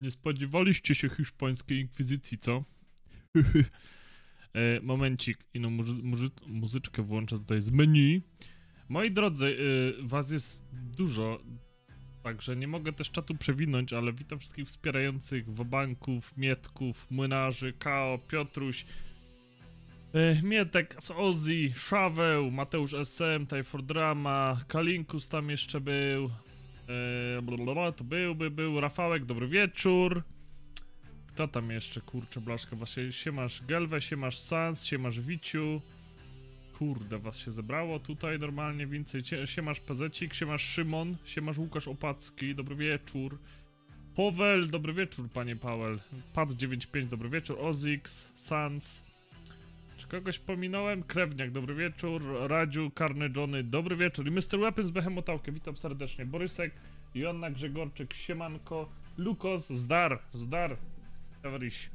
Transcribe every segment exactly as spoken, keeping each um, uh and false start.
Nie spodziewaliście się hiszpańskiej inkwizycji, co? e, momencik, ino muzy muzy muzyczkę włączę tutaj z menu. Moi drodzy, y, was jest dużo, także nie mogę też czatu przewinąć, ale witam wszystkich wspierających Wobanków, Mietków, Młynarzy, Kao, Piotruś, y, Mietek z Ozzy, Szaweł, Mateusz S M, Tyfor Drama, Kalinkus tam jeszcze był, y, blablabla, to byłby, był, Rafałek, dobry wieczór. Kto tam jeszcze, kurczę, blaszka, właśnie, siemasz Gelwę, siemasz Sans, siemasz Wiciu. Kurde, was się zebrało tutaj normalnie więcej. Siemasz Pezecik, siemasz Szymon, siemasz Łukasz Opacki, dobry wieczór. Powel, dobry wieczór, panie Powell. Pad dziewięćdziesiąt pięć, dobry wieczór. Ozix, Sans. Czy kogoś pominąłem? Krewniak, dobry wieczór. Radziu, Karny Johnny, dobry wieczór. I mister Weapons z Behemotałkiem, witam serdecznie. Borysek, Joanna Grzegorczyk, siemanko. Lukos, zdar, zdar. Towarzysz.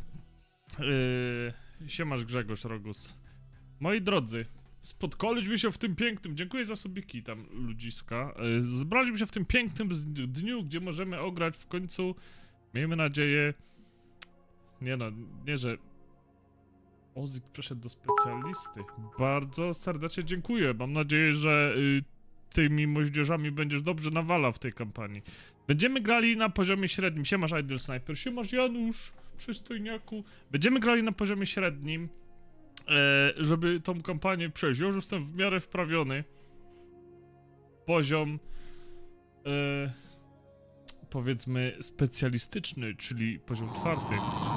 Yy, siemasz Grzegorz Rogus. Moi drodzy, spotkaliśmy się w tym pięknym, dziękuję za subiki tam ludziska, zebraliśmy się w tym pięknym dniu, gdzie możemy ograć w końcu, miejmy nadzieję, nie no, nie że Ozik przeszedł do specjalisty, bardzo serdecznie dziękuję, mam nadzieję, że y, tymi moździerzami będziesz dobrze nawalał w tej kampanii. Będziemy grali na poziomie średnim, siemasz Idle Sniper, siemasz Janusz, przystojniaku, będziemy grali na poziomie średnim, E, żeby tą kampanię przejść. Ja już jestem w miarę wprawiony. Poziom e, powiedzmy specjalistyczny, czyli poziom czwarty.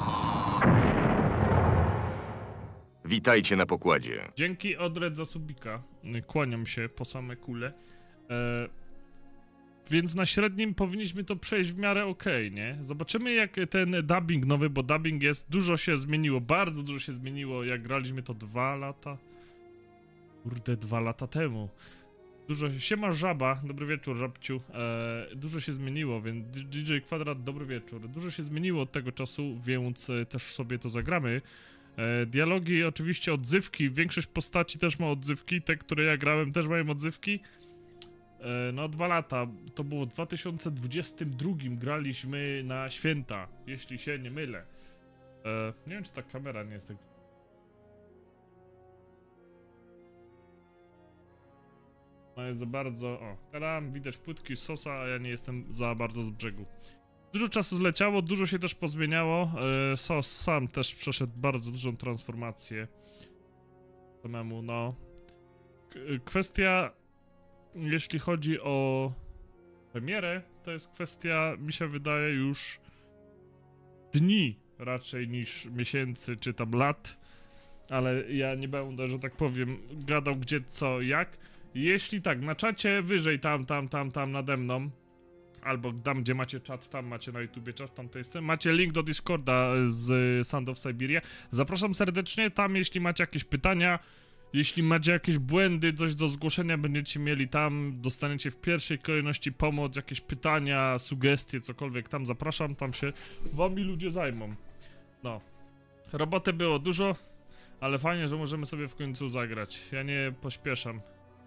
Witajcie na pokładzie. Dzięki Odred za subika. Kłaniam się po same kule. E, więc na średnim powinniśmy to przejść w miarę okej, okay, nie? Zobaczymy jak ten dubbing nowy, bo dubbing jest, dużo się zmieniło, bardzo dużo się zmieniło, jak graliśmy to dwa lata, kurde, dwa lata temu. Dużo, siema Żaba, dobry wieczór Żabciu, e, dużo się zmieniło, więc D J Kwadrat, dobry wieczór. Dużo się zmieniło od tego czasu, więc e, też sobie to zagramy. E, dialogi oczywiście, odzywki, większość postaci też ma odzywki, te, które ja grałem też mają odzywki. No dwa lata, to było w dwa tysiące dwudziestym drugim, graliśmy na święta, jeśli się nie mylę. E, nie wiem czy ta kamera nie jest tak... No jest za bardzo... O, teraz widać płytki sosa, a ja nie jestem za bardzo z brzegu. Dużo czasu zleciało, dużo się też pozmieniało. E, Sos sam też przeszedł bardzo dużą transformację. Samemu, no. K kwestia... Jeśli chodzi o premierę, to jest kwestia, mi się wydaje, już dni raczej niż miesięcy czy tam lat, ale ja nie będę, że tak powiem, gadał gdzie, co, jak. Jeśli tak, na czacie wyżej, tam, tam, tam, tam nade mną, albo tam, gdzie macie czat, tam macie na YouTubie czat, tam to jestem, macie link do Discorda z Sand of Siberia. Zapraszam serdecznie tam, jeśli macie jakieś pytania. Jeśli macie jakieś błędy, coś do zgłoszenia będziecie mieli tam, dostaniecie w pierwszej kolejności pomoc, jakieś pytania, sugestie, cokolwiek tam zapraszam, tam się wami ludzie zajmą. No, roboty było dużo, ale fajnie, że możemy sobie w końcu zagrać, ja nie pośpieszam.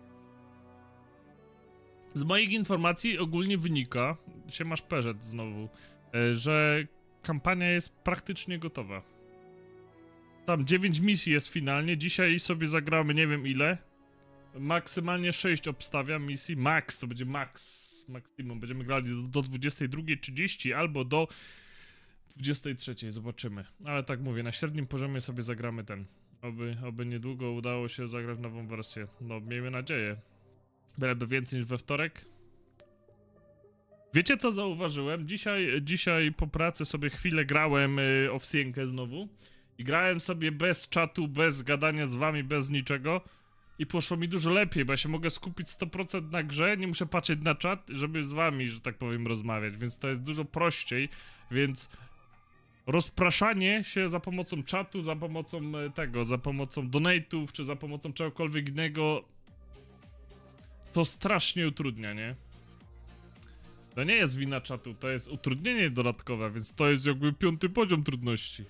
Z moich informacji ogólnie wynika, się masz perzet znowu, że kampania jest praktycznie gotowa. Tam dziewięć misji jest finalnie, dzisiaj sobie zagramy nie wiem ile. Maksymalnie sześć obstawiam misji, max, to będzie max, maksimum. Będziemy grali do, do dwudziestej drugiej trzydzieści albo do dwudziestej trzeciej, zobaczymy. Ale tak mówię, na średnim poziomie sobie zagramy ten. Oby, oby niedługo udało się zagrać nową wersję, no miejmy nadzieję. Byleby więcej niż we wtorek. Wiecie co zauważyłem? Dzisiaj, dzisiaj po pracy sobie chwilę grałem y, Owsienkę znowu. I grałem sobie bez czatu, bez gadania z wami, bez niczego. I poszło mi dużo lepiej, bo ja się mogę skupić sto procent na grze, nie muszę patrzeć na czat, żeby z wami, że tak powiem, rozmawiać. Więc to jest dużo prościej, więc rozpraszanie się za pomocą czatu, za pomocą tego, za pomocą donate'ów, czy za pomocą czegokolwiek innego, to strasznie utrudnia, nie? To nie jest wina czatu, to jest utrudnienie dodatkowe, więc to jest jakby piąty poziom trudności.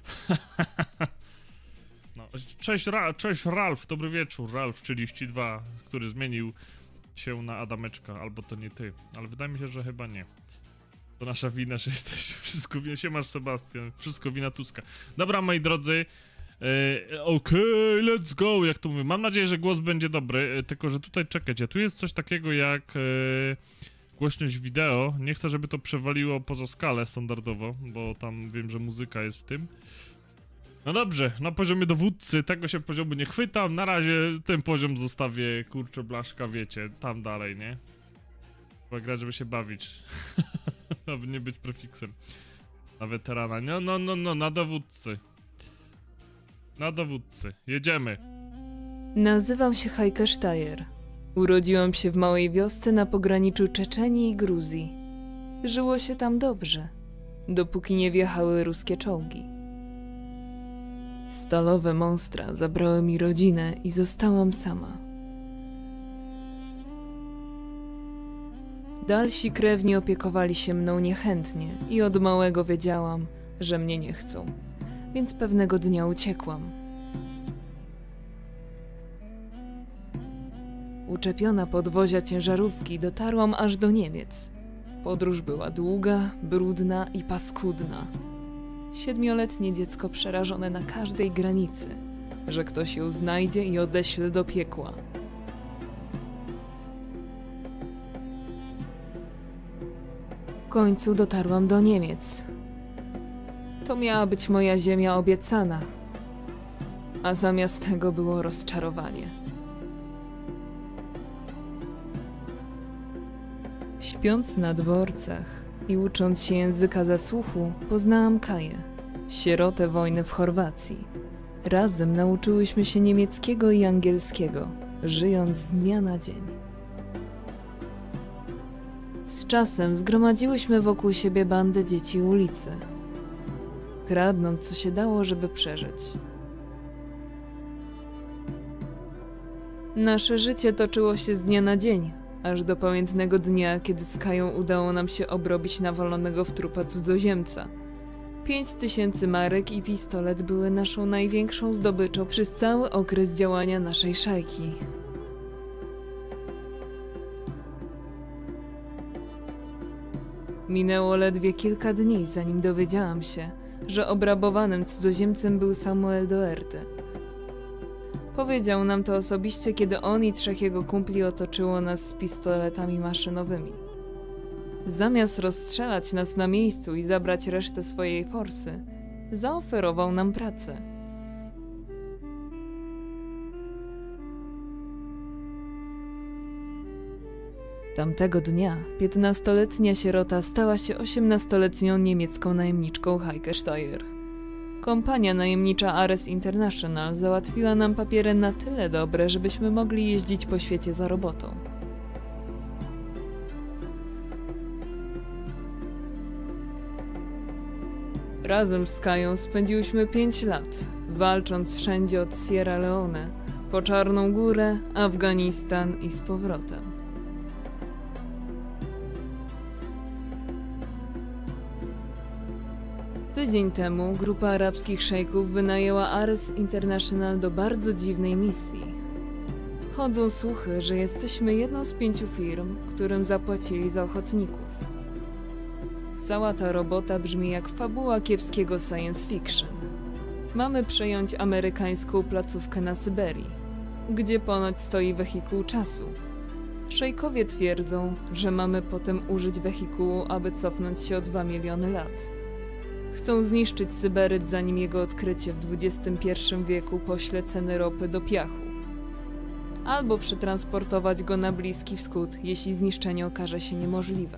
No, cześć, Ra cześć Ralf, dobry wieczór, Ralf trzydzieści dwa, który zmienił się na Adameczka, albo to nie ty, ale wydaje mi się, że chyba nie. To To nasza wina, że jesteś wszystko wina, się masz Sebastian, wszystko wina Tuska. Dobra, moi drodzy, e, okej, okay, let's go, jak to mówię. Mam nadzieję, że głos będzie dobry, e, tylko że tutaj czekajcie, tu jest coś takiego jak e, głośność wideo. Nie chcę, żeby to przewaliło poza skalę standardowo, bo tam wiem, że muzyka jest w tym. No dobrze, na poziomie dowódcy tego się poziomu nie chwytam, na razie ten poziom zostawię, kurczę, blaszka, wiecie, tam dalej, nie? Chyba grać, żeby się bawić, aby nie być prefiksem. Na weterana, no, no, no, no, na dowódcy. Na dowódcy, jedziemy. Nazywam się Heike Steyr. Urodziłam się w małej wiosce na pograniczu Czeczenii i Gruzji. Żyło się tam dobrze, dopóki nie wjechały ruskie czołgi. Stalowe monstra zabrały mi rodzinę i zostałam sama. Dalsi krewni opiekowali się mną niechętnie i od małego wiedziałam, że mnie nie chcą, więc pewnego dnia uciekłam. Uczepiona podwozia ciężarówki dotarłam aż do Niemiec. Podróż była długa, brudna i paskudna. Siedmioletnie dziecko przerażone na każdej granicy, że ktoś ją znajdzie i odeśle do piekła. W końcu dotarłam do Niemiec. To miała być moja ziemia obiecana, a zamiast tego było rozczarowanie. Śpiąc na dworcach i ucząc się języka ze słuchu, poznałam Kaję, sierotę wojny w Chorwacji. Razem nauczyłyśmy się niemieckiego i angielskiego, żyjąc z dnia na dzień. Z czasem zgromadziłyśmy wokół siebie bandę dzieci ulicy, kradnąc co się dało, żeby przeżyć. Nasze życie toczyło się z dnia na dzień, aż do pamiętnego dnia, kiedy z Kają udało nam się obrobić nawalonego w trupa cudzoziemca. Pięć tysięcy marek i pistolet były naszą największą zdobyczą przez cały okres działania naszej szajki. Minęło ledwie kilka dni, zanim dowiedziałam się, że obrabowanym cudzoziemcem był Samuel Doerty. Powiedział nam to osobiście, kiedy on i trzech jego kumpli otoczyło nas z pistoletami maszynowymi. Zamiast rozstrzelać nas na miejscu i zabrać resztę swojej forsy, zaoferował nam pracę. Tamtego dnia piętnastoletnia sierota stała się osiemnastoletnią niemiecką najemniczką Heike Steyr. Kompania najemnicza Ares International załatwiła nam papiery na tyle dobre, żebyśmy mogli jeździć po świecie za robotą. Razem z Kają spędziłyśmy pięć lat, walcząc wszędzie od Sierra Leone, po Czarną Górę, Afganistan i z powrotem. Tydzień temu grupa arabskich szejków wynajęła Ares International do bardzo dziwnej misji. Chodzą słuchy, że jesteśmy jedną z pięciu firm, którym zapłacili za ochotników. Cała ta robota brzmi jak fabuła kiepskiego science fiction. Mamy przejąć amerykańską placówkę na Syberii, gdzie ponoć stoi wehikuł czasu. Szejkowie twierdzą, że mamy potem użyć wehikułu, aby cofnąć się o dwa miliony lat. Chcą zniszczyć Syberyt, zanim jego odkrycie w dwudziestym pierwszym wieku pośle ceny ropy do piachu. Albo przetransportować go na Bliski Wschód, jeśli zniszczenie okaże się niemożliwe.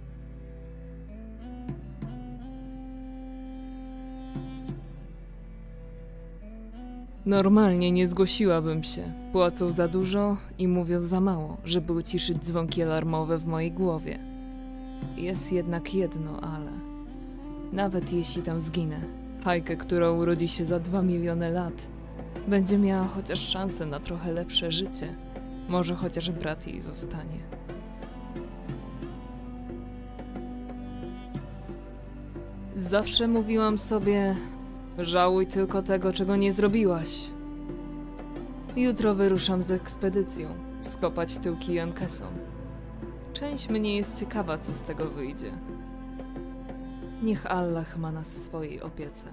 Normalnie nie zgłosiłabym się. Płacą za dużo i mówią za mało, żeby uciszyć dzwonki alarmowe w mojej głowie. Jest jednak jedno ale... Nawet jeśli tam zginę, Heike, która urodzi się za dwa miliony lat, będzie miała chociaż szansę na trochę lepsze życie. Może chociaż brat jej zostanie. Zawsze mówiłam sobie, żałuj tylko tego, czego nie zrobiłaś. Jutro wyruszam z ekspedycją, skopać tyłki Jankesom. Część mnie jest ciekawa, co z tego wyjdzie. Niech Allah ma nas w swojej opiece.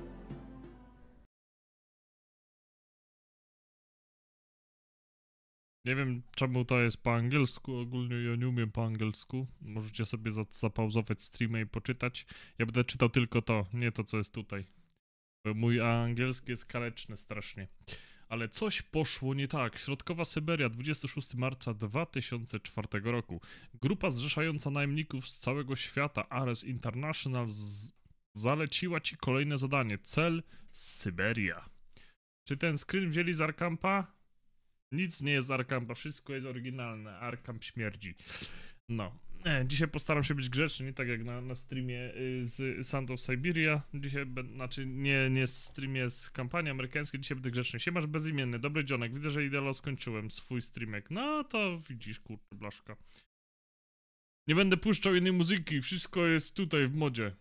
Nie wiem, czemu to jest po angielsku, ogólnie ja nie umiem po angielsku. Możecie sobie za zapauzować streamę i poczytać. Ja będę czytał tylko to, nie to, co jest tutaj. Bo mój angielski jest kaleczny strasznie. Ale coś poszło nie tak. Środkowa Syberia, dwudziestego szóstego marca dwa tysiące czwartego roku. Grupa zrzeszająca najemników z całego świata, Ares International, z... zaleciła ci kolejne zadanie. Cel Syberia. Czy ten screen wzięli z Arkampa? Nic nie jest z Arkampa, wszystko jest oryginalne. Arkam śmierdzi. No. Nie, dzisiaj postaram się być grzeczny, nie tak jak na, na streamie y, z Sand of Siberia. Dzisiaj, be, znaczy nie, nie streamie z kampanii amerykańskiej, dzisiaj będę grzeczny. Siemasz bezimienny, dobry dzionek, widzę, że idealo skończyłem swój streamek. No to widzisz, kurczę, blaszka. Nie będę puszczał innej muzyki, wszystko jest tutaj w modzie.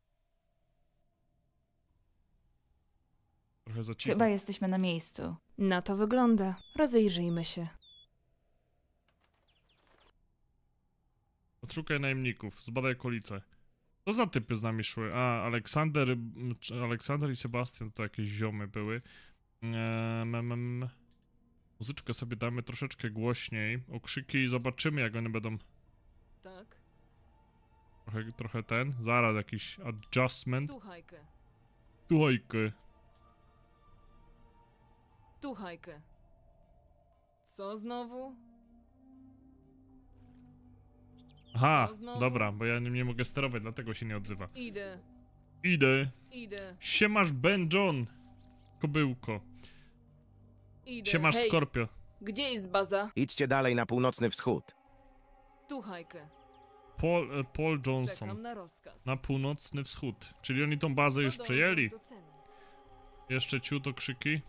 Trochę za cicho. Chyba jesteśmy na miejscu. Na to wygląda. Rozejrzyjmy się. Odszukaj najemników, zbadaj okolice. Co za typy z nami szły? A, Aleksander, Aleksander i Sebastian to jakieś ziomy były. Eee, mm, muzyczkę sobie damy troszeczkę głośniej. Okrzyki i zobaczymy, jak one będą. Tak. Trochę, trochę ten. Zaraz jakiś adjustment. Tu hajkę. Tu hajkę. Tu hajkę. Co znowu? Aha, Co znowu? dobra, bo ja nie, nie mogę sterować, dlatego się nie odzywa. Idę. Idę. Idę. Siemasz Ben John. Kobyłko. Idę. Siemasz Hej, Skorpio. gdzie jest baza? Idźcie dalej na północny wschód. Tu hajkę. Paul, e, Paul Johnson. Czekam na rozkaz. Na północny wschód. Czyli oni tą bazę już Podążam przejęli. do celu. Jeszcze ciut okrzyki.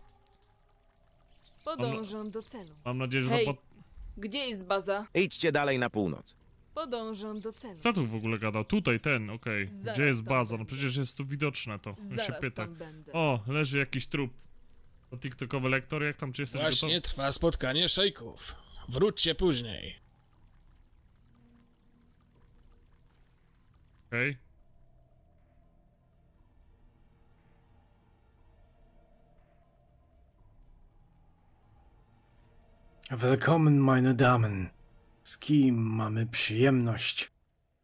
Podążam do celu. Mam nadzieję, że Hej. to pod... Gdzie jest baza? Idźcie dalej na północ. Podążam do celu. Co tu w ogóle gadał? Tutaj, ten, okej. Okay. Zaraz Gdzie jest tam baza? No będę. przecież jest tu widoczne to. On się Zaraz pyta. tam będę. O, leży jakiś trup. To tiktokowy lektor, jak tam, czy jesteś Właśnie gotowy? trwa spotkanie szejków. Wróćcie później. Okej. Okay. Willkommen, meine Damen. Z kim mamy przyjemność?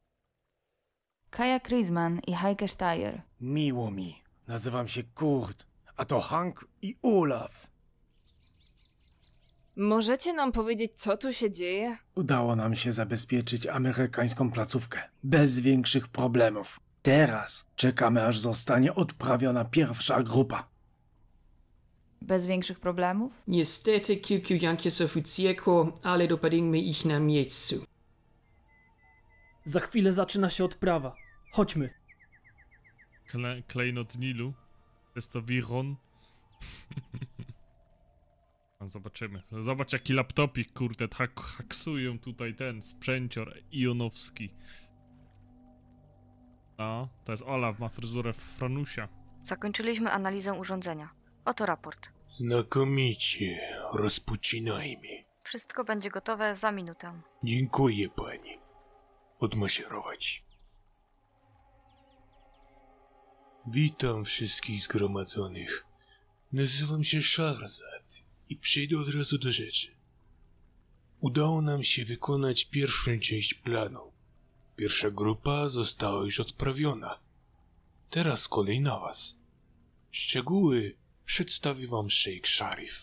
Kaja Krisman i Heike Steyer. Miło mi. Nazywam się Kurt, a to Hank i Olaf. Możecie nam powiedzieć, co tu się dzieje? Udało nam się zabezpieczyć amerykańską placówkę. Bez większych problemów. Teraz czekamy, aż zostanie odprawiona pierwsza grupa. Bez większych problemów? Niestety kilku Yankeesów uciekło, ale dopadliśmy ich na miejscu. Za chwilę zaczyna się odprawa. Chodźmy. Kle klejnot Nilu. Jest to Wiron. No, zobaczymy. Zobacz, jaki laptopik, kurde, hak haksują tutaj ten sprzęcior ionowski. No, to jest Olaf, ma fryzurę Franusia. Zakończyliśmy analizę urządzenia. Oto raport. Znakomicie. Rozpoczynajmy. Wszystko będzie gotowe za minutę. Dziękuję pani. Odmaszerować. Witam wszystkich zgromadzonych. Nazywam się Szarzad i przejdę od razu do rzeczy. Udało nam się wykonać pierwszą część planu. Pierwsza grupa została już odprawiona. Teraz kolej na was. Szczegóły przedstawi wam szejk Szarif.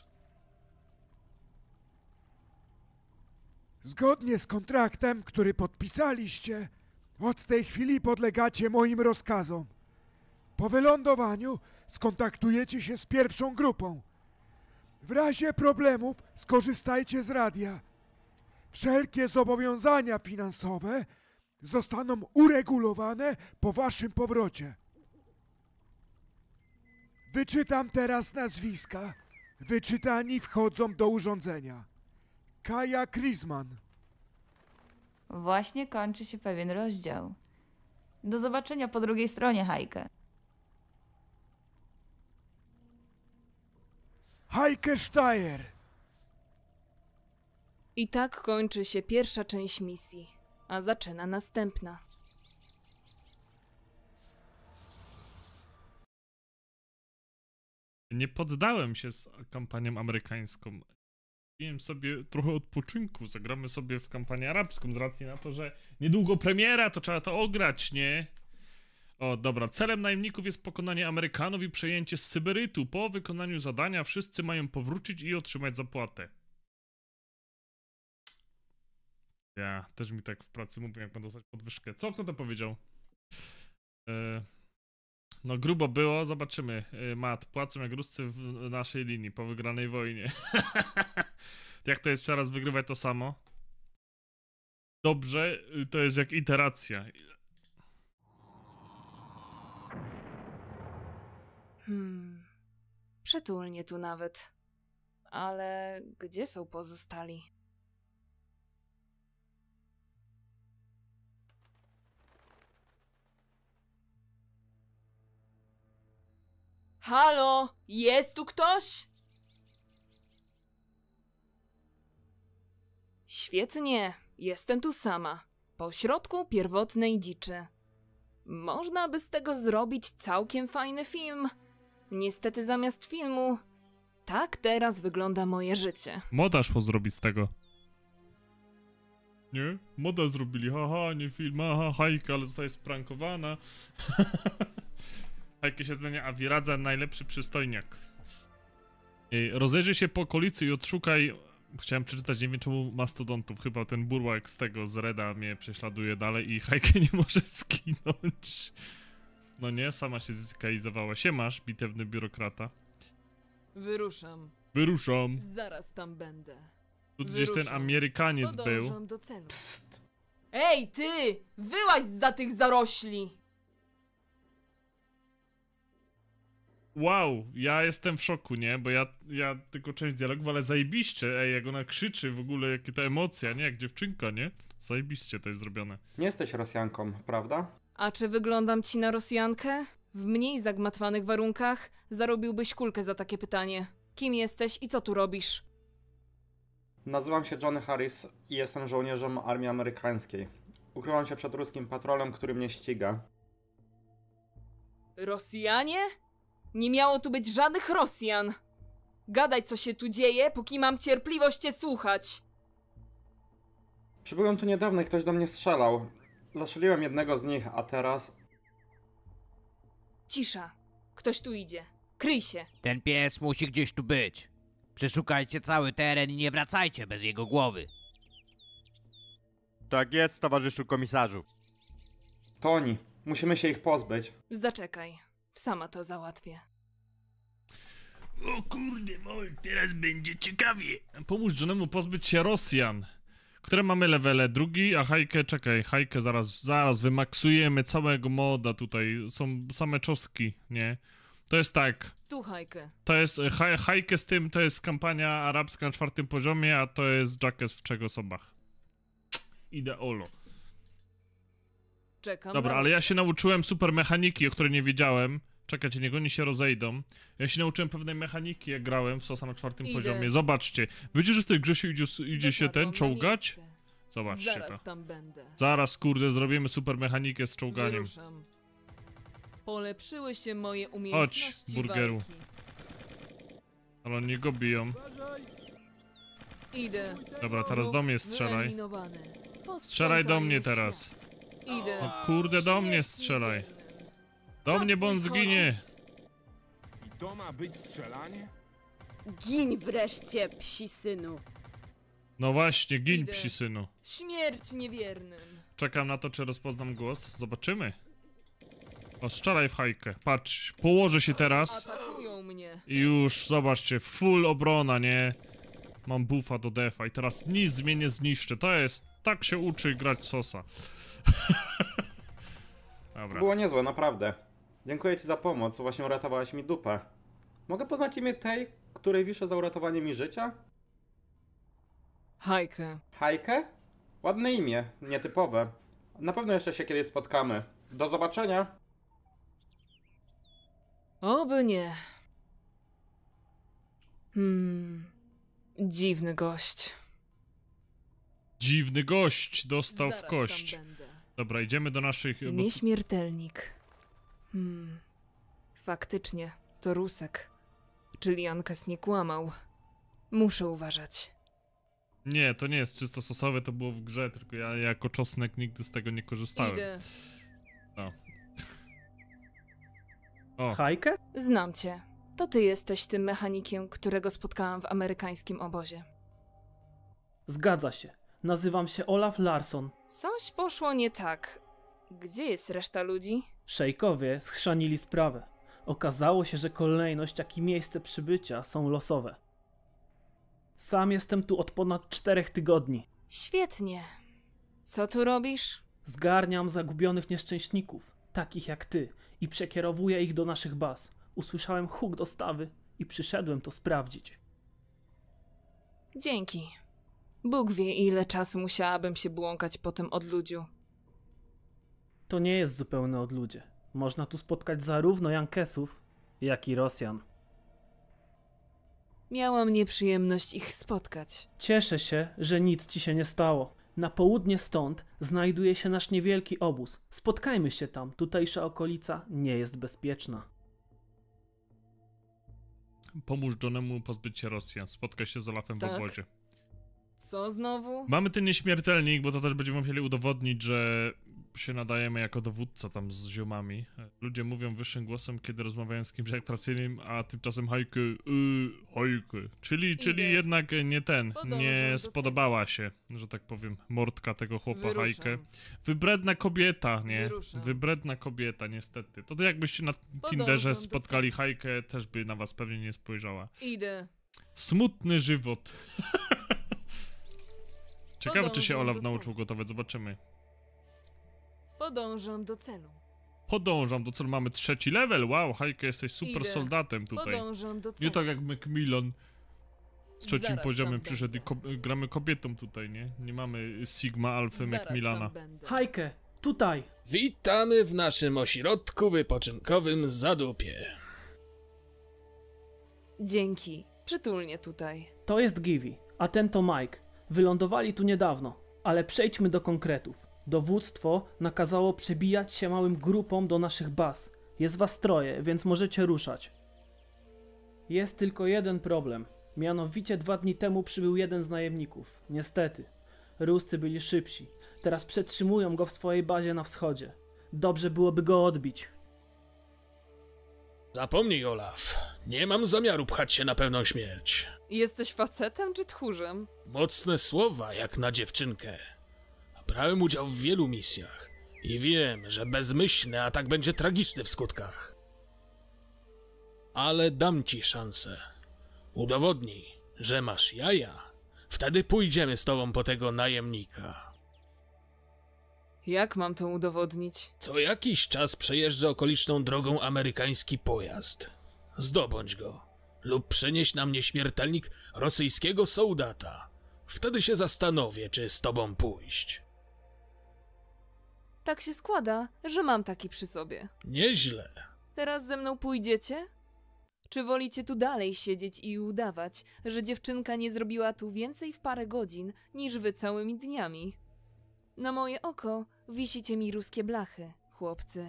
Zgodnie z kontraktem, który podpisaliście, od tej chwili podlegacie moim rozkazom. Po wylądowaniu skontaktujecie się z pierwszą grupą. W razie problemów skorzystajcie z radia. Wszelkie zobowiązania finansowe zostaną uregulowane po waszym powrocie. Wyczytam teraz nazwiska. Wyczytani wchodzą do urządzenia. Kaja Krisman. Właśnie kończy się pewien rozdział. Do zobaczenia po drugiej stronie, Heike. Heike Steyer. I tak kończy się pierwsza część misji, a zaczyna następna. Nie poddałem się z kampanią amerykańską. Miałem sobie trochę odpoczynku, zagramy sobie w kampanię arabską z racji na to, że niedługo premiera, to trzeba to ograć, nie? O, dobra, celem najemników jest pokonanie Amerykanów i przejęcie Syberytu. Po wykonaniu zadania wszyscy mają powrócić i otrzymać zapłatę. Ja, też mi tak w pracy mówię, jak będę dostać podwyżkę. Co, kto to powiedział? Yy, no grubo było, zobaczymy. Yy, Mat, płacą jak Ruscy w naszej linii po wygranej wojnie. Jak to jest jeszcze raz wygrywać to samo? Dobrze, to jest jak iteracja. Hmm. Przytulnie tu nawet. Ale gdzie są pozostali? Halo? Jest tu ktoś? Świetnie. Jestem tu sama. Pośrodku pierwotnej dziczy. Można by z tego zrobić całkiem fajny film. Niestety zamiast filmu, tak teraz wygląda moje życie. Moda szło zrobić z tego. Nie? Moda zrobili, haha, nie film, aha, Hajka, ale zostaje sprankowana. Hajkę się zmienia, a Wiradza najlepszy przystojniak. Ej, rozejrzyj się po okolicy i odszukaj... Chciałem przeczytać, nie wiem czemu mastodontów, chyba ten burłak z tego, z Reda mnie prześladuje dalej i Hajkę nie może skinąć. No nie, sama się zeskalizowała. Siemasz, bitewny biurokrata. Wyruszam. Wyruszam. Zaraz tam będę. Tu gdzieś ten Amerykaniec był. Podążam do celu. Ej, ty! Wyłaź zza tych zarośli! Wow, ja jestem w szoku, nie? Bo ja, ja tylko część dialogów, ale zajebiście, ej, jak ona krzyczy, w ogóle jakie ta emocja, nie? Jak dziewczynka, nie? Zajebiście to jest zrobione. Nie jesteś Rosjanką, prawda? A czy wyglądam ci na Rosjankę? W mniej zagmatwanych warunkach zarobiłbyś kulkę za takie pytanie. Kim jesteś i co tu robisz? Nazywam się Johnny Harris i jestem żołnierzem armii amerykańskiej. Ukrywam się przed ruskim patrolem, który mnie ściga. Rosjanie? Nie miało tu być żadnych Rosjan. Gadaj, co się tu dzieje, póki mam cierpliwość cię słuchać. Przybyłem tu niedawno i ktoś do mnie strzelał. Zastrzeliłem jednego z nich, a teraz... Cisza. Ktoś tu idzie. Kryj się. Ten pies musi gdzieś tu być. Przeszukajcie cały teren i nie wracajcie bez jego głowy. Tak jest, towarzyszu komisarzu. To oni. Musimy się ich pozbyć. Zaczekaj. Sama to załatwię. O kurde, mol, teraz będzie ciekawie. Pomóż Johnemu pozbyć się Rosjan. Które mamy levele? Drugi, a Hajkę, czekaj, Hajkę zaraz, zaraz wymaksujemy całego moda tutaj. Są same czoski, nie? To jest tak. Tu Hajkę. To jest, haj, Hajkę z tym, to jest kampania arabska na czwartym poziomie, a to jest Jackes w trzech osobach. Ideolo. Czekam. Dobra, ale ja się nauczyłem super mechaniki, o której nie wiedziałem. Czekajcie, niech oni się rozejdą. Ja się nauczyłem pewnej mechaniki, jak grałem w Sosa na czwartym Idę. poziomie. Zobaczcie. Wiecie, że w tej grze się idzie, idzie się ten, czołgać? Zobaczcie Zaraz to. tam będę. Zaraz, kurde, zrobimy super mechanikę z czołganiem. Wyruszam. Polepszyły się moje umiejętności. Chodź, burgeru. walki. Ale oni go biją. Idę. Dobra, teraz do mnie strzelaj. Wyeliminowany. Strzelaj do mnie Posprzątaj teraz. świat. Idę. No kurde, do mnie strzelaj. Do mnie, bo on zginie. I to ma być strzelanie? Gin wreszcie, psi synu. No właśnie, gin, Idę. psi synu. Śmierć niewiernym. Czekam na to, czy rozpoznam głos. Zobaczymy. O, strzelaj w Hajkę. Patrz, położę się teraz. Atakują mnie. I już, zobaczcie, full obrona, nie? Mam buffa do defa i teraz nic mnie nie zniszczy. To jest, tak się uczy grać Sosa. Dobra. Było niezłe, naprawdę. Dziękuję ci za pomoc, właśnie uratowałeś mi dupę. Mogę poznać imię tej, której wiszę za uratowanie mi życia? Hajkę. Hajkę? Ładne imię, nietypowe. Na pewno jeszcze się kiedyś spotkamy. Do zobaczenia. Oby nie. Hmm. Dziwny gość. Dziwny gość dostał Zaraz w kość. tam będę. Dobra, idziemy do naszych... bo tu- Nieśmiertelnik. Hmm. Faktycznie, to Rusek. czyli Ankes nie kłamał. Muszę uważać. Nie, to nie jest czysto sosowe, to było w grze, tylko ja jako czosnek nigdy z tego nie korzystałem. Idę. No. O. Hajkę? Znam cię. To ty jesteś tym mechanikiem, którego spotkałam w amerykańskim obozie. Zgadza się. Nazywam się Olaf Larsson. Coś poszło nie tak. Gdzie jest reszta ludzi? Szejkowie schrzanili sprawę. Okazało się, że kolejność, jak i miejsce przybycia są losowe. Sam jestem tu od ponad czterech tygodni. Świetnie. Co tu robisz? Zgarniam zagubionych nieszczęśników, takich jak ty, i przekierowuję ich do naszych baz. Usłyszałem huk dostawy i przyszedłem to sprawdzić. Dzięki. Bóg wie, ile czasu musiałabym się błąkać po tym odludziu. To nie jest zupełne odludzie. Można tu spotkać zarówno Jankesów, jak i Rosjan. Miałam nieprzyjemność ich spotkać. Cieszę się, że nic ci się nie stało. Na południe stąd znajduje się nasz niewielki obóz. Spotkajmy się tam, tutejsza okolica nie jest bezpieczna. Pomóż Johnemu pozbyć się Rosjan. Spotkaj się z Olafem Tak. w obozie. Co znowu? Mamy ten nieśmiertelnik, bo to też będziemy musieli udowodnić, że się nadajemy jako dowódca tam z ziomami. Ludzie mówią wyższym głosem, kiedy rozmawiają z kimś atrakcyjnym, a tymczasem Hajkę, yy, Hajkę. Czyli, czyli jednak nie ten, Podążam nie do spodobała się, że tak powiem, mordka tego chłopa Wyruszam. Hajkę. Wybredna kobieta, nie? Wyruszam. Wybredna kobieta, niestety. To, to jakbyście na Tinderze spotkali Hajkę, też by na was pewnie nie spojrzała. Idę. Smutny żywot. Ciekawe, czy się Podążam Olaf do nauczył gotować, zobaczymy. Podążam do celu. Podążam do celu, mamy trzeci level, wow, Hajkę, jesteś super Idę. soldatem tutaj. Podążam do celu. Nie tak jak Macmillan z trzecim Zaraz poziomem tam przyszedł i ko gramy kobietą tutaj, nie? Nie mamy Sigma Alfy Zaraz Macmillana. tam będę. Hajkę, tutaj! Witamy w naszym ośrodku wypoczynkowym Zadupie. Dzięki. Przytulnie tutaj. To jest Givi, a ten to Mike. Wylądowali tu niedawno, ale przejdźmy do konkretów. Dowództwo nakazało przebijać się małym grupom do naszych baz. Jest was troje, więc możecie ruszać. Jest tylko jeden problem. Mianowicie dwa dni temu przybył jeden z najemników. Niestety. Ruscy byli szybsi. Teraz przetrzymują go w swojej bazie na wschodzie. Dobrze byłoby go odbić. Zapomnij, Olaf. Nie mam zamiaru pchać się na pewną śmierć. Jesteś facetem czy tchórzem? Mocne słowa, jak na dziewczynkę. Brałem udział w wielu misjach i wiem, że bezmyślny atak będzie tragiczny w skutkach. Ale dam ci szansę. Udowodnij, że masz jaja. Wtedy pójdziemy z tobą po tego najemnika. Jak mam to udowodnić? Co jakiś czas przejeżdża okoliczną drogą amerykański pojazd. Zdobądź go lub przynieś nam nieśmiertelnik rosyjskiego soldata. Wtedy się zastanowię, czy z tobą pójść. Tak się składa, że mam taki przy sobie. Nieźle. Teraz ze mną pójdziecie? Czy wolicie tu dalej siedzieć i udawać, że dziewczynka nie zrobiła tu więcej w parę godzin, niż wy całymi dniami? Na moje oko wisicie mi ruskie blachy, chłopcy.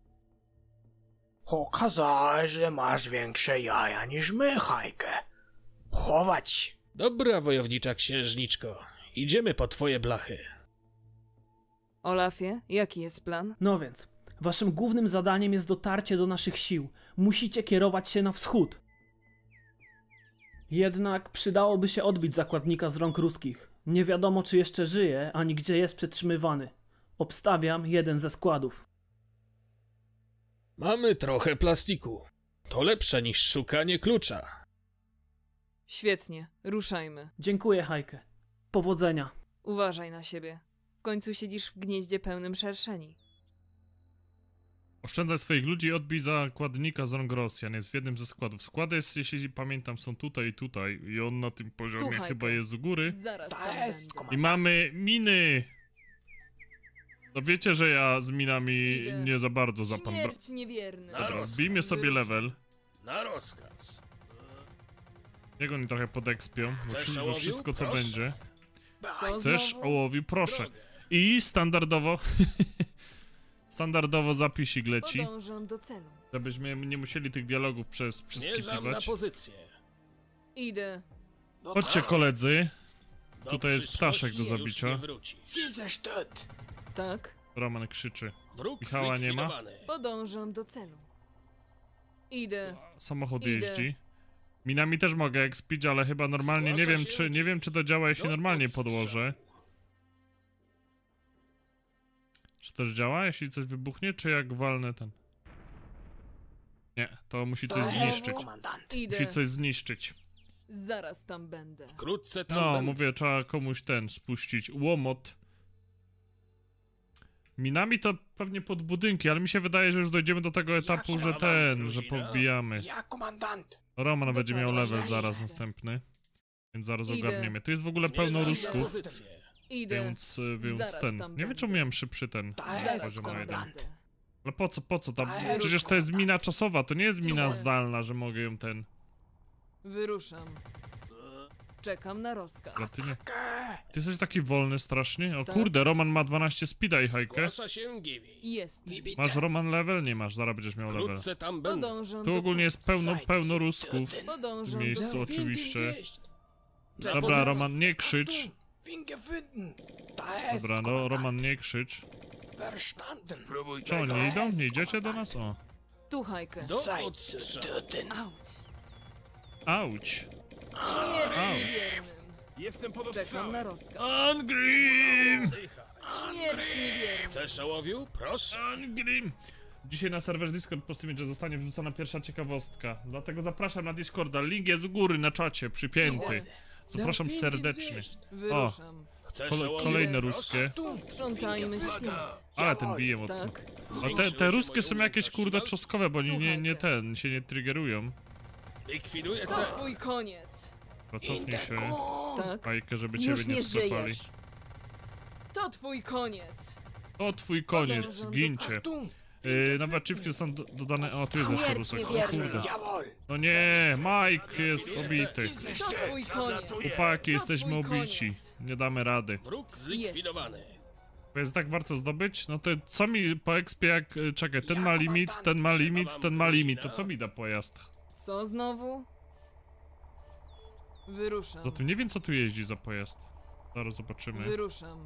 Okazałeś, że masz większe jaja niż my, Hajkę. Chować. Dobra, wojownicza księżniczko. Idziemy po twoje blachy. Olafie, jaki jest plan? No więc, waszym głównym zadaniem jest dotarcie do naszych sił. Musicie kierować się na wschód. Jednak przydałoby się odbić zakładnika z rąk ruskich. Nie wiadomo, czy jeszcze żyje, ani gdzie jest przetrzymywany. Obstawiam jeden ze składów. Mamy trochę plastiku. To lepsze niż szukanie klucza. Świetnie, ruszajmy. Dziękuję, Hajkę. Powodzenia. Uważaj na siebie. W końcu siedzisz w gnieździe pełnym szerszeni. Oszczędzaj swoich ludzi i odbij zakładnika z rąk Rosjan. Jest w jednym ze składów. Składy, jest, jeśli pamiętam, są tutaj i tutaj. I on na tym poziomie Tu, chyba Hajkę. jest u góry. Zaraz tam będę. I mamy miny! No wiecie, że ja z minami Idę. nie za bardzo zapam. Śmierć niewierny. Dobra, wbijmy sobie level. Na rozkaz. Niech oni trochę podekspią. Chcesz Bo ołowiu? wszystko co Proszę. będzie. Co Chcesz znowu? ołowiu? Proszę. I standardowo... standardowo zapisik leci. Podążam do celu. Żebyśmy nie musieli tych dialogów przez Zmierzam na przeskipiwać. pozycję. Idę. Chodźcie koledzy. Tutaj jest ptaszek do zabicia. Tak. Roman krzyczy. Wróg Michała nie ma. Podążam do celu. Idę. Samochód Idę. jeździ. Minami też mogę expić, ale chyba normalnie nie wiem czy nie wiem czy to działa jeśli normalnie podłożę. Czy też działa jeśli coś wybuchnie, czy jak walnę ten? Nie, to musi coś Znowu? zniszczyć. Idę. Musi coś zniszczyć. Zaraz tam będę. Wkrótce tam No, będę. mówię, trzeba komuś ten spuścić. Łomot. Minami to pewnie pod budynki, ale mi się wydaje, że już dojdziemy do tego etapu, że ten, że powbijamy. Ja komandant. Roman będzie miał Gotowe. level zaraz następny. Więc zaraz Idę. ogarniemy. Tu jest w ogóle pełno Zmierzam na rusków, pozycję. Idę. więc, więc Zaraz ten. tam Nie wiem, będę. czemu miałem szybszy ten Zaraz poziom tam jeden. będę. Ale po co, po co tam? Daj, Przecież to jest mina czasowa, to nie jest mina Idę. zdalna, że mogę ją ten... Wyruszam. Czekam na rozkaz. Ale ty nie... Ty jesteś taki wolny strasznie? O Tak. kurde, Roman ma dwanaście speeda i hajkę. Zgłasza się Givi. Jest. Masz Roman level? Nie masz, zaraz będziesz miał level. Wkrótce tam będę. Podążam Tu do ogólnie celu. jest pełno, pełno rusków w Podążam miejscu do oczywiście. Na Dobra, pozycję. Roman, nie krzycz. Wingefunden. Da ist Dobra, no Roman, nie krzycz. Verstanden. Co, nie idą? Nie idziecie do nas? O. Tu hajkę. Do Seid odstrzału. töten. Auć. Auć. Śmierć Auć. niewiernym. Jestem pod Czekam obstrzałem. na rozkaz. Angrim! Śmierć niewiernym. Chcesz ołowiu? Proszę. Angrim! Dzisiaj na serwerze Discord po streamie, że zostanie wrzucona pierwsza ciekawostka. Dlatego zapraszam na Discorda. Link jest u góry na czacie, przypięty. Zapraszam serdecznie. Wyruszam. Chcesz Kole ołowiu? kolejne Proszę. ruskie. Sprzątajmy świat. Ale ten bije mocno. Tak. A te, te ruskie są jakieś kurde czoskowe, bo oni nie, nie Słuchajcie. ten, się nie triggerują. Likwiduję To cel. twój koniec. Cofnij się. Tak. Fajkę, żeby Już ciebie nie nie sklepali. żyjesz. To twój koniec. To twój koniec, Podążam do gincie. Yy, nowe achievki zostaną do, dodane... O, tu jest jeszcze Śmierć rusek. O niewierny. kurde. Jawohl. No nie, Mike jest obity. To twój koniec. Chłopaki, jesteśmy twój obici. koniec. Nie damy rady. Wróg zlikwidowany. To jest tak warto zdobyć? No to co mi po expie jak... y, Czekaj, ten ma limit, ten ma limit, ten ma limit. To co mi da pojazd? Co znowu? Wyruszam. Zatem nie wiem co tu jeździ za pojazd. Zaraz zobaczymy. Wyruszam.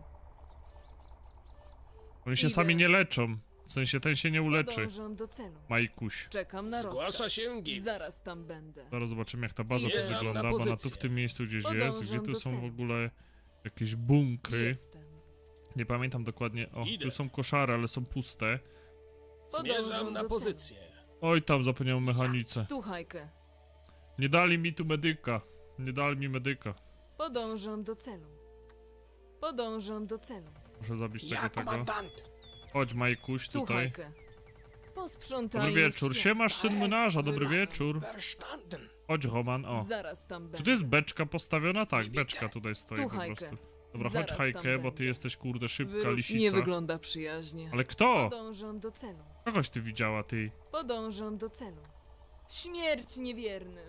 Oni się Idę. sami nie leczą. W sensie ten się nie uleczy. Podążam do celu. Majkuś. Czekam na rozkaz. Zgłasza się Givi. Zaraz tam będę. Zaraz zobaczymy jak ta baza tu Zmierzam na wygląda, bo ona tu w pozycję. tym miejscu gdzieś Podążam jest. Gdzie tu do są celu. w ogóle jakieś bunkry. Jestem. Nie pamiętam dokładnie. O, Idę. tu są koszary, ale są puste. Zmierzam Podążam na do pozycję. Oj, tam zapomniałem o mechanice. Tu hajkę. Nie dali mi tu medyka. Nie dali mi medyka. Podążam do celu. Podążam do celu. Muszę zabić Ja tego tego. komandant. Chodź Majkuś Tu tutaj. hajkę. Posprzątajmy Dobry wieczór. świat. Siemasz syn młynarza, dobry wieczór. Verstanden. Chodź Roman, o. Zaraz tam będę. Czy to jest beczka postawiona? Tak, beczka tutaj stoi Tu po hajkę. prostu. Dobra, Zaraz chodź tam Hajkę, bo będę. ty jesteś kurde szybka Wyrusz... lisica. Nie wygląda przyjaźnie. Ale kto? Podążam do celu. Kogoś ty widziała, ty. Podążam do celu. Śmierć niewiernym.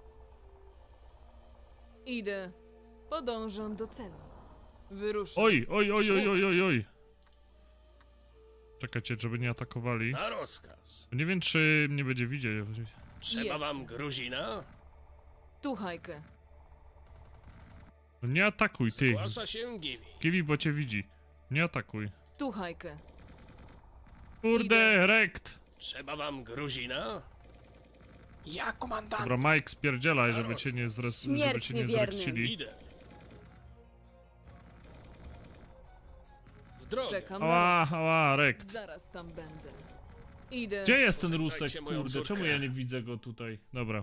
Idę. Podążam do celu. Wyruszam. Oj, oj, oj, oj, oj, oj, oj. Czekajcie, żeby nie atakowali. Na rozkaz. Nie wiem, czy mnie będzie widzieć. Trzeba Jest. wam Gruzina? Tu hajkę. No nie atakuj, ty. Zgłasza się Givi. Kiwi, bo cię widzi. Nie atakuj. Tu hajkę. Kurde, rekt. Trzeba wam Gruzina? Ja komandant. Dobra, Mike, spierdzielaj, żeby cię nie, zres... żeby Śmierć cię nie niewiernym. zrekcili. Idę. W drogę. Czekam na Ała, rozkaz. ała, rekt. Zaraz tam będę. Idę. Gdzie jest ten Pożegnajcie rusek, moją kurde? córkę. Czemu ja nie widzę go tutaj? Dobra.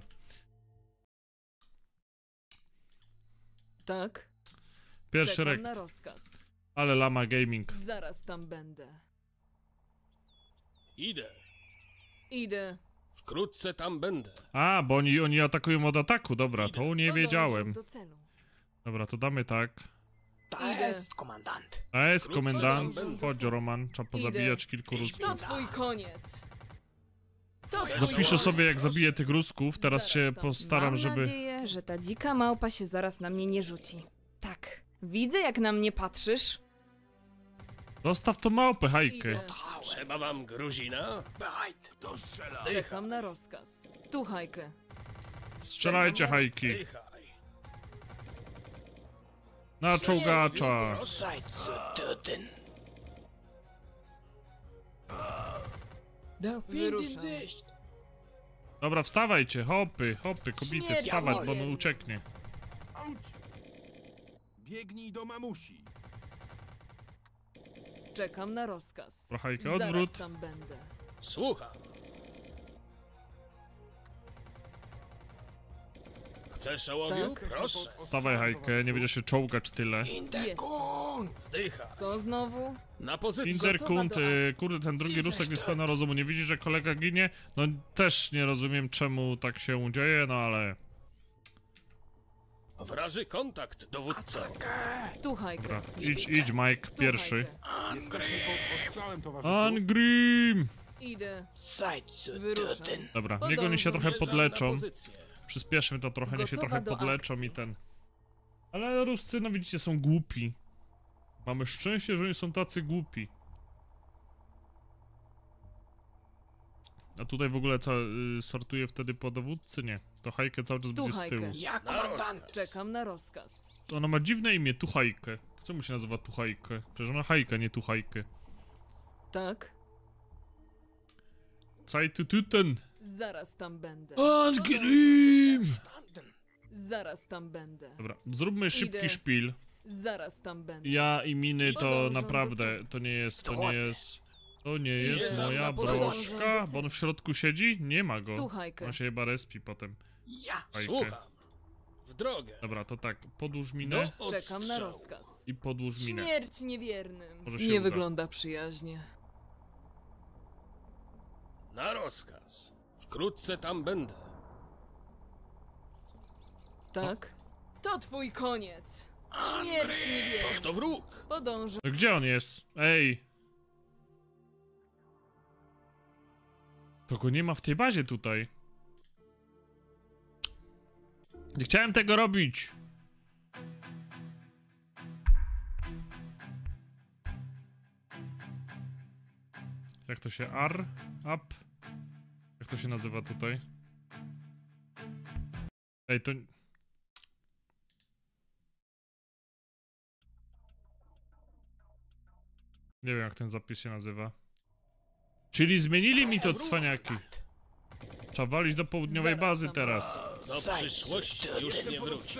Tak. Pierwszy Czekam rekt. na rozkaz. Ale Lama Gaming. Zaraz tam będę. Idę. Idę. Wkrótce tam będę. A, bo oni, oni atakują od ataku, dobra, to nie Podążam wiedziałem. do celu. Dobra, to damy tak. Da Idę. ist komandant. A jest komendant. Podążam. Chodź Roman, trzeba pozabijać Idę. kilku To rusków. twój koniec. To twój Zapiszę koniec. sobie jak zabiję tych rusków, teraz się postaram, Mam żeby... nadzieję, że ta dzika małpa się zaraz na mnie nie rzuci. Tak, widzę jak na mnie patrzysz. Zostaw tą małpę, Hajkę. Idę. Trzeba wam Gruzina? Bereit. Czekam na rozkaz. Tu hajkę. Strzelajcie, hajki. Na czołgacza. Wyruszam. Dobra, wstawajcie, hopy, hopy, kobiety, Śmierć wstawać, bo moje. on ucieknie. Biegnij do mamusi. Czekam na rozkaz. Hajkę, odwrót. Zaraz tam będę. Słucham. Chcesz ołowiu? Tak. Proszę. Wstawaj, hajkę, nie będziesz się czołgać tyle. Zdycha. Co znowu? Na pozycji. Interkunt, y, kurde, ten drugi Rusek jest pełna rozumu, nie widzi, że kolega ginie? No też nie rozumiem, czemu tak się dzieje, no ale... Wraży kontakt, dowódco. Tu hajkę. Dobra, idź, idź, Mike, pierwszy. Jesteśmy pod ostrzałem, towarzyszu. Angrim! Idę. Seid Wyruszam. Dobra, niech oni się trochę podleczą. pozycję. Przyspieszmy to trochę, niech się Gotowa trochę do podleczą akcji. i ten... Ale Ruscy, no widzicie, są głupi. Mamy szczęście, że oni są tacy głupi. A tutaj w ogóle co, y, sortuje wtedy po dowódcy? Nie. To hajkę cały czas Tu będzie z hajkę. tyłu. Ja, komandant. Czekam na rozkaz. Ona ma dziwne imię, Tuchajkę. Czemu się nazywa Tuchajkę? Przecież ona hajka, nie Tuchajkę. Tak? Caj tu ten. Zaraz tam będę. Angrim! Zaraz tam będę. Dobra, zróbmy szybki Idę. szpil. Zaraz tam będę. Ja i miny to Podążam do naprawdę, to nie jest, to nie jest... To nie jest Idę. moja Podążam do broszka, celu. bo on w środku siedzi? Nie ma go. Tu hajkę. On się chyba respi potem. Ja. Hajkę. Słucham. W drogę. Dobra, to tak, podłóż minę Do Czekam na odstrzału. rozkaz. i podłóż minę. Śmierć niewiernym. Może się Nie uda. wygląda przyjaźnie. Na rozkaz. Wkrótce tam będę. Tak? To twój koniec. Śmierć niewiernym. Toż to wróg. Podążę. No gdzie on jest? Ej! To go nie ma w tej bazie tutaj. Nie chciałem tego robić. Jak to się? R? Up? Jak to się nazywa tutaj? Ej, to... Nie wiem, jak ten zapis się nazywa. Czyli zmienili mi to cwaniaki. Trzeba walić do południowej bazy teraz. Do przyszłości już nie wrócisz.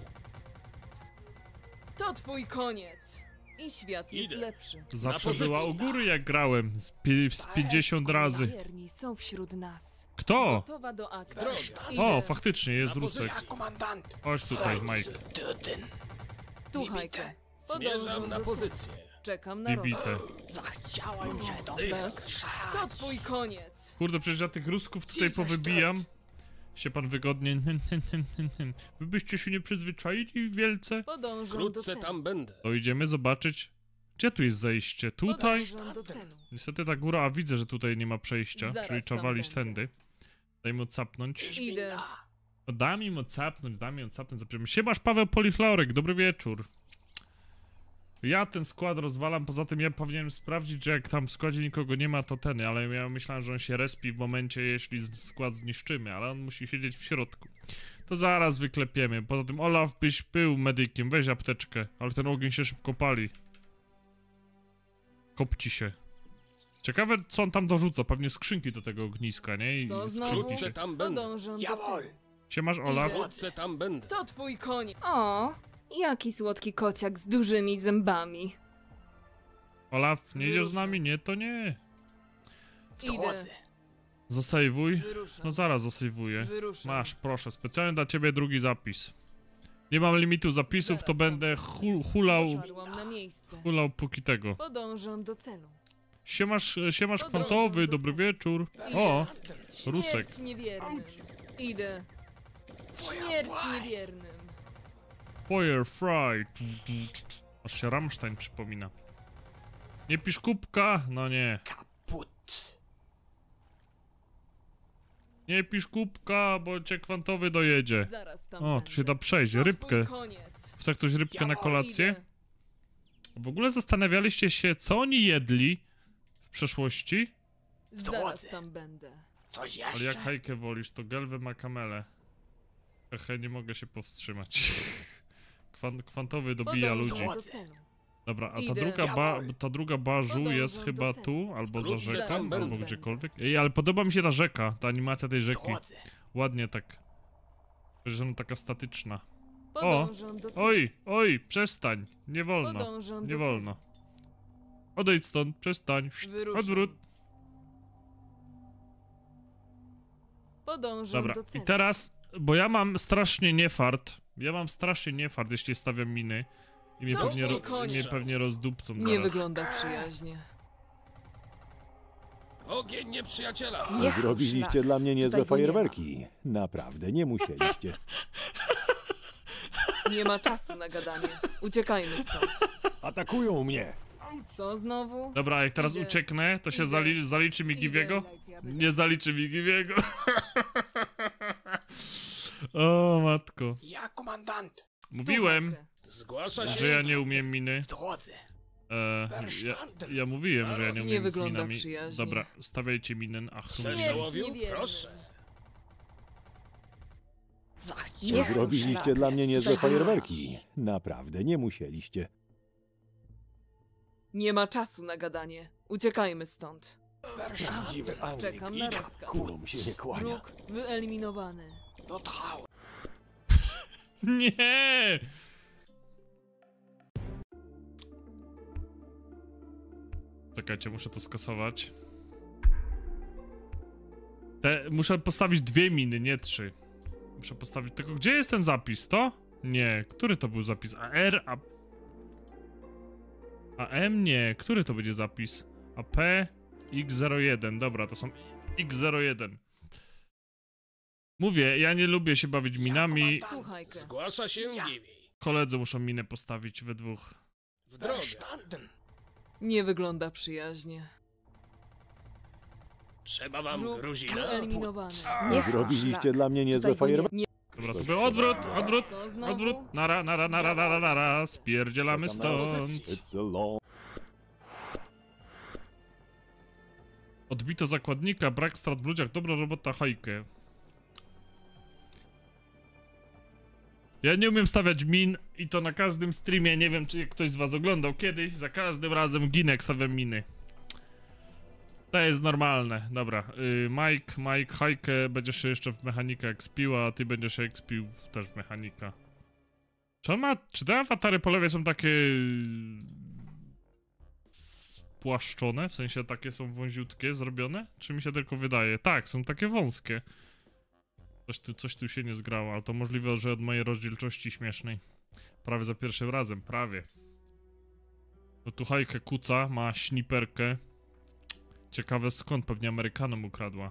To twój koniec. I świat jest Idę. lepszy. Zawsze pozycji. była u góry, jak grałem. Z, pi z pięćdziesiąt razy. Wierni są wśród nas. Kto? Gotowa do akcji. O, Idę. faktycznie, jest Na Rusek. pozycji. Komandant. Chodź tutaj, Mike. Tu hajkę. Zmierzam Podążam na do pozycję. Czekam na Bibite. rozkaz. Zachciałem się do Tak? To twój koniec. Kurde, przecież ja tych Rusków tutaj powybijam. Się pan wygodnie... Wy byście się nie przyzwyczaili wielce? Podążam do Wkrótce celu. tam będę. To idziemy zobaczyć. Gdzie tu jest zejście? Tutaj? Podążam do celu. Niestety ta góra, a widzę, że tutaj nie ma przejścia, Zaraz czyli trzeba tam walić będę. tędy. Daj mu capnąć. Idę. No daj mi mu capnąć, daj mi mu capnąć. Zapraszam. Siemasz, Paweł Polichlorek, dobry wieczór. Ja ten skład rozwalam, poza tym ja powinienem sprawdzić, że jak tam w składzie nikogo nie ma, to ten, ale ja myślałem, że on się respi w momencie, jeśli z- skład zniszczymy, ale on musi siedzieć w środku. To zaraz wyklepiemy. Poza tym, Olaf, byś był medykiem, weź apteczkę, ale ten ogień się szybko pali. Kopci się. Ciekawe, co on tam dorzuca, pewnie skrzynki do tego ogniska, nie? I Co i znowu? skrzynki się. Wkrótce tam będę. Podążam do celu. Siemasz, Olaf? Wkrótce tam będę. To twój koniec. O, jaki słodki kociak z dużymi zębami. Olaf, nie idziesz z nami? Nie, to nie. Idę. Zasejwuj. Wyruszam. No zaraz zasejwuję. Wyruszam. Masz, proszę, specjalnie dla ciebie drugi zapis. Nie mam limitu zapisów, to będę hul, hulał, Dotarłam na miejsce. hulał póki tego. Podążam do celu. Siemasz, siemasz Podążam kwantowy, do dobry celu. wieczór. O, Rusek. Śmierć niewiernym. Idę. Śmierć niewiernym. Firefly. Aż się Rammstein przypomina. Nie pisz kubka? No nie. Kaput. Nie pisz kubka, bo cię kwantowy dojedzie. Zaraz tam O, tu się da przejść. To Rybkę. twój koniec. Chce ktoś rybkę na kolację? Idę. W ogóle zastanawialiście się, co oni jedli w przeszłości? Zaraz tam będę. Coś Ale jak jeszcze? hajkę wolisz, to gelwę ma kamele. Hehe, nie mogę się powstrzymać. Kwan, kwantowy dobija Podążam ludzi. do celu. Dobra, a ta Idę. druga, ba, ta druga bażu Podążam jest do chyba celu. tu, albo za Wkrótce rzeką, tam albo będę. gdziekolwiek. Ej, ale podoba mi się ta rzeka, ta animacja tej rzeki. Drodzy. Ładnie tak. Że ona taka statyczna. O! Podążam do celu. Oj, oj, przestań. Nie wolno. Podążam Nie do wolno. Odejdź stąd, przestań. Szt, Wyruszam. odwrót. Podążam Dobra, do i celu. teraz, bo ja mam strasznie niefart. Ja mam strasznie niefart, jeśli stawiam miny. I mnie, To pewnie, twój ro, koniec. mnie pewnie rozdupcą Nie zaraz. wygląda przyjaźnie. Ogień nieprzyjaciela! Nie Zrobiliście dla mnie niezłe Tutaj go nie ma. fajerwerki. Naprawdę, nie musieliście. Nie ma czasu na gadanie. Uciekajmy stąd. Atakują mnie! Co znowu? Dobra, jak teraz Idę. ucieknę, to się Idę. zali, zaliczy mi Idę, Giviego? Lightyear. Nie zaliczy mi Giviego. O matko. Ja, komandant. Mówiłem, Zgłasza się... że ja nie umiem miny. W drodze. E, ja, ja mówiłem, że ja nie Nie umiem z wygląda minami. przyjaźnie. Dobra, stawiajcie minen. Ach, Cel Śmierć załowił? niewierny. Proszę. Czy zrobiliście dla mnie niezłe Zaginiesz. fajerwerki. Naprawdę, nie musieliście. Nie ma czasu na gadanie. Uciekajmy stąd. Prawdziwy Czekam na rozkaz. Kulum się nie kłania. Wróg wyeliminowany. Dotrwałem. Nie! Czekajcie, muszę to skasować. Te, muszę postawić dwie miny, nie trzy. Muszę postawić... Tylko gdzie jest ten zapis? To? Nie. Który to był zapis? A R, A... A M? Nie. Który to będzie zapis? A P? X zero jeden. Dobra, to są X zero jeden. Mówię, ja nie lubię się bawić minami. Słuchajkę. Zgłasza się Givi. Koledzy muszą minę postawić we dwóch. W drogę. Verstanden. Nie wygląda przyjaźnie. Trzeba wam Wróg Gruzina? wyeliminowany. Zrobiliście dla mnie niezłe Tutaj go nie- fajerwerki. nie- Dobra, to był odwrót, odwrót, Co znowu? odwrót. Nara, nara, nara, nara, nara. Spierdzielamy stąd. It's a long... Odbito zakładnika, brak strat w ludziach, dobra robota, hajkę. Ja nie umiem stawiać min i to na każdym streamie, nie wiem czy ktoś z was oglądał kiedyś, za każdym razem ginę jak stawiam miny. To jest normalne, dobra. Yy, Mike, Mike, hajkę, będziesz się jeszcze w mechanika ekspił, a ty będziesz się ekspił też w mechanika. Czy on ma, czy te awatary po lewej są takie... spłaszczone, w sensie takie są wąziutkie, zrobione? Czy mi się tylko wydaje? Tak, są takie wąskie. Coś tu, coś tu się nie zgrało, ale to możliwe, że od mojej rozdzielczości śmiesznej. Prawie za pierwszym razem, prawie. No tu hajkę kuca, ma śniperkę. Ciekawe skąd, pewnie Amerykanom ukradła.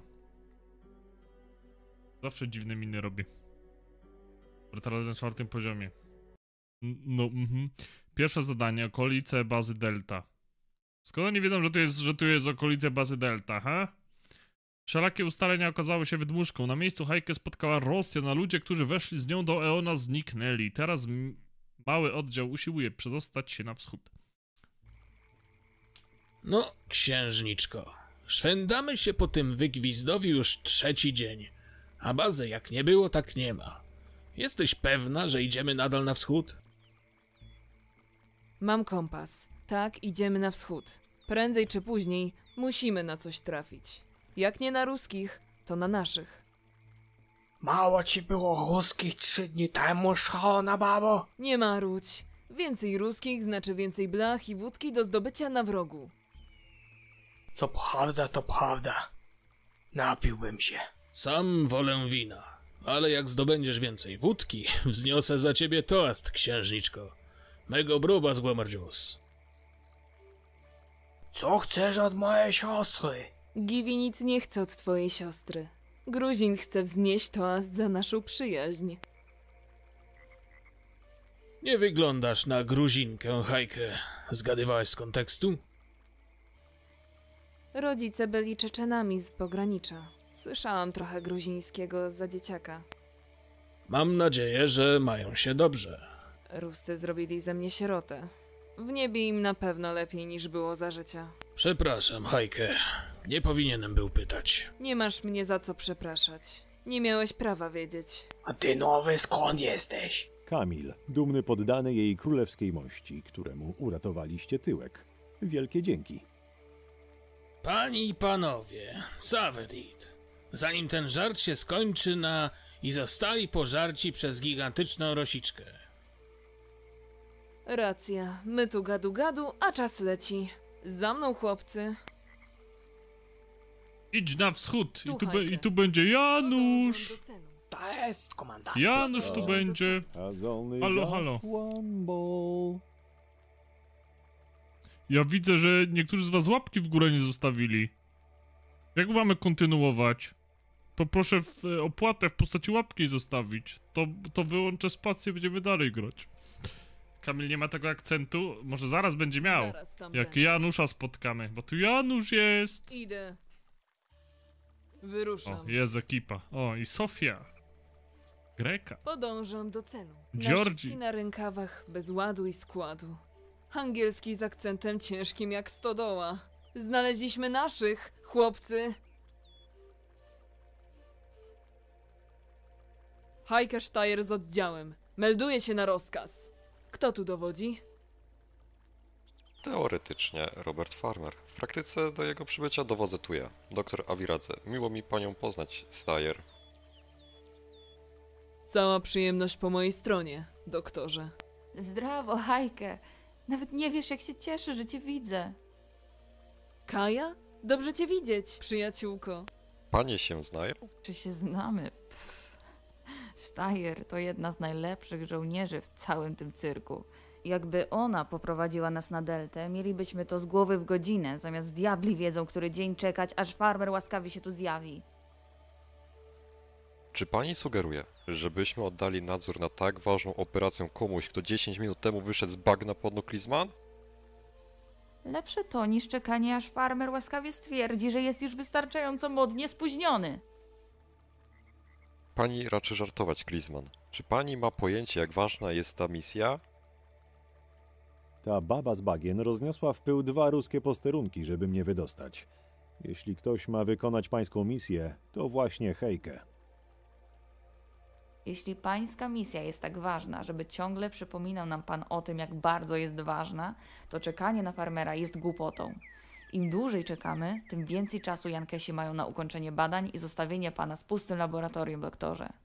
Zawsze dziwne miny robi. Teraz na czwartym poziomie. N- No, mhm. Pierwsze zadanie, okolice bazy Delta. Skąd oni wiedzą, że tu jest, że tu jest okolice bazy Delta, ha? Wszelakie ustalenia okazały się wydmuszką. Na miejscu hajkę spotkała Rosja, na ludzie, którzy weszli z nią do Eona, zniknęli. Teraz m- mały oddział usiłuje przedostać się na wschód. No, księżniczko, szwendamy się po tym wygwizdowi już trzeci dzień, a bazy jak nie było, tak nie ma. Jesteś pewna, że idziemy nadal na wschód? Mam kompas. Tak, idziemy na wschód. Prędzej czy później musimy na coś trafić. Jak nie na ruskich, to na naszych. Mało ci było ruskich trzy dni temu, szalona babo? Nie marudź. Więcej ruskich znaczy więcej blach i wódki do zdobycia na wrogu. Co prawda, to prawda. Napiłbym się. Sam wolę wina, ale jak zdobędziesz więcej wódki, wzniosę za ciebie toast, księżniczko. Mego bruba zgłamardzios. Co chcesz od mojej siostry? Givi nic nie chce od twojej siostry. Gruzin chce wznieść toast za naszą przyjaźń. Nie wyglądasz na Gruzinkę, hajkę. Zgadywałeś z kontekstu? Rodzice byli Czeczenami z pogranicza. Słyszałam trochę gruzińskiego za dzieciaka. Mam nadzieję, że mają się dobrze. Ruscy zrobili ze mnie sierotę. W niebie im na pewno lepiej niż było za życia. Przepraszam, hajkę. Nie powinienem był pytać. Nie masz mnie za co przepraszać. Nie miałeś prawa wiedzieć. A ty nowy skąd jesteś? Kamil, dumny poddany jej królewskiej mości, któremu uratowaliście tyłek. Wielkie dzięki. Panie i panowie, Savedit, zanim ten żart się skończy na i zostali pożarci przez gigantyczną rosiczkę. Racja, my tu gadu gadu, a czas leci. Za mną, chłopcy. Idź na wschód i tu, be, Hajkę. i tu będzie Janusz. To jest, komandant. Janusz tu będzie. Halo, halo. Ja widzę, że niektórzy z was łapki w górę nie zostawili. Jak mamy kontynuować? Poproszę w, e, opłatę w postaci łapki zostawić. To, to wyłączę spację, będziemy dalej grać. Kamil nie ma tego akcentu? Może zaraz będzie miał. Zaraz tam Jak będę. Janusza spotkamy, bo tu Janusz jest. Idę. Wyruszam. O, jest ekipa. O, i Sofia. Greka. Podążam do cenu. Georgie. Naszki na rękawach, bez ładu i składu. Angielski z akcentem ciężkim jak stodoła. Znaleźliśmy naszych, chłopcy. Heike Steyer z oddziałem. Melduje się na rozkaz. Kto tu dowodzi? Teoretycznie Robert Farmer. W praktyce do jego przybycia dowodzę tu ja, doktor Awiradze. Miło mi panią poznać, Steyer. Cała przyjemność po mojej stronie, doktorze. Zdrowo, Hajkę. Nawet nie wiesz, jak się cieszę, że cię widzę. Kaja? Dobrze cię widzieć, przyjaciółko. Panie się znają? Czy się znamy? Pff. Steyer to jedna z najlepszych żołnierzy w całym tym cyrku. Jakby ona poprowadziła nas na deltę, mielibyśmy to z głowy w godzinę, zamiast diabli wiedzą, który dzień czekać, aż farmer łaskawie się tu zjawi. Czy pani sugeruje, żebyśmy oddali nadzór na tak ważną operację komuś, kto dziesięć minut temu wyszedł z bagna pod Nuklizman? Lepsze to niż czekanie, aż farmer łaskawie stwierdzi, że jest już wystarczająco modnie spóźniony. Pani raczy żartować, Klizman. Czy pani ma pojęcie, jak ważna jest ta misja? Ta baba z bagien rozniosła w pył dwa ruskie posterunki, żeby mnie wydostać. Jeśli ktoś ma wykonać pańską misję, to właśnie Heike. Jeśli pańska misja jest tak ważna, żeby ciągle przypominał nam pan o tym, jak bardzo jest ważna, to czekanie na farmera jest głupotą. Im dłużej czekamy, tym więcej czasu Jankesi mają na ukończenie badań i zostawienie pana z pustym laboratorium, doktorze.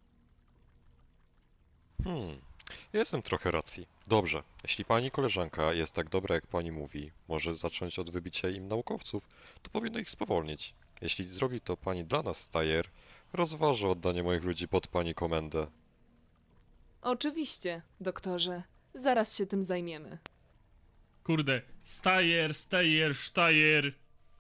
Hmm, jestem trochę racji. Dobrze, jeśli pani koleżanka jest tak dobra, jak pani mówi, może zacząć od wybicia im naukowców, to powinno ich spowolnić. Jeśli zrobi to pani dla nas, Steyer, rozważę oddanie moich ludzi pod pani komendę. Oczywiście, doktorze. Zaraz się tym zajmiemy. Kurde, Steyer, Steyer, Steyer.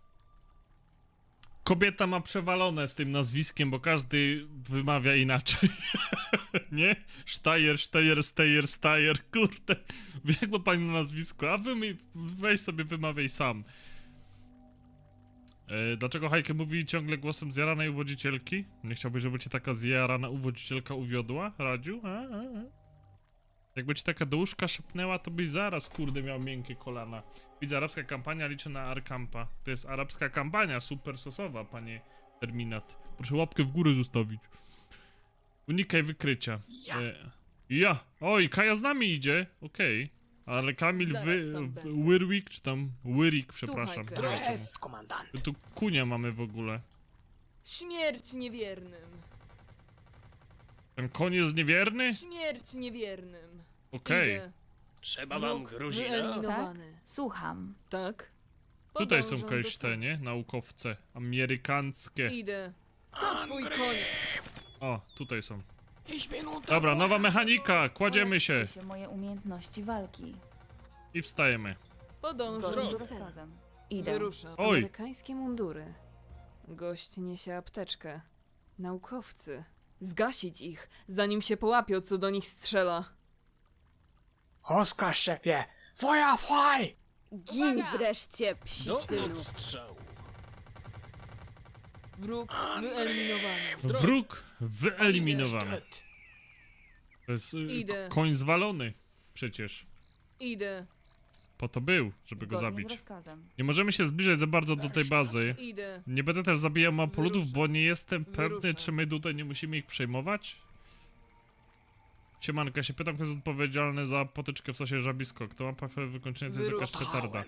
Kobieta ma przewalone z tym nazwiskiem, bo każdy wymawia inaczej. Nie? Steyer, Steyer, Steyer, Steyer. Kurde, jak ma pani na nazwisko? A wy mi, weź sobie wymawiaj sam. E, dlaczego Heike mówi ciągle głosem zjaranej uwodzicielki? Nie chciałbyś, żeby cię taka zjarana uwodzicielka uwiodła, Radziu? A, a, a. Jakby ci taka do łóżka szepnęła, to byś zaraz, kurde, miał miękkie kolana. Widzę, arabska kampania, liczę na Arkampa. To jest arabska kampania, super sosowa, panie Terminat. Proszę łapkę w górę zostawić. Unikaj wykrycia. Ja. E, ja. Oj, Kaja z nami idzie. Okej. Okay. Ale Kamil wy, w, Wyrwik, czy tam Wyrik, przepraszam. To jest, komandant. Tu kunia mamy w ogóle. Śmierć niewiernym. Ten koń jest niewierny? Śmierć niewiernym. Okej. Idę. Trzeba wam Wróg Gruzina? wyeliminowany. Tak? Słucham. Tak. Tutaj są Podążam do kogoś te, celu. nie? Naukowce. Amerykańskie. Idę. To twój koniec. O, tutaj są. Ich bin unter Dobra, nowa mechanika, kładziemy się. się moje umiejętności walki. I wstajemy. Podążam Zgodnie do z celu. rozkazem. Idę. Wyruszam. Oj. Amerykańskie mundury. Gość niesie apteczkę. Naukowcy. Zgasić ich, zanim się połapią, co do nich strzela. Rozkaz, szefie! Feuer frei! Gin wreszcie, psi Do synu. odstrzału. Wróg wyeliminowany. Wróg wyeliminowany. To jest y, Idę. koń zwalony przecież. Idę. Po to był, żeby go Zgodnie z zabić. rozkazem. Nie możemy się zbliżać za bardzo do tej bazy. Idę. Nie będę też zabijał małpoludów, bo nie jestem pewny, Wyruszam. czy my tutaj nie musimy ich przejmować. Siemanka, się pytam, kto jest odpowiedzialny za potyczkę w sosie żabisko. Kto ma pafę wykończenia, to jest jakaś petarda.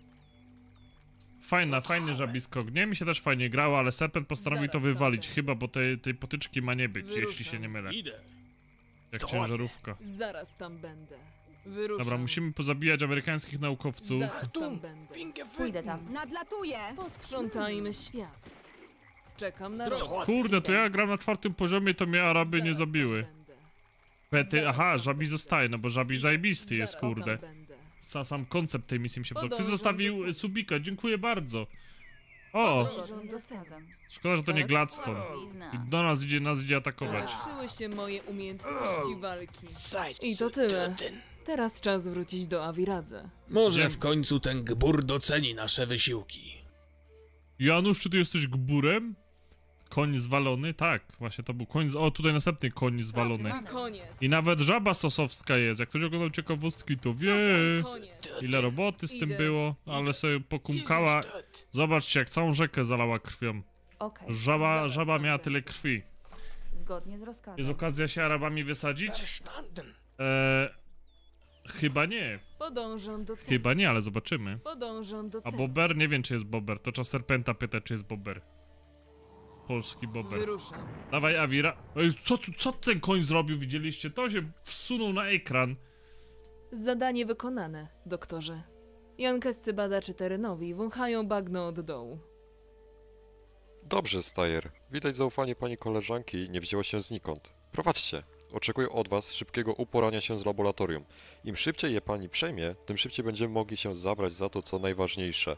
Fajna, fajny żabiskok, nie? Mi się też fajnie grało, ale Serpent postanowił to wywalić chyba, bo tej, tej potyczki ma nie być, Wyruszam. jeśli się nie mylę. Idę. Jak ciężarówka. Zaraz tam będę. Wyruszam. Dobra, musimy pozabijać amerykańskich naukowców. Zaraz tam będę. Pójdę tam. Nadlatuję. Posprzątajmy świat. Czekam na Kurde, rozkaz. to ja gram na czwartym poziomie, to mnie Araby nie zabiły. Pety, aha, żabi zostaje, no bo żabi zajebisty jest, kurde. Sam, sam koncept tej misji mi się podoba. Ktoś zostawił subika, dziękuję bardzo. O! Zgodnie z rozkazem. Szkoda, że to nie Gladstone. I do nas idzie, nas idzie atakować. Zwiększyły się moje umiejętności walki. I to tyle. Teraz czas wrócić do Awiradze. Może w końcu ten gbur doceni nasze wysiłki. Janusz, czy ty jesteś gburem? Koń zwalony? Tak, właśnie to był koń z... O, tutaj następny koń zwalony. Koniec. I nawet żaba sosowska jest. Jak ktoś oglądał ciekawostki, to wie, ile roboty z tym było, ale sobie pokumkała. Zobaczcie, jak całą rzekę zalała krwią. Okej. Żaba, żaba miała tyle krwi. Zgodnie z rozkazem. Jest okazja się Arabami wysadzić? Eee, chyba nie. Podążam do celu. Chyba nie, ale zobaczymy. Podążam do A celu. Bober? Nie wiem, czy jest Bober. To trzeba Serpenta pytać, czy jest Bober. Polski Bober. Wyruszam. Dawaj, Awira. Ej, co, tu- co ten koń zrobił? Widzieliście? To się wsunął na ekran. Zadanie wykonane, doktorze. Jankescy badacze terenowi wąchają bagno od dołu. Dobrze, Stajer. Widać zaufanie pani koleżanki nie wzięło się znikąd. Prowadźcie. Oczekuję od was szybkiego uporania się z laboratorium. Im szybciej je pani przejmie, tym szybciej będziemy mogli się zabrać za to, co najważniejsze.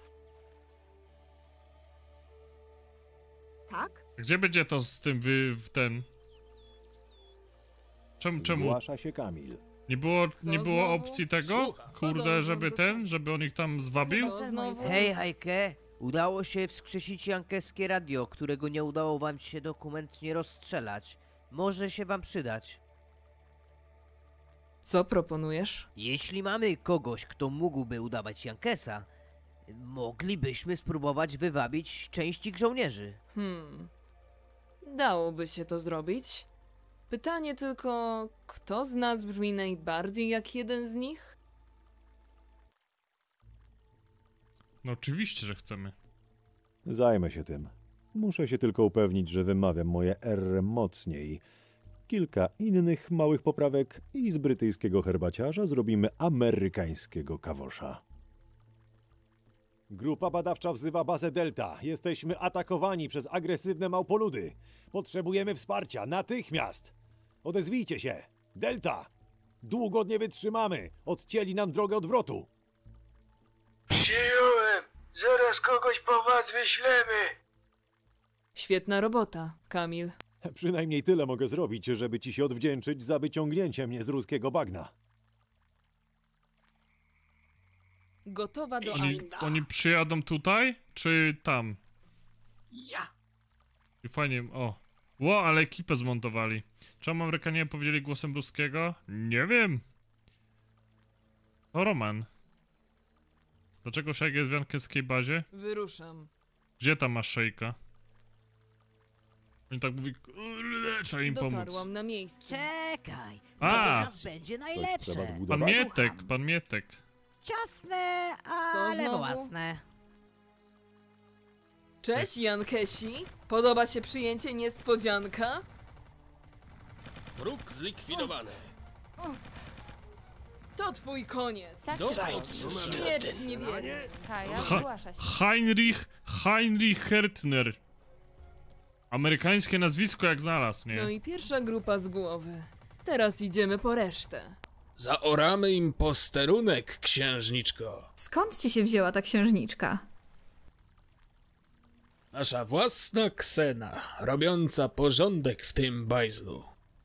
Tak? Gdzie będzie to z tym wy... w ten... Czemu, czemu? Zgłasza się Kamil. Nie było, nie Co było znowu? opcji tego? Słucham. Kurde, Podążam żeby do ten, żeby on ich tam zwabił? Co znowu? Hej, Hajke! Udało się wskrzesić jankeskie radio, którego nie udało wam się dokumentnie rozstrzelać. Może się wam przydać. Co proponujesz? Jeśli mamy kogoś, kto mógłby udawać Jankesa, moglibyśmy spróbować wywabić część ich żołnierzy. Hmm. Dałoby się to zrobić. Pytanie tylko, kto z nas brzmi najbardziej jak jeden z nich? No oczywiście, że chcemy. Zajmę się tym. Muszę się tylko upewnić, że wymawiam moje R mocniej. Kilka innych małych poprawek i z brytyjskiego herbaciarza zrobimy amerykańskiego kawosza. Grupa badawcza wzywa bazę Delta. Jesteśmy atakowani przez agresywne małpoludy. Potrzebujemy wsparcia, natychmiast! Odezwijcie się! Delta! Długo nie wytrzymamy! Odcięli nam drogę odwrotu! Przyjąłem! Zaraz kogoś po was wyślemy! Świetna robota, Kamil. Przynajmniej tyle mogę zrobić, żeby ci się odwdzięczyć za wyciągnięcie mnie z ruskiego bagna. Gotowa do Oni, akcji. oni przyjadą tutaj, czy tam? Ja! I fajnie, o. Ło, ale ekipę zmontowali. Czemu Amerykanie powiedzieli głosem ruskiego? Nie wiem. O, Roman. Dlaczego Szejk jest w jankeskiej bazie? Wyruszam. Gdzie tam masz Szejka? Oni tak mówi, kurde, trzeba im pomóc. Dotarłam na miejsce. Czekaj! A! To będzie trzeba najlepsze! Pan zbudować? Mietek, pan Mietek. Ciasne, Co ale znowu? własne. Cześć, Jankesi. Podoba się przyjęcie niespodzianka? Wróg zlikwidowany. To twój koniec. Tak, Śmierć niewierna. Kaja, Ha zgłasza się. Heinrich, Heinrich Hertner. Amerykańskie nazwisko jak znalazł, nie? No i pierwsza grupa z głowy. Teraz idziemy po resztę. Zaoramy im posterunek, księżniczko. Skąd ci się wzięła ta księżniczka? Nasza własna Ksena, robiąca porządek w tym bajzlu.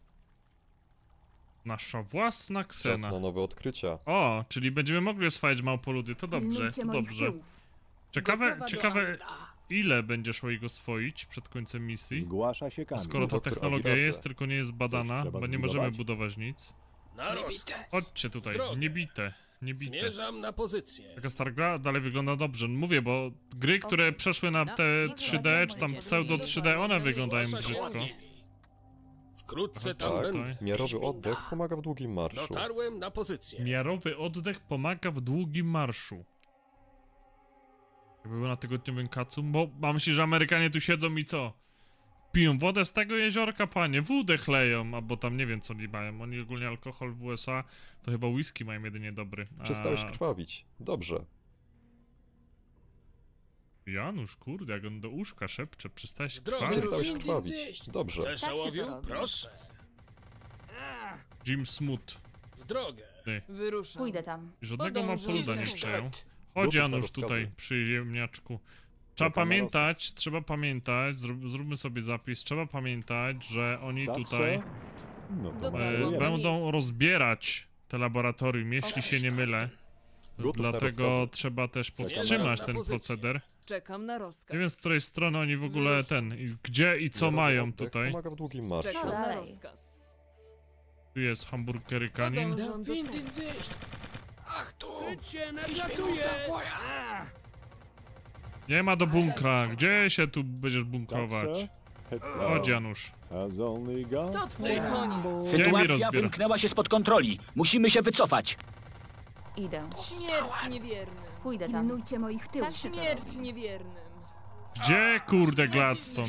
Nasza własna Ksena. Czas na nowe odkrycia. O, czyli będziemy mogli oswajać małpoludy, to dobrze, Pilnujcie to moich dobrze. tyłów. Ciekawe, Gotowa do ciekawe ile będzie szło ich oswoić przed końcem misji. Zgłasza się Kamil. Skoro ta Doktor technologia Awiradze. jest, tylko nie jest badana, Coś trzeba bo nie zbudować? możemy budować nic. Na rozkaz. Chodźcie tutaj, Drogę. niebite. niebite. Zmierzam na pozycję. Taka stara gra dalej wygląda dobrze. Mówię, bo gry, które przeszły na te trzy D, czy tam pseudo trzy D, one wyglądają brzydko. Wkrótce tam Tak, będę. miarowy oddech pomaga w długim marszu. Dotarłem na pozycję. Miarowy oddech pomaga w długim marszu. Jakby był na tygodniowym kacu, bo mam myśli, że Amerykanie tu siedzą i co? Piją wodę z tego jeziorka, panie, wódę chleją, albo tam nie wiem co oni mają. Oni ogólnie alkohol w U S A to chyba whisky mają jedynie dobry. A... Przestałeś krwawić. Dobrze. Janusz, kurde, jak on do łóżka szepcze, przestałeś drogę, krwawić. Przestałeś krwawić. Dobrze. Chcesz ołowiu? Proszę. Jim Smoot. W drogę. Ty. Wyruszam. Pójdę tam. Żadnego Podążę. Mapoluda nie przejął. Chodź Gotowy na Janusz rozkazy. tutaj, przy ziemniaczku. Trzeba Czekam na pamiętać, trzeba pamiętać, zrób, zróbmy sobie zapis, trzeba pamiętać, że oni Tak, tutaj co? No to e, próbujemy. będą rozbierać te laboratorium, jeśli się nie mylę. Gotów na Dlatego rozkazy. trzeba też Czekam powstrzymać na ten pozycję. proceder. Czekam na rozkaz. Nie wiem z której strony oni w ogóle ten, i gdzie i co Miarowy mają oddech tutaj. pomaga w długim marszu. Czekam na Dalej. rozkaz. Tu jest hamburgerykanin. Podążam do celu. Ach tu! Cię nadlatuję! Nie ma do bunkra, gdzie się tu będziesz bunkrować? Chodź Janusz. Has only got To twój koniec. Gdzie mi Sytuacja rozbiera? wymknęła się spod kontroli. Musimy się wycofać. Idę. Śmierć niewiernym. Pójdę tam. Pilnujcie moich tyłów. Śmierć niewiernym. Gdzie kurde Gladstone?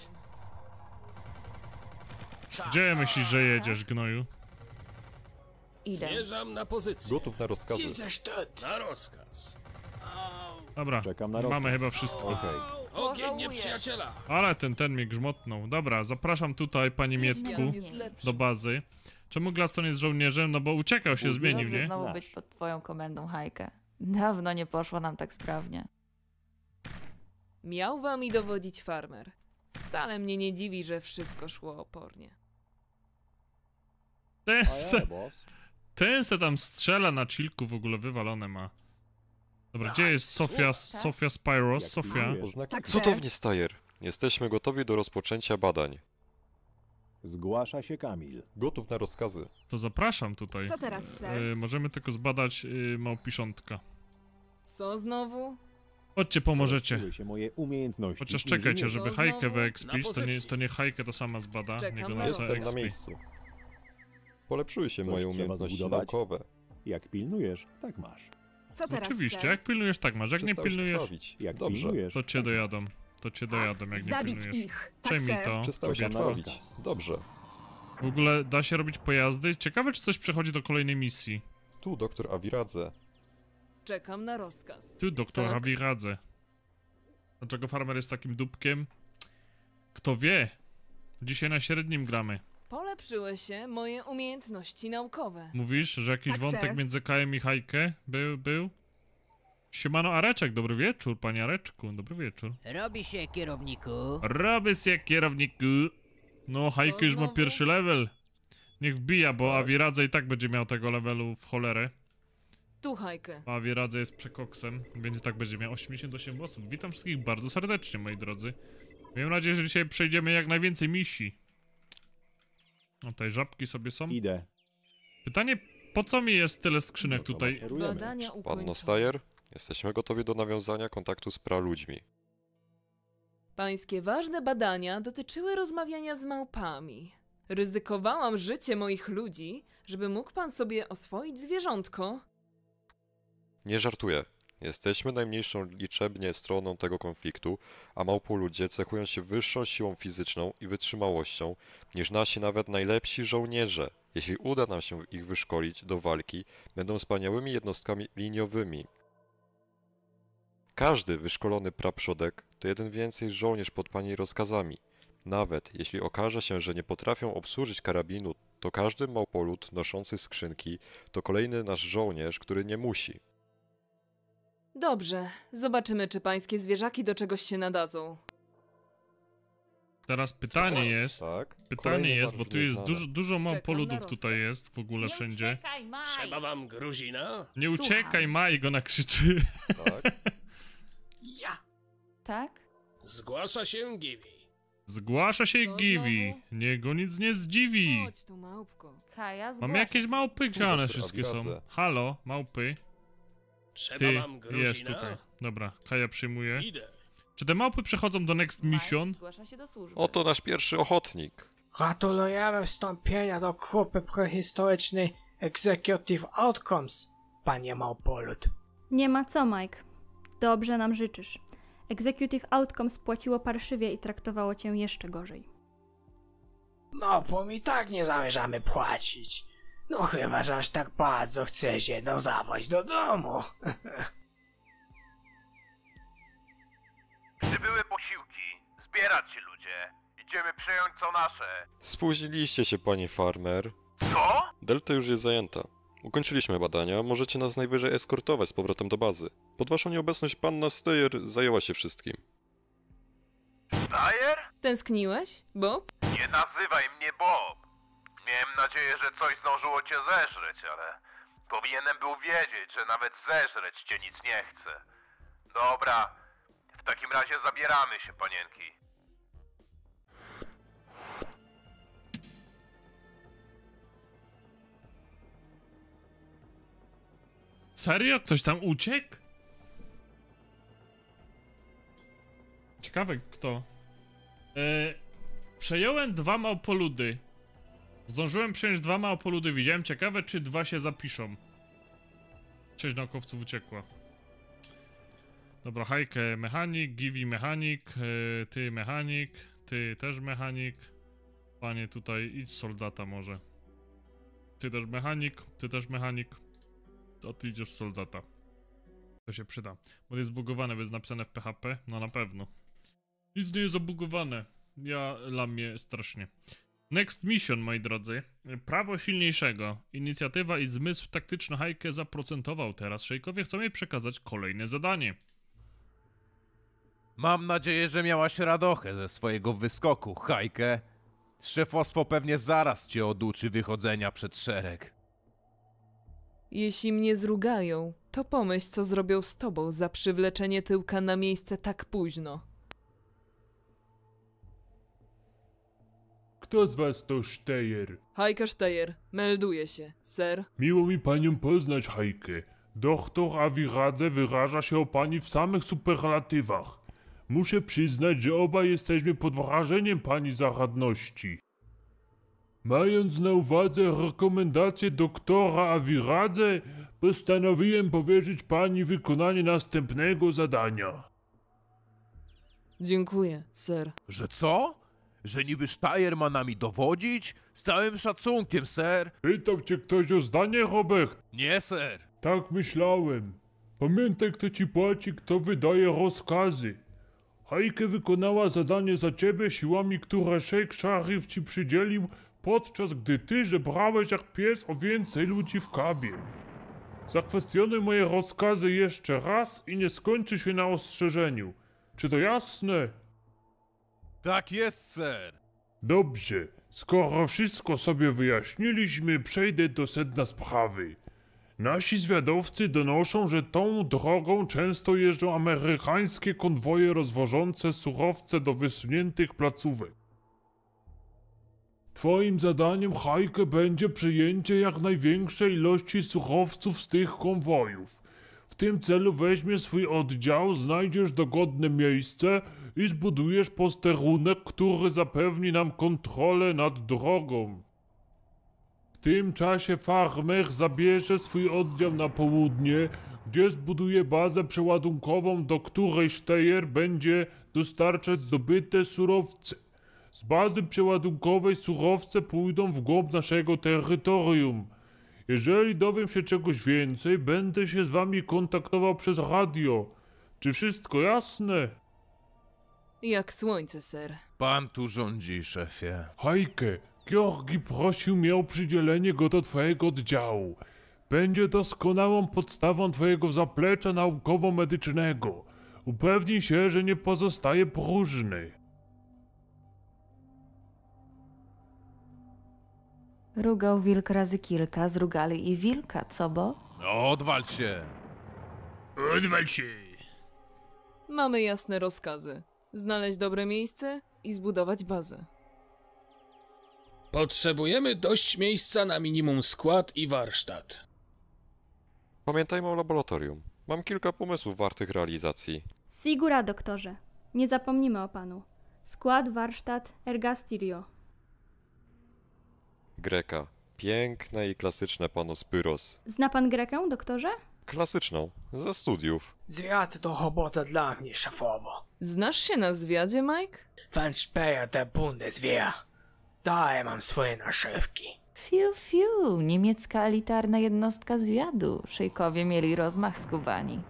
Gdzie myślisz, że jedziesz, gnoju? Idę. Zmierzam na pozycję. Gotów na rozkazy. Na rozkaz. Dobra, Czekam na rozkaz. mamy chyba wszystko. Okej. Ogień nieprzyjaciela. Ale ten, ten mnie grzmotnął. Dobra, zapraszam tutaj, panie Mietku, Jest lepszy. do bazy. Czemu Gladstone jest żołnierzem? No bo uciekał się, zmienił, Dobrze nie? znowu Nasz. być pod twoją komendą, Hajkę. Dawno nie poszło nam tak sprawnie. Miał wami dowodzić farmer. Wcale mnie nie dziwi, że wszystko szło opornie. Ten A se, ja, boss. ten se tam strzela na chillku, w ogóle wywalone ma. Dobra, gdzie jest Sofia, Sofia Spyros? Jak Sofia. pilnujesz? Oznaki. Tak, Cudownie, Stajer. Jesteśmy gotowi do rozpoczęcia badań. Zgłasza się Kamil. Gotów na rozkazy. To zapraszam tutaj. Co teraz, ser? Y, możemy tylko zbadać y, małpiszątka. Co znowu? Chodźcie, pomożecie. Polepszyły się moje umiejętności. Chociaż czekajcie, inżynierii. żeby Co Hajkę znowu? wyekspić, to nie, pozycji. to nie Hajkę to sama zbada. Czekam Niech na ona se rozkaz. Jestem na expi. miejscu. Polepszyły się Coś moje trzeba umiejętności zbudować? naukowe. Jak pilnujesz, tak masz. Co teraz, Oczywiście, ser? jak pilnujesz, tak masz. Jak nie Przestałeś pilnujesz, krwawić. Jak Dobrze. pilnujesz, to cię tak dojadą. To cię dojadą, jak nie Zabić pilnujesz. ich. Tak, Przejmij ser. to, Przestałeś Czekam na kobieto. krwawić. rozkaz. Dobrze. W ogóle da się robić pojazdy? Ciekawe, czy coś przechodzi do kolejnej misji. Tu doktor Awiradze. Czekam na rozkaz. Tu doktor Tak. Awiradze. Dlaczego farmer jest takim dupkiem? Kto wie? Dzisiaj na średnim gramy. Polepszyły się moje umiejętności naukowe. Mówisz, że jakiś Tak, wątek ser. między Kajem i Hajkę był, był? Siemano Areczek, dobry wieczór, panie Areczku, dobry wieczór. Robi się, kierowniku. Robię się, kierowniku. No, Hajkę już ma znowu? pierwszy level. Niech wbija, bo Awiradze i tak będzie miał tego levelu w cholerę. Tu Hajkę. A Awiradze jest przekoksem, więc i tak będzie miał osiemdziesiąt osiem osób. Witam wszystkich bardzo serdecznie, moi drodzy. Mam nadzieję, że dzisiaj przejdziemy jak najwięcej misji. No tutaj żabki sobie są. Idę. Pytanie, po co mi jest tyle skrzynek No to tutaj? maszerujemy. Badania Panno ukończone. Stajer, jesteśmy gotowi do nawiązania kontaktu z praludźmi. Pańskie ważne badania dotyczyły rozmawiania z małpami. Ryzykowałam życie moich ludzi, żeby mógł pan sobie oswoić zwierzątko. Nie żartuję. Jesteśmy najmniejszą liczebnie stroną tego konfliktu, a małpoludzie cechują się wyższą siłą fizyczną i wytrzymałością niż nasi nawet najlepsi żołnierze. Jeśli uda nam się ich wyszkolić do walki, będą wspaniałymi jednostkami liniowymi. Każdy wyszkolony praprzodek to jeden więcej żołnierz pod pani rozkazami. Nawet jeśli okaże się, że nie potrafią obsłużyć karabinu, to każdy małpolud noszący skrzynki to kolejny nasz żołnierz, który nie musi. Dobrze, zobaczymy, czy pańskie zwierzaki do czegoś się nadadzą. Teraz pytanie jest, Tak? pytanie Kolejny jest, bo ważny tu jest nieznany. dużo, dużo małpoludów na tutaj rozkaz. jest, w ogóle wszędzie. Uciekaj, Maj! Trzeba wam Gruzina? Nie Słucham. uciekaj, Maj, go nakrzyczy. Tak? Ja. Tak? Zgłasza się Givi. Zgłasza się Co Givi. znowu? Niech go nic nie zdziwi. Chodź tu, małpko. Kaja, Mamy zgłasza jakieś się. małpy, gdzie one Doktor wszystkie są? Abiradze. Halo, małpy. Trzeba Ty, wam gruzina? jest tutaj. Dobra, Kaja przyjmuje. Idę. Czy te małpy przechodzą do next mission? Zgłasza się do służby. Oto nasz pierwszy ochotnik. Gratulujemy wstąpienia do grupy prehistorycznej Executive Outcomes, panie Małpolud. Nie ma co, Mike. Dobrze nam życzysz. Executive Outcomes płaciło parszywie i traktowało cię jeszcze gorzej. Małpom i tak nie zamierzamy płacić. No chyba, że aż tak bardzo chcesz jedną zabrać do domu. Przybyły posiłki. Zbierać się, ludzie. Idziemy przejąć co nasze. Spóźniliście się, panie farmer. Co? Delta już jest zajęta. Ukończyliśmy badania, możecie nas najwyżej eskortować z powrotem do bazy. Pod waszą nieobecność panna Steyer zajęła się wszystkim. Steyer? Tęskniłeś, Bob? Nie nazywaj mnie Bob. Miałem nadzieję, że coś zdążyło cię zeżreć, ale powinienem był wiedzieć, że nawet zeżreć cię nic nie chce. Dobra, w takim razie zabieramy się, panienki. Serio? Ktoś tam uciekł? Ciekawe kto. E, przejąłem dwa małpoludy. Zdążyłem przejąć dwa małpoludy. Widziałem, ciekawe czy dwa się zapiszą. Część naukowców uciekła. Dobra, Hajkę mechanik, Givi mechanik, e, ty mechanik, ty też mechanik. Panie tutaj, idź soldata może. Ty też mechanik, ty też mechanik. A ty idziesz w soldata. To się przyda. Bo jest zbugowane, więc napisane w P H P? No na pewno. Nic nie jest zabugowane. Ja lamię strasznie. Next mission, moi drodzy. Prawo silniejszego. Inicjatywa i zmysł taktyczny Hajkę zaprocentował. Teraz szejkowie chcą jej przekazać kolejne zadanie. Mam nadzieję, że miałaś radochę ze swojego wyskoku, Hajkę. Szefostwo pewnie zaraz cię oduczy wychodzenia przed szereg. Jeśli mnie zrugają, to pomyśl, co zrobią z tobą za przywleczenie tyłka na miejsce tak późno. Kto z was to Steyer? Hajka Steyer, melduje się, ser. Miło mi panią poznać, Hajkę. Doktor Aviradze wyraża się o pani w samych superlatywach. Muszę przyznać, że obaj jesteśmy pod wrażeniem pani zaradności. Mając na uwadze rekomendacje doktora Aviradze, postanowiłem powierzyć pani wykonanie następnego zadania. Dziękuję, ser. Że co? Że niby Steyer ma nami dowodzić? Z całym szacunkiem, ser. Pytał cię ktoś o zdanie, Robert? Nie, ser. Tak myślałem. Pamiętaj, kto ci płaci, kto wydaje rozkazy. Hajkę wykonała zadanie za ciebie siłami, które Szejk Szarif ci przydzielił, podczas gdy ty żebrałeś jak pies o więcej ludzi w kabie. Zakwestionuj moje rozkazy jeszcze raz i nie skończy się na ostrzeżeniu. Czy to jasne? Tak jest, ser. Dobrze. Skoro wszystko sobie wyjaśniliśmy, przejdę do sedna sprawy. Nasi zwiadowcy donoszą, że tą drogą często jeżdżą amerykańskie konwoje rozwożące surowce do wysuniętych placówek. Twoim zadaniem, Hajkę, będzie przyjęcie jak największej ilości surowców z tych konwojów. W tym celu weźmiesz swój oddział, znajdziesz dogodne miejsce i zbudujesz posterunek, który zapewni nam kontrolę nad drogą. W tym czasie farmer zabierze swój oddział na południe, gdzie zbuduje bazę przeładunkową, do której Steyer będzie dostarczać zdobyte surowce. Z bazy przeładunkowej surowce pójdą w głąb naszego terytorium. Jeżeli dowiem się czegoś więcej, będę się z wami kontaktował przez radio. Czy wszystko jasne? Jak słońce, ser. Pan tu rządzi, szefie. Hajkę, Georgi prosił mnie o przydzielenie go do twojego oddziału. Będzie doskonałą podstawą twojego zaplecza naukowo-medycznego. Upewnij się, że nie pozostaje próżny. Rugał wilk razy kilka, zrugali i wilka, co bo? No, odwal się. Odwal się. Mamy jasne rozkazy. Znaleźć dobre miejsce i zbudować bazę. Potrzebujemy dość miejsca na minimum skład i warsztat. Pamiętajmy o laboratorium. Mam kilka pomysłów wartych realizacji. Sigura, doktorze. Nie zapomnimy o panu. Skład, warsztat, ergastirio. Greka. Piękne i klasyczne Panospyros. Zna pan Grekę, doktorze? Klasyczną, ze studiów. Zwiat to robota dla mnie, szefowo. Znasz się na zwiadzie, Mike? Fan Speyer der Bundeswehr. Daję mam swoje naszewki. Fiu, fiu, niemiecka elitarna jednostka zwiadu. Szejkowie mieli rozmach z Kubani.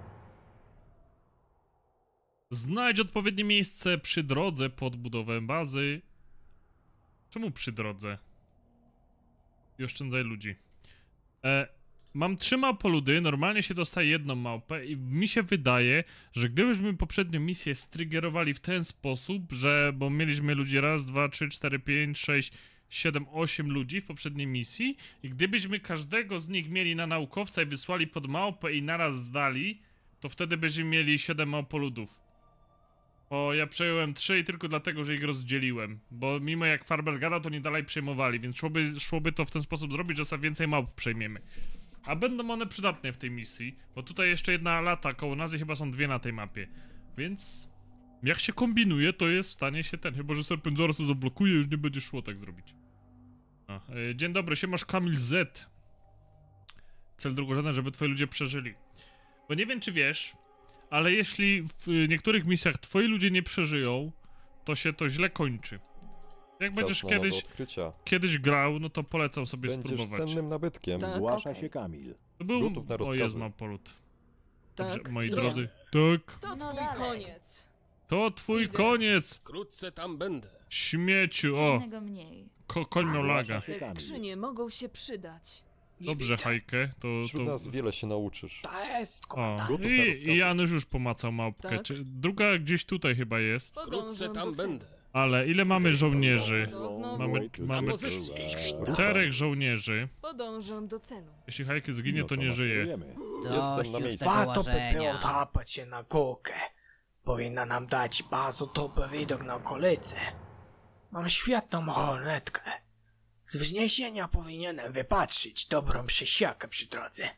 Znajdź odpowiednie miejsce przy drodze pod budowę bazy. Czemu przy drodze? I oszczędzaj ludzi. E, mam trzy małpoludy, normalnie się dostaje jedną małpę i mi się wydaje, że gdybyśmy poprzednią misję striggerowali w ten sposób, że, bo mieliśmy ludzi raz, dwa, trzy, cztery, pięć, sześć, siedem, osiem ludzi w poprzedniej misji i gdybyśmy każdego z nich mieli na naukowca i wysłali pod małpę i naraz zdali, to wtedy byśmy mieli siedem małpoludów. Bo ja przejąłem trzy i tylko dlatego, że ich rozdzieliłem. Bo mimo jak Farber gadał, to nie dalej przejmowali, więc szłoby, szłoby to w ten sposób zrobić, że sobie więcej małp przejmiemy. A będą one przydatne w tej misji, bo tutaj jeszcze jedna lata koło nas i chyba są dwie na tej mapie. Więc jak się kombinuje, to jest w stanie się ten, chyba że Serpent zaraz to zablokuje, już nie będzie szło tak zrobić. A, yy, dzień dobry, siemasz Kamil Z. Cel drugorzędny, żeby twoi ludzie przeżyli. Bo nie wiem czy wiesz, ale jeśli w niektórych misjach twoi ludzie nie przeżyją, to się to źle kończy. Jak Czas będziesz na kiedyś, nowe odkrycia. kiedyś grał, no to polecam sobie Będziesz spróbować. cennym nabytkiem. Tak, Zgłasza okej. się Kamil. To był... Gotów na O, rozkazy. jest Małpolut. Dobrze, Tak. moi Wiem. drodzy. Tak. To twój koniec. To twój Idę. koniec, Wkrótce tam będę. śmieciu. O, Jednego mniej. ko koń miał laga. Zgłasza się Te Kamil. skrzynie mogą się przydać. Dobrze, Hajkę, to... Wśród to... nas wiele się nauczysz. To jest O, komendant. Gotów na i, rozkazy. i Janusz już pomacał małpkę. Tak. Czy, druga gdzieś tutaj chyba jest. Wkrótce Podążam tam do celu. będę. Ale ile mamy żołnierzy? Co znowu? Mamy, mamy pozycję. czterech żołnierzy. Podążam do celu. Jeśli Hajkę zginie, No to nie żyje. maszerujemy. Dość na już miejscu. tego Warto by było łażenia. drapać się na górkę. Powinna nam dać bardzo dobry widok na okolicy. Mam świetną hornetkę. Z wzniesienia powinienem wypatrzyć dobrą przesiakę przy drodze.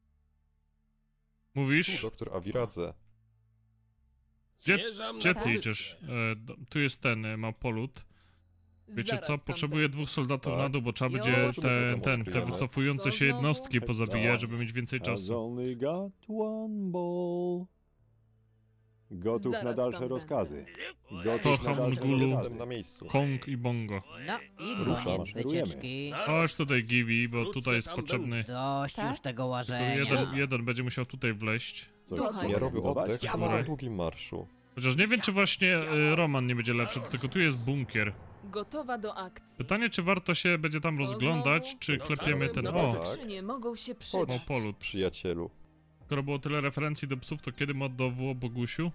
Mówisz? Doktor Awiradze. Gdzie, Zmierzam gdzie na ty pozycję. idziesz? E, do, tu jest ten e, Małpolut. Wiecie Zaraz co? tam Potrzebuję będę. dwóch soldatów Tak. na dół, bo trzeba Jo. będzie Zobaczymy, ten, co tam ten, te odkryjemy. wycofujące Co się znowu? jednostki pozabijać, żeby mieć więcej Has czasu. only got one ball. Gotów na Zaraz dalsze tam rozkazy. To Gotów na dalsze Hamungulu. rozkazy. Jestem na miejscu. Kong i Bongo. No i Ruszam. koniec wycieczki. Chodź tutaj, Givi, bo Wkrótce tutaj jest tam potrzebny... Dość Tak? już tego Tylko łażenia. jeden, jeden będzie musiał tutaj wleźć. Coś Słuchaj. Miarowy dawać? oddech Ja po wolę. długim marszu. Chociaż nie wiem, czy właśnie e, Roman nie będzie lepszy, tylko tu jest bunkier. Gotowa do akcji. Pytanie, czy warto się będzie tam Co rozglądać, znowu? czy No, klepiemy całym ten... na O, bazę. Skrzynie mogą się Chodź, przydać. Małpolut. przyjacielu. Skoro było tyle referencji do psów, to kiedy mod do W O Bogusiu?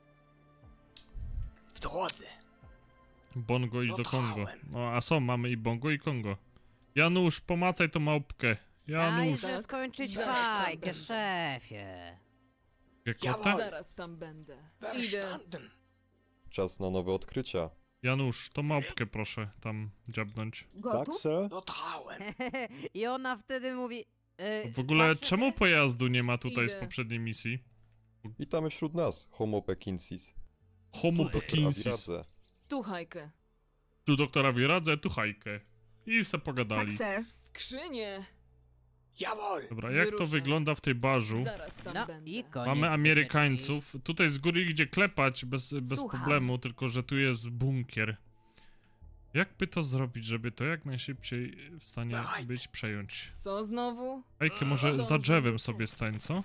W drodze. Bongo idź do Kongo. Dotrwałem. No, a są, mamy i Bongo i Kongo. Janusz, pomacaj tą małpkę. Janusz. Dajże skończyć Zaraz tam fajkę, będę. szefie. Gekota? Zaraz tam będę. Idę. Verstanden. Czas na nowe odkrycia. Janusz, to małpkę proszę tam dziabnąć. Tak, sir? Dotrałem. I ona wtedy mówi... y, W ogóle patrzę- czemu pojazdu nie ma tutaj z Idę. poprzedniej misji? Witamy wśród nas, Homo pekinsis. Homo Doktor pekinsis. Awiradze. Tu Hajkę. Tu doktora Wieradzę, tu Hajkę. I se Tak, pogadali. Skrzynie. Jawohl. Dobra, jak to Wyruszam. wygląda w tej barzu? Zaraz tam No będę. i koniec Mamy wycieczki. Amerykańców. Tutaj z góry idzie klepać bez, bez Słucham. problemu, tylko że tu jest bunkier. Jakby to zrobić, żeby to jak najszybciej w stanie Dawaj. być przejąć? Co znowu? Ejkę, może za drzewem sobie stań, co?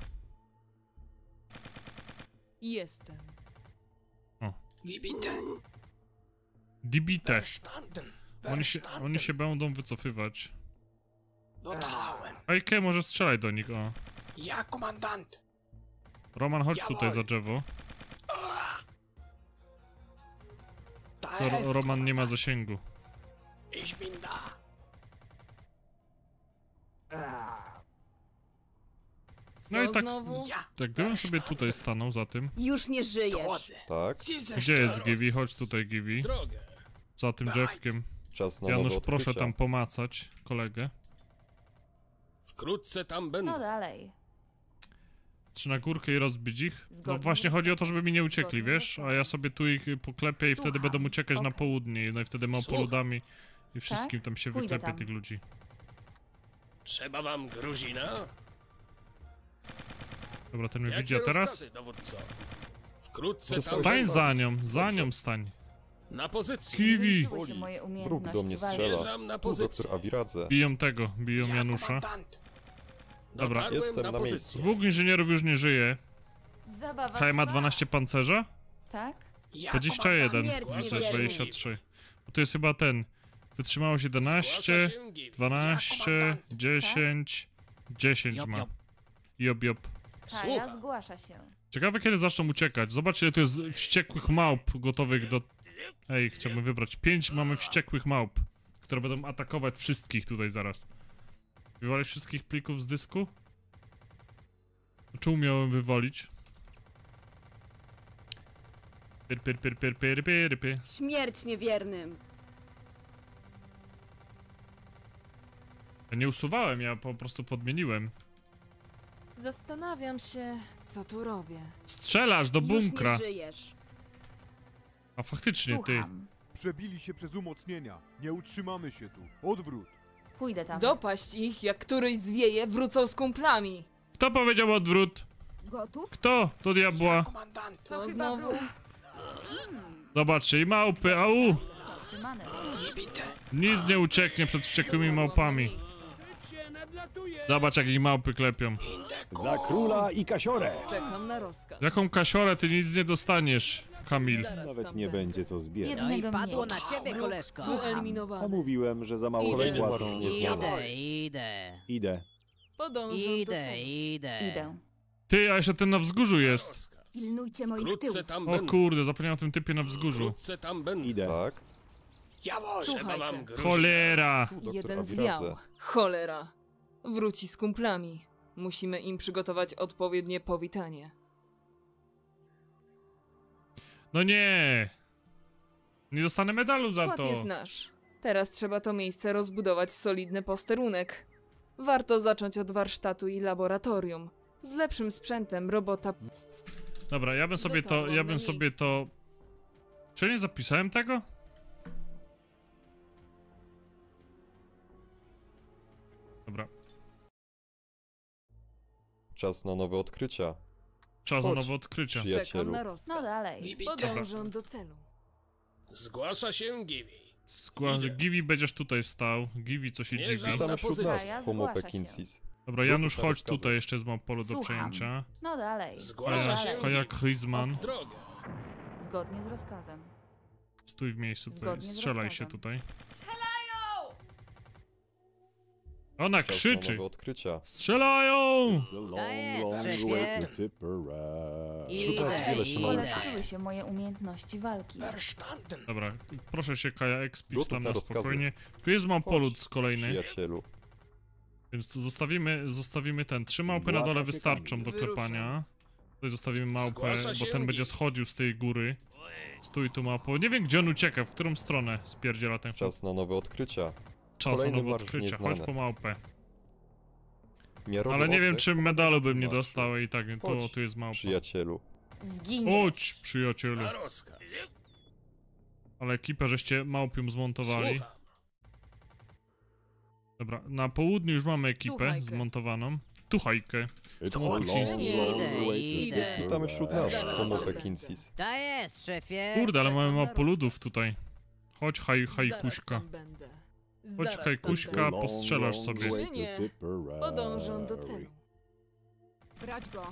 Jestem. Wybite. Dibite. Verstanden. Oni się, Verstanden. oni się będą wycofywać. Dotrałem. Ejkę, może strzelaj do nich, o. Ja, komandant. Roman, chodź Jawohl. tutaj za drzewo. Da To Ro- jest Roman nie ma komandant. zasięgu. Ich bin da. No i Co tak... znowu? Tak, gdybym sobie tutaj stanął za tym... Już nie żyjesz. Tak? Gdzie jest Givi? Chodź tutaj, Givi. Za tym drzewkiem. Czas na Janusz, nowe proszę odkrycia. tam pomacać kolegę. Wkrótce tam będę. No dalej. Czy na górkę i rozbić ich? No Zgodnie właśnie z chodzi o to, żeby mi nie uciekli, Zgodnie wiesz? A ja sobie tu ich poklepię i wtedy Słucham. będą uciekać na Okej. południe. No i wtedy małpoludami i wszystkim Tak? tam się Pójdę wyklepie tam. tych ludzi. Trzeba wam Gruzina? Dobra, ten mnie Jakie widzi, a teraz? rozkazy, dowódco? Wkrótce To tam stań będę. za nią, za nią stań. Na pozycji. Kiwi! Zwiększyły się moje Wróg umiejętności do mnie walki. strzela. Zmierzam na Tu pozycję. doktor Awiradze. Biją tego, biją Janusza. Dobra, Dotarłem Jestem na na pozycję. miejscu. dwóch inżynierów już nie żyje. Zabawa Kaj ma trwa. dwanaście pancerza? Tak? dwadzieścia jeden, Śmierć widzę, niewierny. dwadzieścia trzy. Bo to jest chyba ten. Wytrzymałość jedenaście, Zgłasza się Givi. dwanaście, dziesięć, dziesięć Jop, ma. jop. Jop, jop. Kaja Słucham. zgłasza się. Ciekawe kiedy zaczną uciekać. Zobacz ile tu jest wściekłych małp gotowych do... Ej, chciałbym wybrać. Pięć mamy wściekłych małp, które będą atakować wszystkich tutaj zaraz. Wywalić wszystkich plików z dysku? Czy umiałem wywalić? Pyr, pyr, pyr, pyr, pyr, pyr, pyr. Śmierć niewiernym. Ja nie usuwałem, ja po prostu podmieniłem. Zastanawiam się, co tu robię. Strzelasz do bunkra! Już nie żyjesz. A faktycznie, ty. Słucham. Przebili się przez umocnienia. Nie utrzymamy się tu. Odwrót. Pójdę tam. Dopaść ich, jak któryś zwieje, wrócą z kumplami. Kto powiedział odwrót? Gotów? Kto? Do diabła. Co znowu? Zobaczcie, i małpy, au! Prosty manewr. Nic nie ucieknie przed wściekłymi małpami. Zobacz, jak ich małpy klepią. Za króla i kasiorę! Czekam na rozkaz. Jaką kasiorę, ty nic nie dostaniesz, Kamil. Zaraz Nawet tam nie będę. będzie co zbierać. No i Jednego padło mniej. na ciebie, koleżko. Są A eliminowani. mówiłem, że za mało Kolejny płacą. marsz nie znowu. Idę, idę. Idę. Podążam do Idę, celu. idę. Idę. Ty, a jeszcze ten na wzgórzu jest. Pilnujcie moich Wkrótce tyłów. tam O będę. kurde, zapomniałem o tym typie na wzgórzu. Wkrótce tam będę. Idę. Tak? Trzeba Słuchajcie. wam Gruzina. Cholera! Tu doktor Jeden Awiradze. zwiał. Cholera. Wróci z kumplami. Musimy im przygotować odpowiednie powitanie. No nie! Nie dostanę medalu za Skład to. jest nasz. Teraz trzeba to miejsce rozbudować w solidny posterunek. Warto zacząć od warsztatu i laboratorium. Z lepszym sprzętem robota... Dobra, ja bym sobie to, Dotarłam ja na bym sobie to... Czy nie zapisałem tego? Dobra, Czas na nowe odkrycia. czas na Chodź, nowe odkrycia. Czekam Przyjacielu. na rozkaz. No dalej. Podążam do celu. Zgłasza się Givi. Skład, Givi będziesz tutaj stał. Givi, co się Zmierzam dziwi. na Witamy wśród pozycję. nas, Kaja Homo zgłasza się. Pekinsis. Dobra, Janusz, na chodź rozkazy. tutaj, jeszcze jest mam polu do Słucham. przejęcia. No dalej. Zgłasza Kaja, się Kaja Givi. Kryzman. Drogę. Zgodnie z rozkazem. Stój w miejscu tutaj, Zgodnie z strzelaj rozkazem. się tutaj. Ona Czas na krzyczy! nowe odkrycia. Strzelają! Dajesz, szefie. Wśród nas Idę, wiele się należy. idę. Polepszyły się moje umiejętności walki. Dobra, proszę się Kaja expić Gotów tam na na rozkazy. spokojnie. Tu jest małpolud z kolejny, Przyjacielu. więc tu zostawimy, zostawimy ten. Trzy małpy na dole Zgłasza się wystarczą do Wyruszam. klepania. Tutaj zostawimy małpę, Zgłasza bo się ten będzie Givi. schodził z tej góry. Stój tu małpo. Nie wiem gdzie on ucieka, w którą stronę spierdziela ten chłop. Czas na nowe odkrycia. Czas na kolejny nowe marsz odkrycia. Chodź nieznane. po małpę. Miarowy Ale nie wiem oddech czy medalu bym nie marszu. dostał i tak, to Chodź, tu jest małpa. Przyjacielu. Zginie. Chodź przyjacielu. Na rozkaz. Ale ekipę żeście małpium zmontowali. Słucham. Dobra, na południu już mamy ekipę Tuchajkę. zmontowaną. Tuchajkę. Idę. Witamy wśród nas, Zaraz Homo będę. Pekinsis. Dajesz, szefie. Kurde, ale mamy Czekam na małpoludów tutaj. Chodź haj, Zaraz hajkuśka. tam będę. Chodź Zaraz hajkuśka, tam będę. postrzelasz sobie. Czy nie? Podążam do celu. Brać go.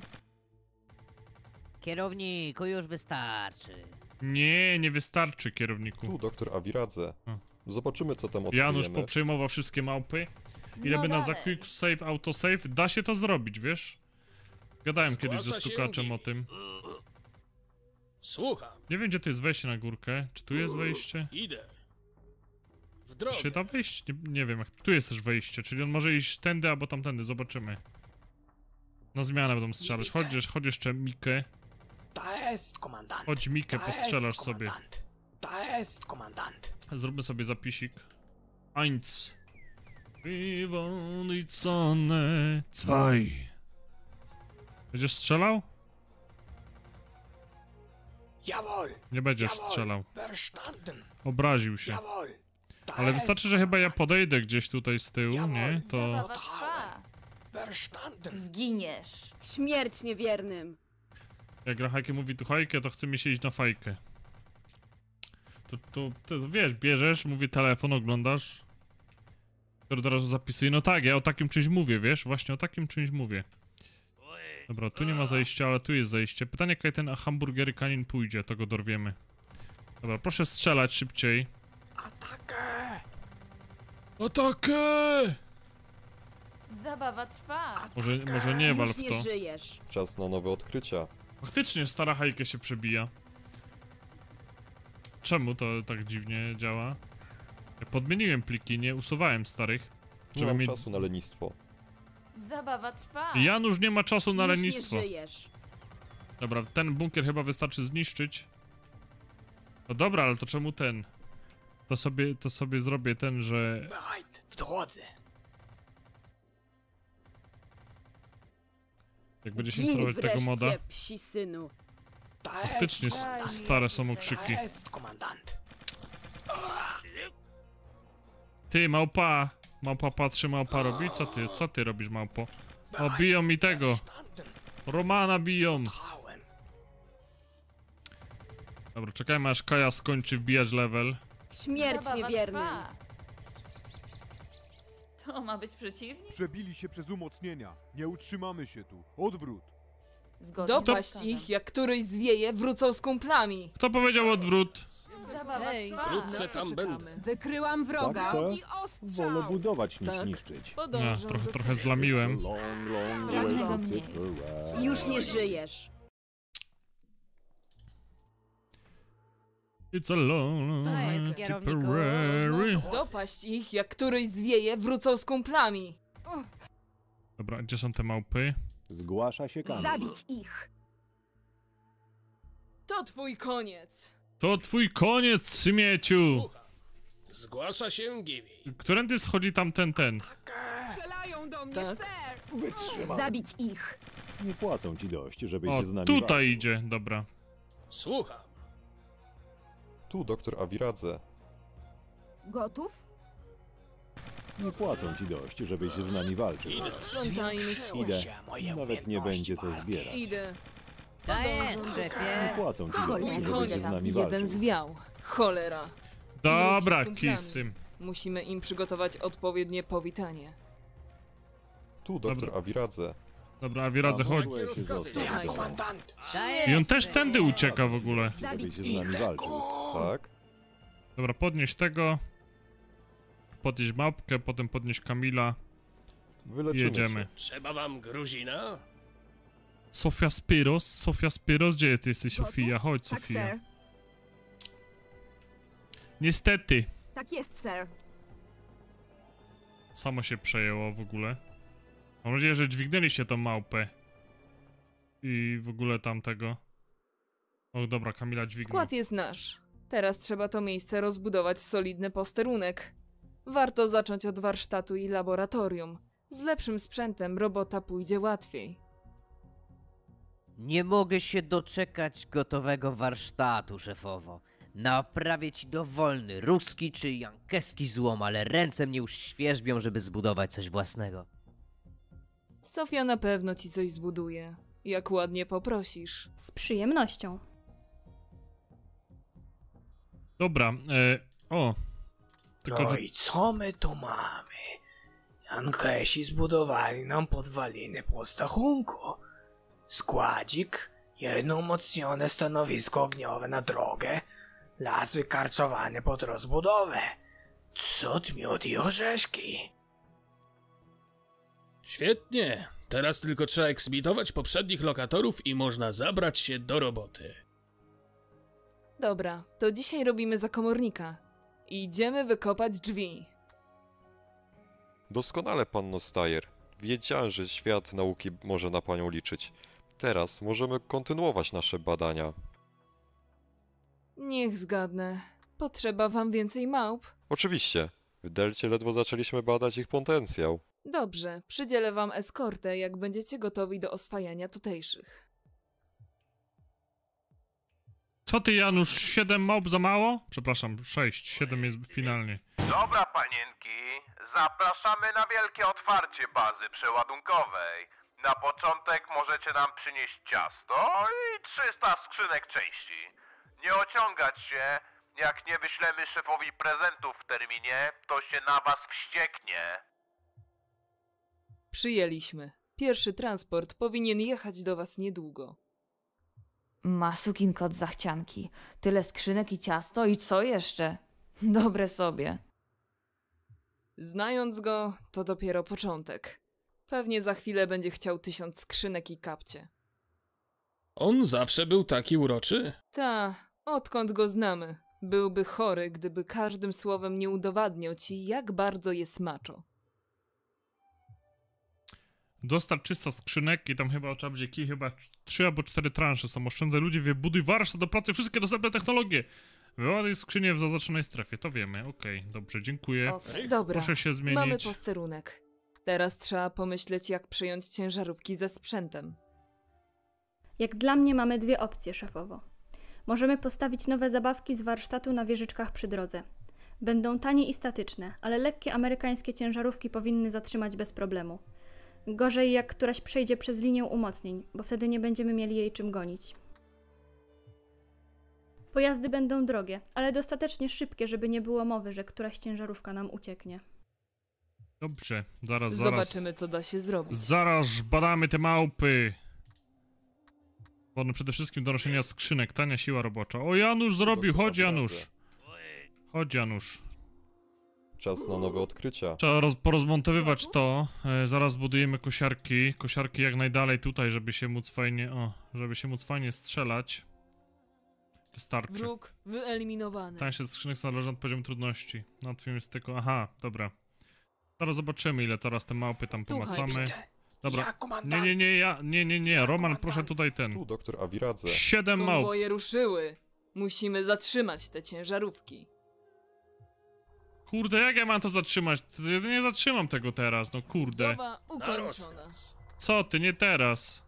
Kierowniku, już wystarczy. Nie, nie wystarczy kierowniku. Tu doktor Awiradze. A. Zobaczymy co tam odkryjemy. Janusz poprzejmował wszystkie małpy. Ile No by nam za dalej. quick save, autosave? Da się to zrobić, wiesz? Gadałem kiedyś ze Zgłasza się stukaczem Givi. o tym. Słucham. Nie wiem gdzie to jest wejście na górkę. Czy tu jest wejście? Idę. W Czy drogę. się da wejść? Nie, nie wiem, jak tu jest też wejście, czyli on może iść tędy albo tamtędy, zobaczymy. Na zmianę będą strzelać. Chodź, chodź jeszcze Mikę. Da jest komandant. Chodź Mikę, Da postrzelasz jest sobie. komandant. Da jest komandant. Zróbmy sobie zapisik. Eins. Wir wollen die Sonne. Zwei. Będziesz strzelał? Jawohl. Nie będziesz Jawohl. strzelał. Verstanden. Obraził się. Jawohl. Da Ale jest wystarczy, że chyba ja podejdę gdzieś tutaj z tyłu, nie? To... Zabawa trwa. Verstanden. Zginiesz. Śmierć niewiernym. Jak Grahajkę mówi tu hajkę, to chce mi się iść na fajkę. To, to, to wiesz, bierzesz, mówi telefon, oglądasz. Który od razu zapisuje. No tak, ja o takim czymś mówię, wiesz? Właśnie o takim czymś mówię. Dobra, tu nie ma zajścia, ale tu jest zajście. Pytanie, kiedy ten hamburgery kanin pójdzie, to go dorwiemy. Dobra, proszę strzelać szybciej. Atakę! Atakę! Zabawa trwa. Może, może nie wal Już w nie to. żyjesz. Czas na nowe odkrycia. Faktycznie stara hajka się przebija. Czemu to tak dziwnie działa? Ja podmieniłem pliki, nie usuwałem starych. Nie Żeby mam mieć... czasu na lenistwo. Zabawa trwa. Janusz nie ma czasu na Już lenistwo. nie żyjesz. Dobra, ten bunkier chyba wystarczy zniszczyć. No dobra, ale to czemu ten? To sobie, to sobie zrobię ten, że... Bereit. W drodze. Jak będzie się Gin instalować tego wreszcie, moda. psi synu. Da Faktycznie jest st- komandant. stare są okrzyki. Da jest komandant. Ty, małpa! Małpa patrzy, małpa robi? Co ty, co ty robisz, małpo? O, biją mi tego! Romana biją! Dobra, czekajmy aż Kaja skończy wbijać level. Śmierć Zabawa niewiernym. trwa. To ma być przeciwnik? Przebili się przez umocnienia. Nie utrzymamy się tu. Odwrót. Zgodnie Dopaść z ich, jak któryś zwieje, wrócą z kumplami. Kto powiedział odwrót? Zabawa Hej, trwa. Wkrótce tam będę. Wykryłam wroga. Tak, sir? I ostrzał. Wolę budować niż Tak. niszczyć. Nie, Podążą trochę, do trochę celu. zlamiłem. Long, long Jednego way to mniej. Tipperary. Już nie żyjesz. It's a long, Co jest, long kierowniku? Tipperary. Dopaść ich, jak któryś zwieje, wrócą z kumplami. Dobra, gdzie są te małpy? Zgłasza się Kamil. Zabić ich. To twój koniec. To twój koniec, śmieciu! Zgłasza się Givi. Którędy schodzi tam ten, ten? Strzelają do mnie, Tak. ser. Wytrzymam. Zabić ich. Nie płacą ci dość, żebyś O, się z nami tutaj walczył. idzie, dobra. Słucham. Tu doktor Aviradze. Gotów? Nie płacą ci dość, żebyś z nami walczył. Sprzątajmy Zwiększyły Idę. się moje Nawet nie umiejętności będzie co walki. zbierać. Idę. Da jest, Nie szefie. płacą ci To dość, twój żebyś koniec. z nami Jeden walczył. zwiał. Cholera. Dobra, Wróci z kumplami. kij z tym. Musimy im przygotować odpowiednie powitanie. Tu doktor Dobra. Aviradze. Dobra, Aviradze, chodź. Mogłeś się zostać Ja w domu, komandant. Da I jest, on też szefie. tędy ucieka w ogóle. żebyś się z nami walczył. Tak? Dobra, podnieś tego. Podnieś małpkę, potem podnieś Kamila. Wyleczymy Jedziemy. się. Trzeba wam Gruzina? Sofia Spiros, Sofia Spiros, gdzie ty jesteś, Gotów? Sofia? Chodź, Tak, Sofia. ser. Niestety, Tak jest, ser. samo się przejęło w ogóle. Mam nadzieję, że dźwignęliście tą małpę. I w ogóle tamtego. O, dobra, Kamila dźwignął. Skład jest nasz. Teraz trzeba to miejsce rozbudować w solidny posterunek. Warto zacząć od warsztatu i laboratorium. Z lepszym sprzętem robota pójdzie łatwiej. Nie mogę się doczekać gotowego warsztatu, szefowo. Naprawię ci dowolny ruski czy jankeski złom, ale ręce mnie już świerzbią, żeby zbudować coś własnego. Sofia na pewno ci coś zbuduje. Jak ładnie poprosisz. Z przyjemnością. Dobra, e, o. Tylko, No że i co my tu mamy? Jankesi zbudowali nam podwaliny postachunku. Składzik, jedno umocnione stanowisko ogniowe na drogę, las wykarczowany pod rozbudowę. Cud, miód i orzeszki. Świetnie. Teraz tylko trzeba eksmitować poprzednich lokatorów i można zabrać się do roboty. Dobra, to dzisiaj robimy za komornika. Idziemy wykopać drzwi. Doskonale, panno Stajer. Wiedziałem, że świat nauki może na panią liczyć. Teraz możemy kontynuować nasze badania. Niech zgadnę. Potrzeba wam więcej małp? Oczywiście. W Delcie ledwo zaczęliśmy badać ich potencjał. Dobrze, przydzielę wam eskortę, jak będziecie gotowi do oswajania tutejszych. Co ty, Janusz, siedem małp za mało? Przepraszam, sześć, siedem jest finalnie. Dobra, panienki, zapraszamy na wielkie otwarcie bazy przeładunkowej. Na początek możecie nam przynieść ciasto i trzysta skrzynek części. Nie ociągać się, jak nie wyślemy szefowi prezentów w terminie, to się na was wścieknie. Przyjęliśmy. Pierwszy transport powinien jechać do was niedługo. Ma sukin kot zachcianki. Tyle skrzynek i ciasto i co jeszcze? Dobre sobie. Znając go, to dopiero początek. Pewnie za chwilę będzie chciał tysiąc skrzynek i kapcie. On zawsze był taki uroczy? Ta, odkąd go znamy. Byłby chory, gdyby każdym słowem nie udowadniał ci, jak bardzo jest macho. Dostarcz trzysta skrzynek i tam chyba trzeba będzie kij, chyba trzy albo cztery transze są. Oszczędzaj ludzi, wybuduj warsztat do pracy, wszystkie dostępne technologie. Wyładuj skrzynię w zaznaczonej strefie, to wiemy. Okej, okay, dobrze, dziękuję. Okay. Dobra, proszę się zmienić. Mamy posterunek. Teraz trzeba pomyśleć, jak przejąć ciężarówki ze sprzętem. Jak dla mnie mamy dwie opcje, szefowo. Możemy postawić nowe zabawki z warsztatu na wieżyczkach przy drodze. Będą tanie i statyczne, ale lekkie amerykańskie ciężarówki powinny zatrzymać bez problemu. Gorzej, jak któraś przejdzie przez linię umocnień, bo wtedy nie będziemy mieli jej czym gonić. Pojazdy będą drogie, ale dostatecznie szybkie, żeby nie było mowy, że któraś ciężarówka nam ucieknie. Dobrze, zaraz, zaraz. Zobaczymy, co da się zrobić. Zaraz badamy te małpy. One przede wszystkim do noszenia skrzynek, tania siła robocza. O, Janusz zrobił, chodź Janusz. Chodź Janusz. Czas na nowe odkrycia. Trzeba roz, porozmontowywać to. E, zaraz budujemy kosiarki. Kosiarki jak najdalej tutaj, żeby się móc fajnie, o, żeby się móc fajnie strzelać. Wystarczy. Wróg wyeliminowany. Tańsze skrzynek są zależne od poziomu trudności. Łatwiej jest tylko, aha, dobra. Zaraz zobaczymy, ile teraz te małpy tam pomacamy. Dobra, nie, nie, nie, ja, nie, nie, nie, Roman, proszę tutaj ten. Tu doktor Awiradze. Siedem małp. Konwoje ruszyły. Musimy zatrzymać te ciężarówki. Kurde, jak ja mam to zatrzymać? Ja nie zatrzymam tego teraz, no kurde. Budowa ukończona. Co ty, nie teraz.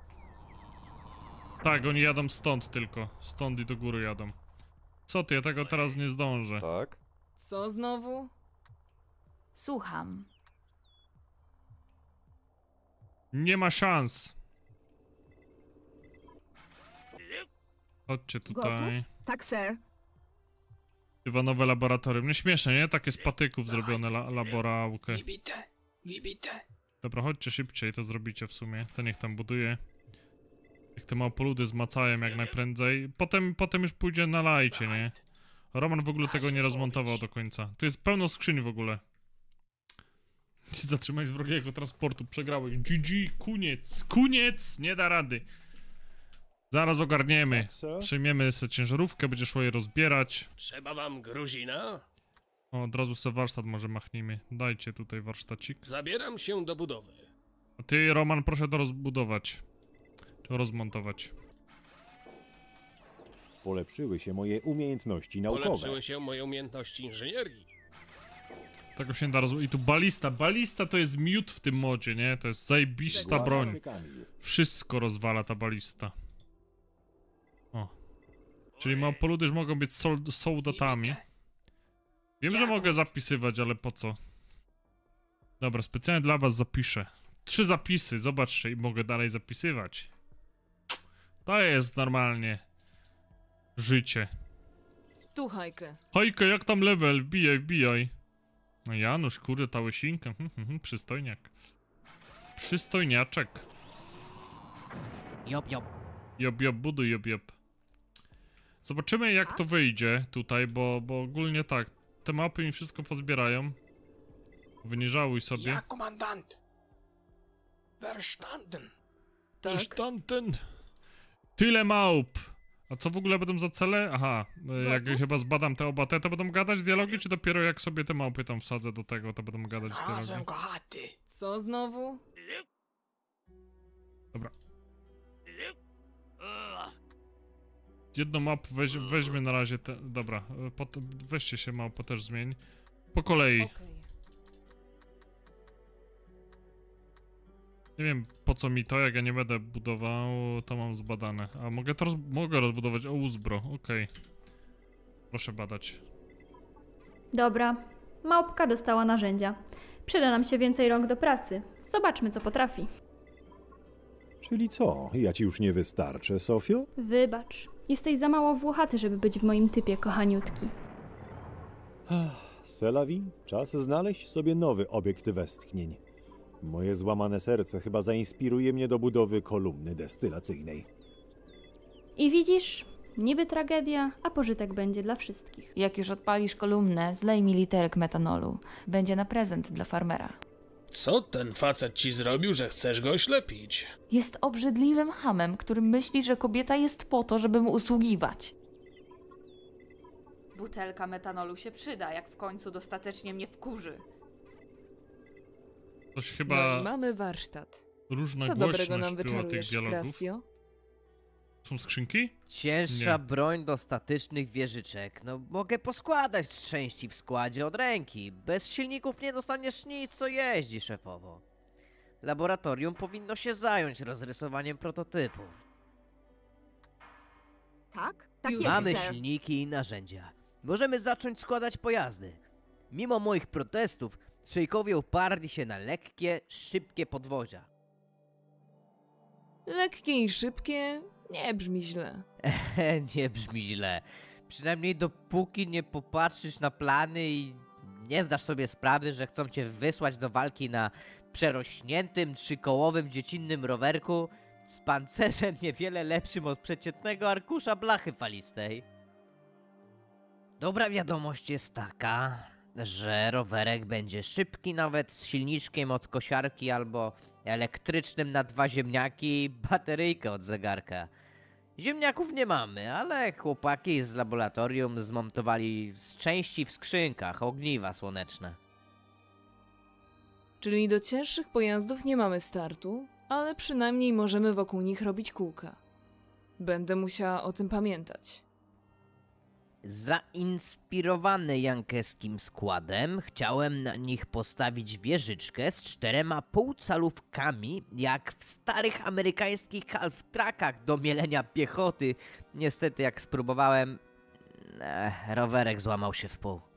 Tak, oni jadą stąd tylko. Stąd i do góry jadą. Co ty, ja tego teraz nie zdążę. Tak? Co znowu? Słucham. Nie ma szans. Chodźcie tutaj. Gotów? Tak, sir. Chyba nowe laboratorium. Nie śmieszne, nie? Takie z patyków zrobione la laborałkę. Wybite, wybite. Dobra, chodźcie szybciej, to zrobicie w sumie. To niech tam buduje. Jak te małpoludy zmacają jak najprędzej. Potem, potem już pójdzie na lajcie, nie? Roman w ogóle tego nie rozmontował do końca. Tu jest pełno skrzyń w ogóle. Zatrzymaj z wrogiego transportu, przegrałeś. G G, koniec, koniec, nie da rady. Zaraz ogarniemy. Przejmiemy sobie ciężarówkę, będzie szło je rozbierać. Trzeba wam Gruzina? O, od razu sobie warsztat może machnijmy. Dajcie tutaj warsztacik. Zabieram się do budowy. A ty, Roman, proszę to rozbudować. Czy rozmontować. Polepszyły się moje umiejętności naukowe. Polepszyły się moje umiejętności inżynierii. Tego się nie da rozbudować. I tu balista. Balista to jest miód w tym modzie, nie? To jest zajebista broń. Wszystko rozwala ta balista. O. Czyli małpoludy już mogą być soldatami. Wiem, że mogę zapisywać, ale po co? Dobra, specjalnie dla was zapiszę. Trzy zapisy, zobaczcie, i mogę dalej zapisywać. To jest normalnie życie. Tu, Hajkę. Hajkę, jak tam level? Wbijaj, wbijaj. No Janusz, kurde, ta łysinka. Hm, hm, hm, przystojniak. Przystojniaczek. Job, job. Job, job, buduj, job, job. Zobaczymy, jak to wyjdzie tutaj, bo, bo ogólnie tak. Te mapy mi wszystko pozbierają. Wy nie żałuj sobie. Ja, komandant. Verstanden. Verstanden. Tyle małp. A co w ogóle będą za cele? Aha, y, jak chyba zbadam te oba te, to będą gadać dialogi, czy dopiero jak sobie te małpy tam wsadzę do tego, to będą gadać dialogi? Co znowu? Dobra. Jedną mapę weź, weźmie na razie te... Dobra, y, pot, weźcie się małpo też zmień. Po kolei. Okej. Nie wiem po co mi to, jak ja nie będę budował, to mam zbadane. A mogę to roz, mogę rozbudować, o uzbro, okej. Okay. Proszę badać. Dobra. Małpka dostała narzędzia. Przyda nam się więcej rąk do pracy. Zobaczmy, co potrafi. Czyli co? Ja ci już nie wystarczę, Sofio? Wybacz. Jesteś za mało włochaty, żeby być w moim typie, kochaniutki. Selawi, czas znaleźć sobie nowy obiekt westchnień. Moje złamane serce chyba zainspiruje mnie do budowy kolumny destylacyjnej. I widzisz, niby tragedia, a pożytek będzie dla wszystkich. Jak już odpalisz kolumnę, zlej mi literek metanolu. Będzie na prezent dla farmera. Co ten facet ci zrobił, że chcesz go oślepić? Jest obrzydliwym chamem, który myśli, że kobieta jest po to, żeby mu usługiwać. Butelka metanolu się przyda, jak w końcu dostatecznie mnie wkurzy. Coś chyba... No i mamy warsztat. Różna Co głośność dobrego nam była tych wyczarujesz, dialogów. Grastio? Są skrzynki? Cięższa Nie. broń do statycznych wieżyczek. No mogę poskładać z części w składzie od ręki. Bez silników nie dostaniesz nic, co jeździ, szefowo. Laboratorium powinno się zająć rozrysowaniem prototypów. Tak? Tak Już jest, mamy sir. silniki i narzędzia. Możemy zacząć składać pojazdy. Mimo moich protestów, szejkowie uparli się na lekkie, szybkie podwozia. Lekkie i szybkie nie brzmi źle. Ehe, nie brzmi źle. Przynajmniej dopóki nie popatrzysz na plany i nie zdasz sobie sprawy, że chcą cię wysłać do walki na przerośniętym, trzykołowym, dziecinnym rowerku z pancerzem niewiele lepszym od przeciętnego arkusza blachy falistej. Dobra wiadomość jest taka, że rowerek będzie szybki nawet z silniczkiem od kosiarki albo elektrycznym na dwa ziemniaki i bateryjkę od zegarka. Ziemniaków nie mamy, ale chłopaki z laboratorium zmontowali z części w skrzynkach ogniwa słoneczne. Czyli do cięższych pojazdów nie mamy startu, ale przynajmniej możemy wokół nich robić kółka. Będę musiała o tym pamiętać. Zainspirowany jankeskim składem, chciałem na nich postawić wieżyczkę z czterema półcalówkami, jak w starych amerykańskich half-trackach do mielenia piechoty. Niestety, jak spróbowałem, eh, rowerek złamał się w pół.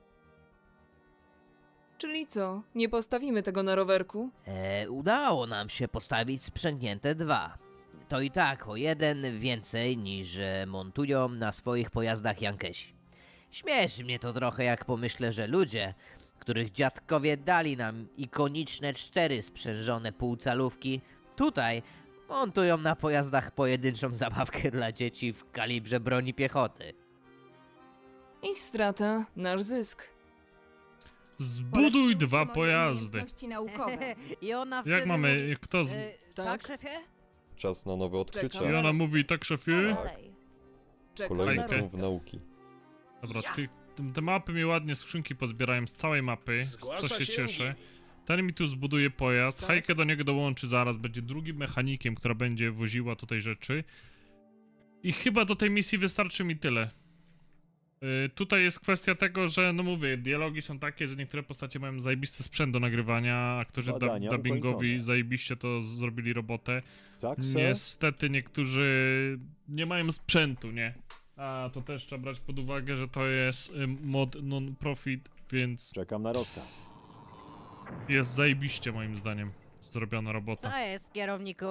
Czyli co, nie postawimy tego na rowerku? E, udało nam się postawić sprzęgnięte dwa. To i tak o jeden więcej niż e, montują na swoich pojazdach Jankesi. Śmieszy mnie to trochę, jak pomyślę, że ludzie, których dziadkowie dali nam ikoniczne cztery sprzężone półcalówki, tutaj montują na pojazdach pojedynczą zabawkę dla dzieci w kalibrze broni piechoty. Ich strata, nasz zysk. Zbuduj dwa pojazdy. I ona Jak wtedy mamy, mówi, kto z... e, tak, szefie? Czas na nowe odkrycia. I ona mówi, tak szefie? Kolejny Hajkę. punkt nauki. Dobra, ty, te- te mapy mi ładnie skrzynki pozbierałem z całej mapy, z co Zgłasza się się cieszę. Ten mi tu zbuduje pojazd, Tak. Hajkę do niego dołączy zaraz, będzie drugim mechanikiem, która będzie woziła tutaj rzeczy. I chyba do tej misji wystarczy mi tyle. Yy, tutaj jest kwestia tego, że no mówię, dialogi są takie, że niektóre postacie mają zajebisty sprzęt do nagrywania, aktorzy dub Badania dubbingowi ukończone. zajebiście to zrobili robotę. Tak, sir? Niestety niektórzy nie mają sprzętu, nie? A to też trzeba brać pod uwagę, że to jest y, mod non-profit, więc Czekam na rozkaz. jest zajebiście moim zdaniem zrobiona robota. Co jest, kierowniku?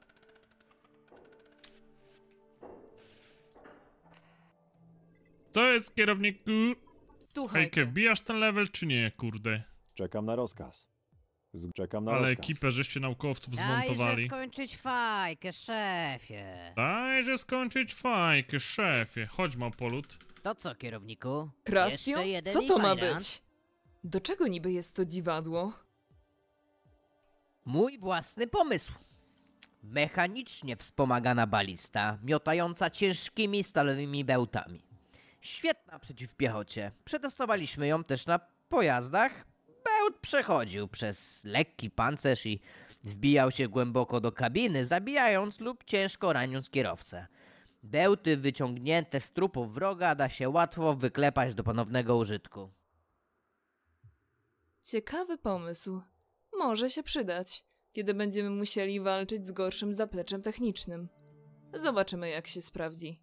Co jest, kierowniku? Tu Hejkę, wbijasz ten level czy nie, kurde? Czekam na rozkaz. Z... Czekam na Ale rozkaz. ekipę żeście naukowców Dajże zmontowali. skończyć fajkę, szefie. Dajże skończyć fajkę, szefie. Chodź, Małpolut. To co, kierowniku? Krastio? Jeszcze jeden Co to ma inwajrant? być? Do czego niby jest to dziwadło? Mój własny pomysł. Mechanicznie wspomagana balista, miotająca ciężkimi stalowymi bełtami. Świetna przeciw piechocie. Przetestowaliśmy ją też na pojazdach. Bełt przechodził przez lekki pancerz i wbijał się głęboko do kabiny, zabijając lub ciężko raniąc kierowcę. Bełty wyciągnięte z trupów wroga da się łatwo wyklepać do ponownego użytku. Ciekawy pomysł. Może się przydać, kiedy będziemy musieli walczyć z gorszym zapleczem technicznym. Zobaczymy, jak się sprawdzi.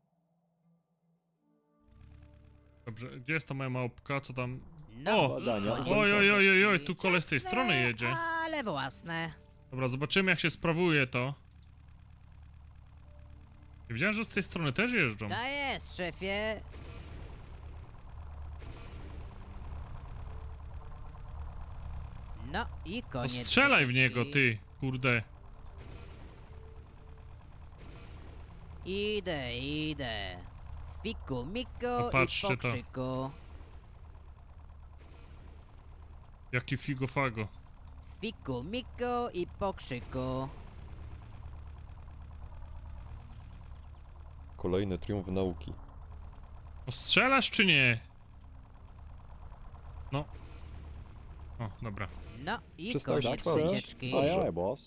Dobrze, gdzie jest ta moja małpka, co tam... No, o! Oj, oj, oj, oj, oj, tu koleś z tej strony jedzie. Ale własne. Dobra, zobaczymy jak się sprawuje to. Widziałem, że z tej strony też jeżdżą. To jest, szefie. No i No koniec. strzelaj w wycieczki. niego, ty, kurde. Idę, idę. Fiku, miku No patrzcie i to. pokrzyku. Jaki figo-fago. Fiku, miku i pokrzyku. Kolejny triumf nauki. No strzelasz czy nie? No. O, dobra. No i Przestałeś koniec krwawić? wycieczki. Dobrze. boss.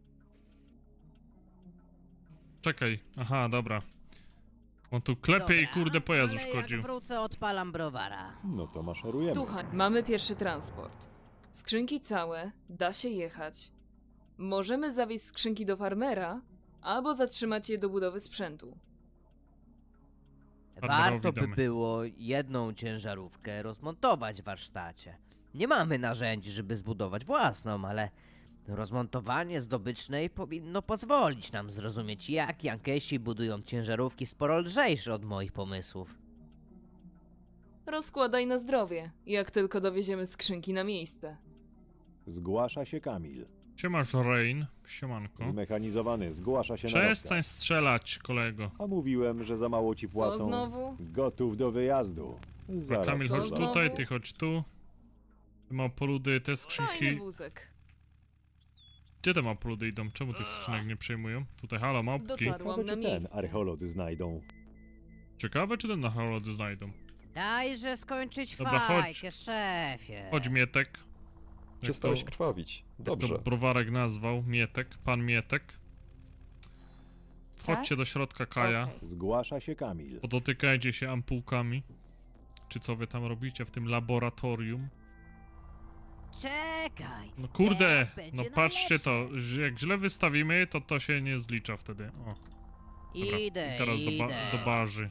Czekaj, aha, dobra. On tu klepie i kurde pojazd Ale uszkodził. jak wrócę, odpalam browara. No to maszerujemy. Słuchaj, mamy pierwszy transport. Skrzynki całe, da się jechać. Możemy zawieźć skrzynki do farmera, albo zatrzymać je do budowy sprzętu. Warto by witamy. było jedną ciężarówkę rozmontować w warsztacie. Nie mamy narzędzi, żeby zbudować własną, ale rozmontowanie zdobycznej powinno pozwolić nam zrozumieć, jak Jankesi budują ciężarówki sporo lżejsze od moich pomysłów. Rozkładaj na zdrowie, jak tylko dowieziemy skrzynki na miejsce. Zgłasza się Kamil. Siemasz Rain, siemanko. Zmechanizowany, zgłasza się na Przestań strzelać, kolego. A mówiłem, że za mało ci płacą. Co znowu? Gotów do wyjazdu. Zaraz Kamil, chodź zobaczę. tutaj, ty chodź tu. Ty małpoludy, te Fajny skrzynki. wózek. Gdzie te małpoludy idą? Czemu tych skrzynek nie przejmują? Tutaj, halo, małpki. Dotarłam Ciekawe, na czy ten miejsce. archeolodzy znajdą. Ciekawe, czy ten archeolodzy znajdą. Dajże skończyć Dobra, chodź. fajkę, szefie. Chodź, Mietek. Jak Przestałeś to- krwawić. jak Dobrze. to browarek nazwał, Mietek, pan Mietek. Wchodźcie do środka, Kaja. Zgłasza się Kamil. Podotykajcie się ampułkami. Czy co wy tam robicie w tym laboratorium? Czekaj. No kurde, Teraz będzie no patrzcie to, że jak źle wystawimy, to to się nie zlicza wtedy. O, dobra. Idę, I teraz do, ba idę. do barzy.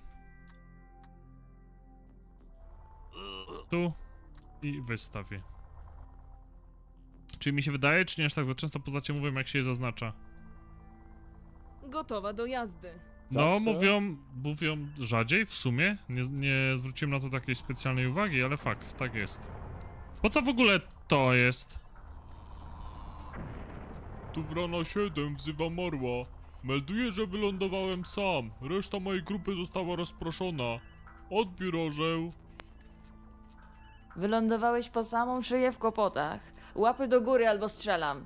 Tu i wystawię. Czy mi się wydaje, czy nie aż tak za często poznacie mówią, jak się je zaznacza? Gotowa do jazdy. No, Tak, sir? mówią, mówią rzadziej w sumie. Nie, nie zwróciłem na to takiej specjalnej uwagi, ale fakt, tak jest. Po co w ogóle to jest? Tu Wrona siedem wzywa Morła. Melduję, że wylądowałem sam. Reszta mojej grupy została rozproszona. Odbiór orzeł. Wylądowałeś po samą szyję w kłopotach. Łapy do góry albo strzelam.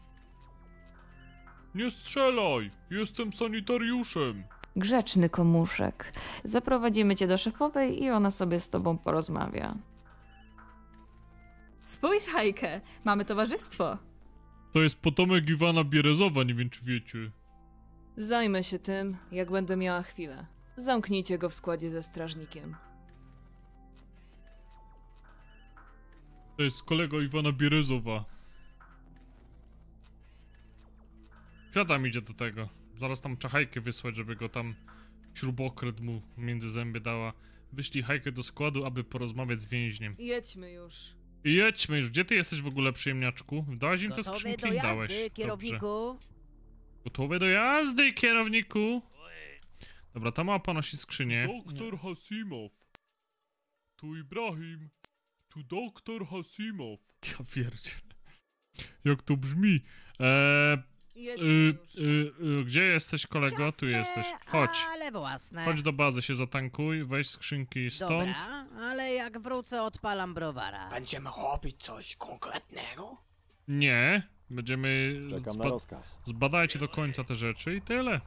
Nie strzelaj! Jestem sanitariuszem. Grzeczny komuszek. Zaprowadzimy cię do szefowej i ona sobie z tobą porozmawia. Spójrz, Hajkę, mamy towarzystwo. To jest potomek Iwana Bierezowa, nie wiem czy wiecie. Zajmę się tym, jak będę miała chwilę. Zamknijcie go w składzie ze strażnikiem. To jest kolega Iwana Bierezowa. Kto tam idzie do tego? Zaraz tam trzeba Hajkę wysłać, żeby go tam śrubokręt mu między zęby dała. Wyślij Hajkę do składu, aby porozmawiać z więźniem. Jedźmy już. I jedźmy już. Gdzie ty jesteś w ogóle, przyjemniaczku? Dałeś im te Gotowy skrzynki? do jazdy, Dałeś. Dobrze. kierowniku? Gotowy do jazdy, kierowniku! Dobra, ta mapa nosi skrzynię. Doktor Hasimow. Tu Ibrahim. Tu doktor Hasimow. Ja pierdzie. Jak to brzmi? Eee, Jedźmy y, już. y, y, gdzie jesteś, kolego? Tu jesteś. Chodź. Ale własne. Chodź do bazy, się zatankuj, weź skrzynki stąd. Dobra, ale jak wrócę, odpalam browara. Będziemy robić coś konkretnego? Nie, Będziemy... Czekam zba- na rozkaz. Zbadajcie do końca te rzeczy i tyle.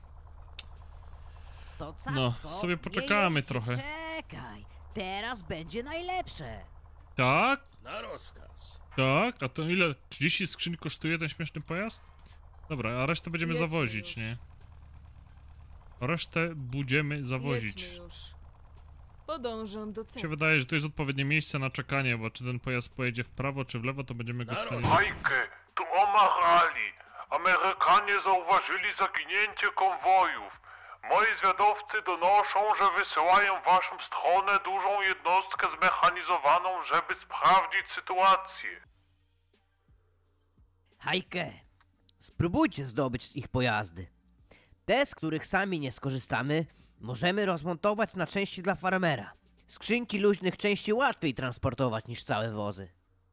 To No, cacko, sobie nie poczekamy jeźdź, trochę. Czekaj, teraz będzie najlepsze. Tak? Na rozkaz. Tak? A to ile? trzydzieści skrzyń kosztuje ten śmieszny pojazd? Dobra, a resztę będziemy Jedźmy zawozić, już. nie? Resztę będziemy zawozić. Jedźmy już. Podążam do Mi się celu. wydaje, że to jest odpowiednie miejsce na czekanie, bo czy ten pojazd pojedzie w prawo, czy w lewo, to będziemy go w stanie... Hajkę, tu omachali. Amerykanie zauważyli zaginięcie konwojów. Moi zwiadowcy donoszą, że wysyłają w waszą stronę dużą jednostkę zmechanizowaną, żeby sprawdzić sytuację. Hajkę, spróbujcie zdobyć ich pojazdy. Te, z których sami nie skorzystamy, możemy rozmontować na części dla farmera. Skrzynki luźnych części łatwiej transportować niż całe wozy.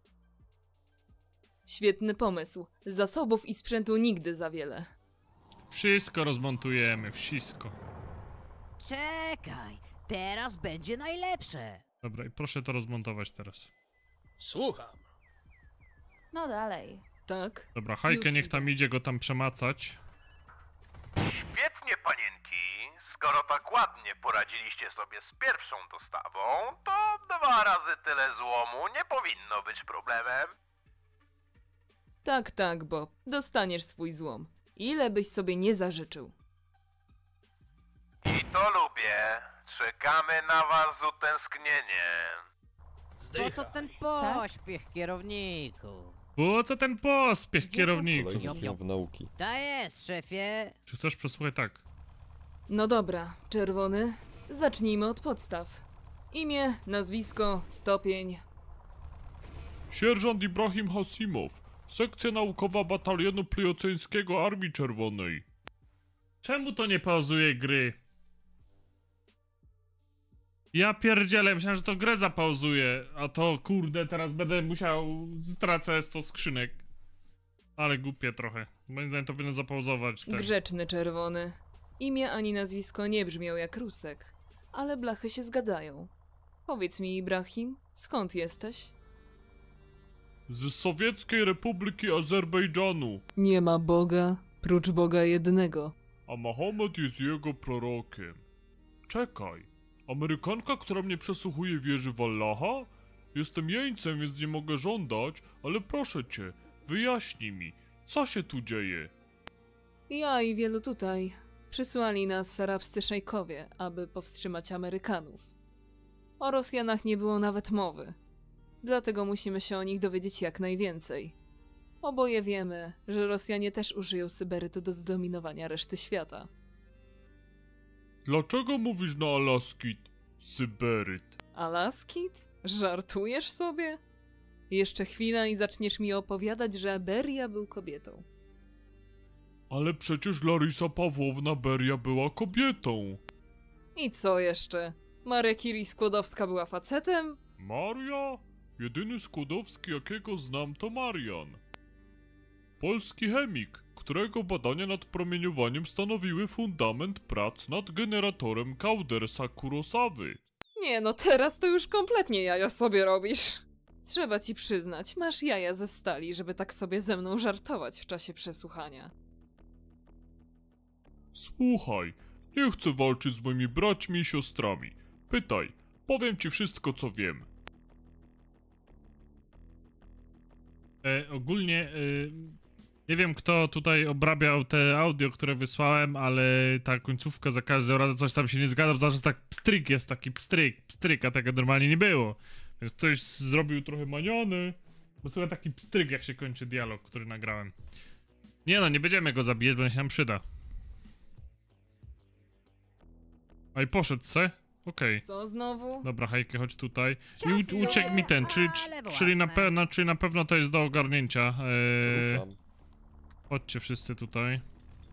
Świetny pomysł. Zasobów i sprzętu nigdy za wiele. Wszystko rozmontujemy, wszystko. Czekaj, teraz będzie najlepsze. Dobra, i proszę to rozmontować teraz. Słucham. No dalej. Tak? Dobra, Hajkę Już niech tam idzie go tam przemacać. Świetnie, panienki. Skoro tak ładnie poradziliście sobie z pierwszą dostawą, to dwa razy tyle złomu nie powinno być problemem. Tak, tak, Bob. Dostaniesz swój złom. Ile byś sobie nie zażyczył. I to lubię. Czekamy na was z utęsknieniem. Po co ten pośpiech, kierowniku? Po co ten pospiech, kierowniku? Kolejny w nauki. To jest, szefie. Czy chcesz przesłuchać tak? No dobra, czerwony. Zacznijmy od podstaw. Imię, nazwisko, stopień. Sierżant Ibrahim Hasimow, sekcja naukowa batalionu plioceńskiego Armii Czerwonej. Czemu to nie pauzuje gry? Ja pierdzielę, myślałem, że to grę zapauzuje, a to kurde, teraz będę musiał, stracę sto skrzynek. Ale głupie trochę. Moim zdaniem to powinno zapauzować ten. Grzeczny czerwony. Imię ani nazwisko nie brzmią jak Rusek, ale blachy się zgadzają. Powiedz mi, Ibrahim, skąd jesteś? Z Sowieckiej Republiki Azerbejdżanu. Nie ma Boga, prócz Boga jednego. A Mahomet jest jego prorokiem. Czekaj, Amerykanka, która mnie przesłuchuje, wierzy w Allaha? Jestem jeńcem, więc nie mogę żądać, ale proszę cię, wyjaśnij mi, co się tu dzieje? Ja i wielu tutaj przysłali nas arabscy szejkowie, aby powstrzymać Amerykanów. O Rosjanach nie było nawet mowy. Dlatego musimy się o nich dowiedzieć jak najwięcej. Oboje wiemy, że Rosjanie też użyją Syberytu do zdominowania reszty świata. Dlaczego mówisz na alaskit Syberyt? Alaskit? Żartujesz sobie? Jeszcze chwila i zaczniesz mi opowiadać, że Beria był kobietą. Ale przecież Larisa Pawłowna Beria była kobietą. I co jeszcze? Maria Curie Skłodowska była facetem? Maria? Jedyny Skłodowski, jakiego znam, to Marian. Polski chemik, którego badania nad promieniowaniem stanowiły fundament prac nad generatorem Kaudersa Kurosawy. Nie no, teraz to już kompletnie jaja sobie robisz. Trzeba ci przyznać, masz jaja ze stali, żeby tak sobie ze mną żartować w czasie przesłuchania. Słuchaj, nie chcę walczyć z moimi braćmi i siostrami. Pytaj, powiem ci wszystko, co wiem. E, ogólnie, e, nie wiem kto tutaj obrabiał te audio, które wysłałem, ale ta końcówka za każdym razem coś tam się nie zgadza, zawsze tak pstryk jest taki, pstryk, pstryk, a tego normalnie nie było. Więc ktoś zrobił trochę maniony, bo słuchaj taki pstryk, jak się kończy dialog, który nagrałem. Nie no, nie będziemy go zabijać, bo on się nam przyda. A i poszedł se? Okej. Okay. Co znowu? Dobra, Hajkę, chodź tutaj. I u- uciekł mi ten, czyli, czyli, na pe- czyli na pewno to jest do ogarnięcia. Eee, chodźcie wszyscy tutaj.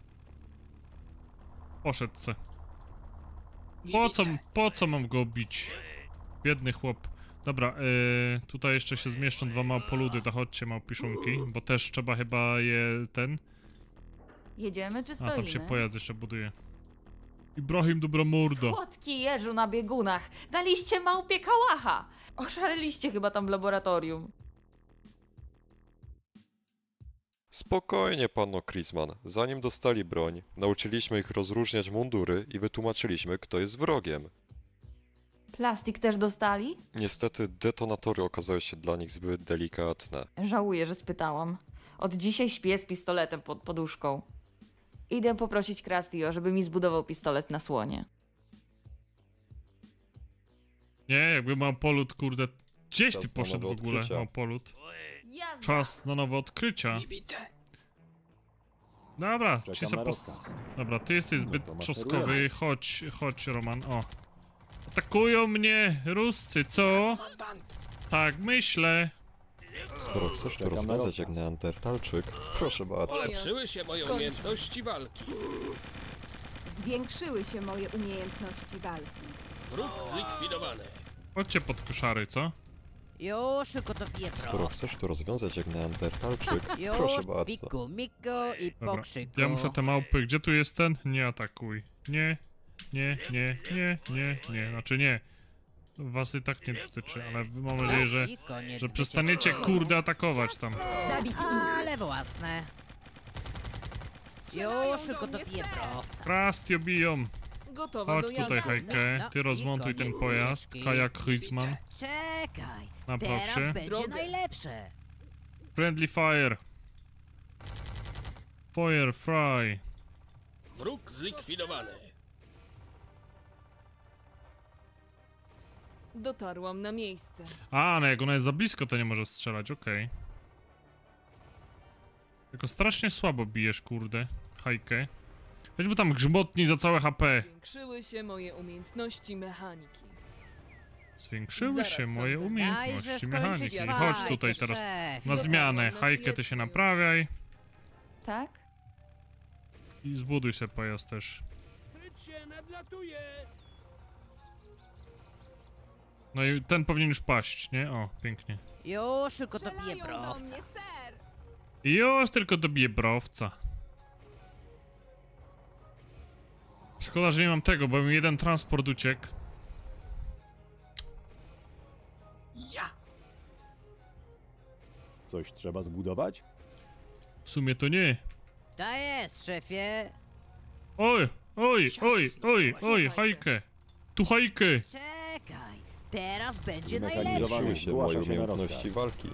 Poszedł se. Po co, po co mam go bić? Biedny chłop. Dobra, eee, tutaj jeszcze się zmieszczą dwa małpoludy, to chodźcie małpiszunki, bo też trzeba chyba je ten... Jedziemy czy stoimy? A, tam się pojazd jeszcze buduje. Ibrahim, dobra morda. Słodki jeżu na biegunach. Daliście małpie kałacha. Oszaleliście chyba tam w laboratorium. Spokojnie, panno Chrisman. Zanim dostali broń, nauczyliśmy ich rozróżniać mundury i wytłumaczyliśmy, kto jest wrogiem. Plastik też dostali? Niestety detonatory okazały się dla nich zbyt delikatne. Żałuję, że spytałam. Od dzisiaj śpię z pistoletem pod poduszką. Idę poprosić Krastio, żeby mi zbudował pistolet na słonie. Nie, jakby Małpolut, kurde... Gdzieś ty Czas na poszedł w nowe ogóle, odkrycia. Małpolut? Czas na nowe odkrycia. Dobra, ci Czekam se na pos... rozkaz. Dobra, ty jesteś zbyt to trzostkowy, maszerujemy. chodź, chodź Roman, o. Atakują mnie Ruscy, co? Tak, myślę. Skoro chcesz to Czekam na rozwiązać jak rozkaz. neandertalczyk, proszę bardzo. Ulepszyły się moje Skończę. umiejętności walki. Zwiększyły się moje umiejętności walki. Wróg zlikwidowany. Chodźcie pod koszary, co? Już gotowie, Skoro bro. chcesz to rozwiązać jak neandertalczyk, proszę Już, bardzo. piku, miku i Dobra, pokrzyku. ja muszę te małpy, gdzie tu jest ten? Nie atakuj. Nie, nie, nie, nie, nie, nie, znaczy nie. Was i tak nie dotyczy, ale mam nadzieję, że, I koniec że przestaniecie kurde atakować tam. Zabić ich. Ale własne. Już gotowie, bro. Krastio biją. Gotowa Chodź do tutaj, jazdy. Hejkę. Ty rozmontuj ten pojazd. Kajak Huizman. Czekaj, Napraw teraz się. będzie Drogę. najlepsze. Friendly fire. Fire fry. Wróg zlikwidowany. Dotarłam na miejsce. A, no jak ona jest za blisko, to nie może strzelać, okej. Tylko strasznie słabo bijesz, kurde. Hajkę. Weźmy tam grzmotnij za całe H P. Zwiększyły się moje umiejętności mechaniki. Zwiększyły Zaraz się tam moje będę. umiejętności Dajże mechaniki. skończyć Chodź walkę, tutaj teraz szefie. na zmianę. Dobra, Hajkę, ty się naprawiaj. Tak? I zbuduj sobie pojazd też. No i ten powinien już paść, nie? O, pięknie. Już gotowie, Strzelają bro. do mnie, ser! I już tylko dobiję browca. Szkoda, że nie mam tego, bo mi jeden transport uciekł. Ja. Coś trzeba zbudować? W sumie to nie. To jest, szefie. Oj, oj, oj, oj, oj, Hajkę. Tu Hajkę. Czekaj, teraz będzie Zmechanizowany. najlepsze. Zwiększyły się Zgłaszam moje się na umiejętności rozkaz. walki.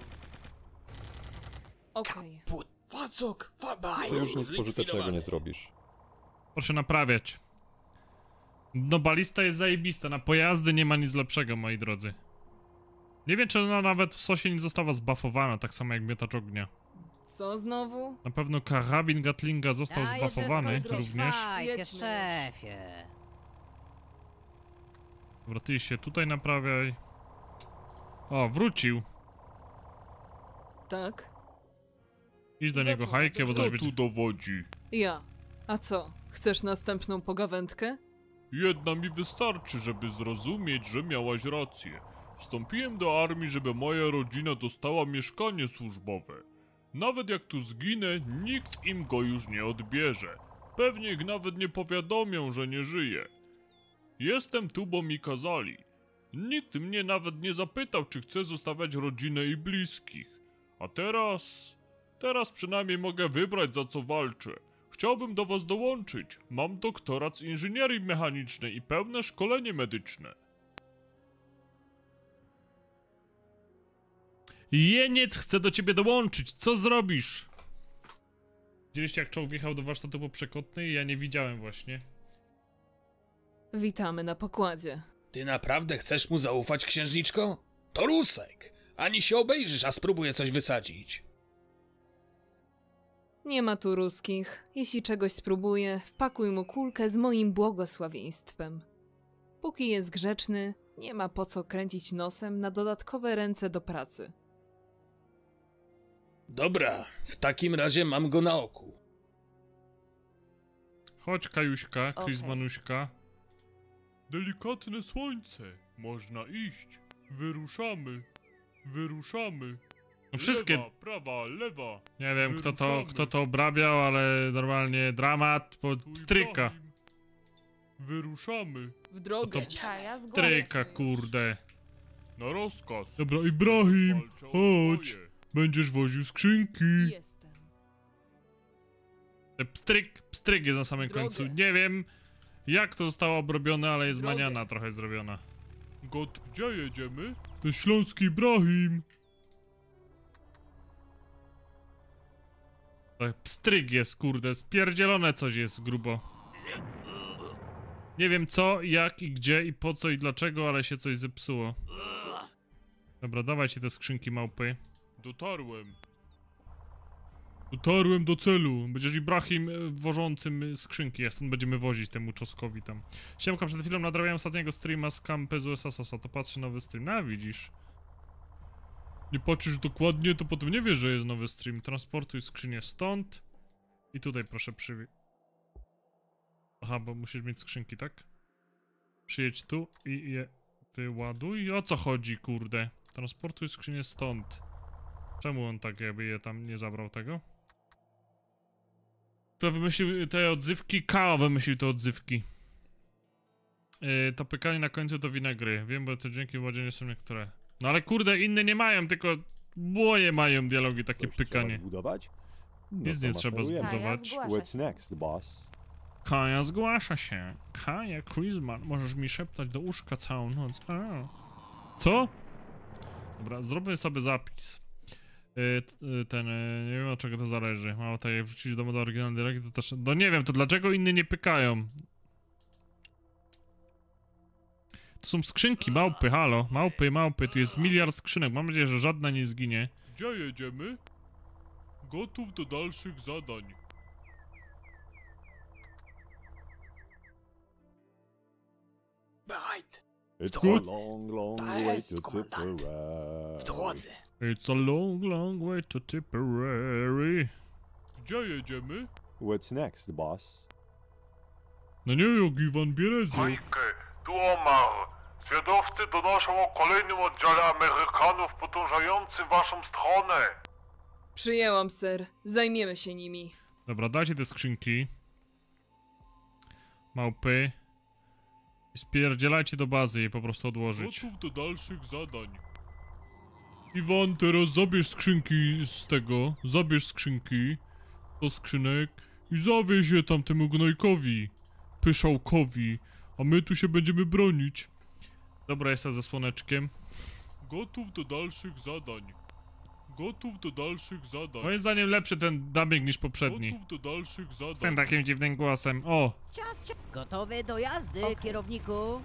Okej. Put, Wacok, wabaj. To już nic pożytecznego nie zrobisz. Proszę naprawiać. No balista jest zajebista, na pojazdy nie ma nic lepszego, moi drodzy. Nie wiem, czy ona nawet w sosie nie została zbuffowana, tak samo jak miotacz ognia. Co znowu? Na pewno karabin Gatlinga został Dajże zbuffowany skończyć również. fajkę, Jedźmy. szefie. Dobra, ty się tutaj naprawiaj. O, wrócił. Tak? Idź do niego, Hajkę, bo zaś będzie... dowodzi? Ja. A co? Chcesz następną pogawędkę? Jedna mi wystarczy, żeby zrozumieć, że miałaś rację. Wstąpiłem do armii, żeby moja rodzina dostała mieszkanie służbowe. Nawet jak tu zginę, nikt im go już nie odbierze. Pewnie ich nawet nie powiadomią, że nie żyję. Jestem tu, bo mi kazali. Nikt mnie nawet nie zapytał, czy chcę zostawiać rodzinę i bliskich. A teraz... Teraz przynajmniej mogę wybrać, za co walczę. Chciałbym do was dołączyć. Mam doktorat z inżynierii mechanicznej i pełne szkolenie medyczne. Jeniec chce do ciebie dołączyć, co zrobisz? Widzieliście, jak czołg wjechał do warsztatu po przekotnej? Ja nie widziałem właśnie. Witamy na pokładzie. Ty naprawdę chcesz mu zaufać, księżniczko? To Rusek. Ani się obejrzysz, a spróbuję coś wysadzić. Nie ma tu ruskich. Jeśli czegoś spróbuję, wpakuj mu kulkę z moim błogosławieństwem. Póki jest grzeczny, nie ma po co kręcić nosem na dodatkowe ręce do pracy. Dobra, w takim razie mam go na oku. Chodź, Kajuśka, Okej. Krizmanuśka. Delikatne słońce. Można iść. Wyruszamy. Wyruszamy. No wszystkie... Lewa, prawa, lewa. Nie wiem, kto to, Wyruszamy. kto to obrabiał, ale normalnie dramat po stryka. Wyruszamy. W drogę. To Kaja, zgodzę stryka, się. kurde. Na rozkaz. Dobra, Ibrahim, Walczę o chodź. swoje. Będziesz woził skrzynki. Jestem. Pstryk, pstryk jest na samym Drogę. końcu. Nie wiem, jak to zostało obrobione, ale jest Drogę. maniana trochę zrobiona. Got, gdzie jedziemy? To jest Śląski Ibrahim. Tak, pstryk jest, kurde, spierdzielone coś jest grubo. Nie wiem co, jak i gdzie i po co i dlaczego, ale się coś zepsuło. Dobra, dawajcie te skrzynki małpy. Dotarłem. Dotarłem do celu. Będziesz Ibrahim e, wożącym skrzynki, a stąd będziemy wozić temu czoskowi tam. Siemka, przed chwilą nadrabiałem ostatniego streama z kampy z U S A Sosa, to patrzę nowy stream. No widzisz. Nie patrzysz dokładnie, to potem nie wiesz, że jest nowy stream. Transportuj skrzynię stąd. I tutaj proszę przywie... Aha, bo musisz mieć skrzynki, tak? Przyjedź tu i je wyładuj. O co chodzi, kurde? Transportuj skrzynię stąd. Czemu on tak jakby je tam nie zabrał tego? Kto wymyślił te odzywki? K wymyślił te odzywki. Yy, to pykanie na końcu to winegry. Wiem, bo te dźwięki w ładzie nie są niektóre. No ale kurde, inne nie mają, tylko moje mają dialogi, takie Coś pykanie. Trzeba zbudować? No Nic to nie trzeba maszerujemy. zbudować. What's next, boss? Kaja zgłasza się. Kaja Chrisman, możesz mi szeptać do uszka całą noc. A. Co? Dobra, zrobię sobie zapis. Yy, t- yy, ten, yy, nie wiem od czego to zależy. Mało tak jak wrzucić do modu oryginalny dialekt, to też... No nie wiem, to dlaczego inni nie pykają? To są skrzynki, małpy, halo. Małpy, małpy, tu jest miliard skrzynek. Mam nadzieję, że żadna nie zginie. Gdzie jedziemy? Gotów do dalszych zadań. Right. It's Good. a long, long To way jest to komandant. Tipperary. W drodze. It's a long, long way to Tipperary. Gdzie jedziemy? What's next, boss? No nie, jak Iwan Bierezu. Hajkę, tu Omar. Zwiadowcy donoszą o kolejnym oddziale Amerykanów podążającym waszą stronę. Przyjęłam, ser. Zajmiemy się nimi. Dobra, dajcie te skrzynki. Małpy. I spierdzielajcie do bazy i po prostu odłożyć. Gotów do dalszych zadań. Iwan, teraz zabierz skrzynki z tego. Zabierz skrzynki. Do skrzynek. I zawieź je tam temu gnojkowi. Pyszałkowi. A my tu się będziemy bronić. Dobra, jestem ze słoneczkiem. Gotów do dalszych zadań. Gotów do dalszych zadań. Moim zdaniem lepszy ten dubbing niż poprzedni. Gotów do dalszych zadań. Z tym takim dziwnym głosem. O! Gotowy do jazdy, kierowniku.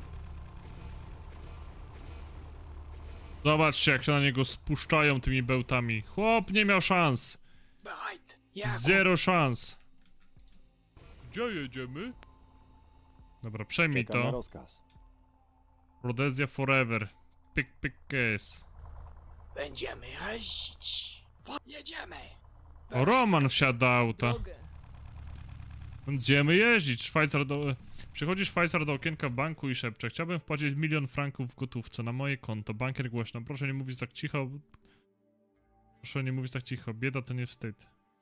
Zobaczcie, jak się na niego spuszczają tymi bełtami. Chłop nie miał szans. Right. Zero szans. Gdzie jedziemy? Dobra, przejmij Czekam na to. rozkaz. Rhodesia forever. Pyk, pyk, kes. Będziemy jeździć. Jedziemy. O, Roman wsiadł do auta. Będziemy jeździć. Szwajcar do... Przychodzi Szwajcar do okienka w banku i szepcze. Chciałbym wpłacić milion franków w gotówce na moje konto. Bankier głośno. Proszę nie mówić tak cicho. Proszę nie mówić tak cicho. Bieda to nie wstyd.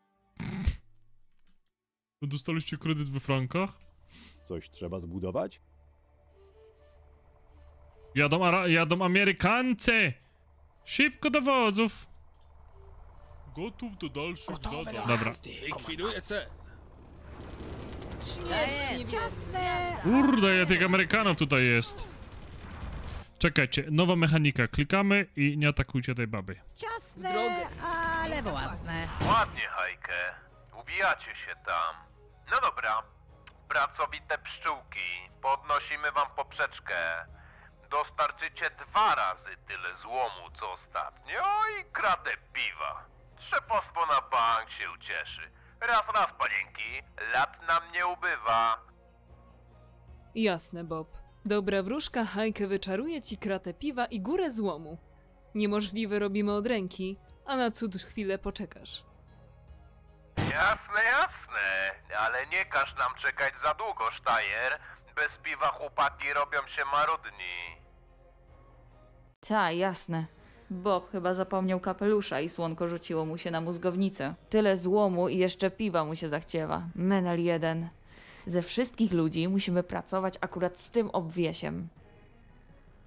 Dostaliście kredyt we frankach? Coś trzeba zbudować? Jadą, Ara jadą Amerykance! Szybko do wozów! Gotów do dalszych zadań. Dobra. Likwiduję cel. Śmierć Jasne. Kurde, ja tych Amerykanów tutaj jest. Czekajcie, nowa mechanika. Klikamy i nie atakujcie tej baby. Ciasne, ale własne. Ładnie, Hajkę. Ubijacie się tam. No dobra. Pracowite pszczółki. Podnosimy wam poprzeczkę. Dostarczycie dwa razy tyle złomu, co ostatnio i kratę piwa. Szefostwo na bank się ucieszy. Raz, raz, panienki. Lat nam nie ubywa. Jasne, Bob. Dobra wróżka Hajkę wyczaruje ci kratę piwa i górę złomu. Niemożliwe robimy od ręki, a na cud chwilę poczekasz. Jasne, jasne. Ale nie każ nam czekać za długo, Sztajer. Bez piwa chłopaki robią się marudni. Ta, jasne. Bob chyba zapomniał kapelusza i słonko rzuciło mu się na mózgownicę. Tyle złomu i jeszcze piwa mu się zachciewa. Menel jeden. Ze wszystkich ludzi musimy pracować akurat z tym obwiesiem.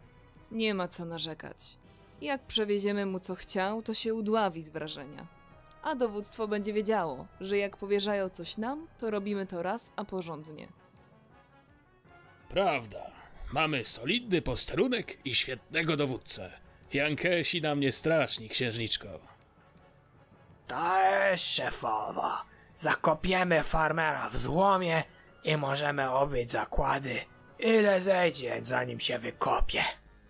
Nie ma co narzekać. Jak przewieziemy mu co chciał, to się udławi z wrażenia. A dowództwo będzie wiedziało, że jak powierzają coś nam, to robimy to raz, a porządnie. Prawda. Mamy solidny posterunek i świetnego dowódcę. Jankesi na mnie straszni, księżniczko. To jest szefowa. Zakopiemy farmera w złomie i możemy obyć zakłady. Ile zejdzie, zanim się wykopie.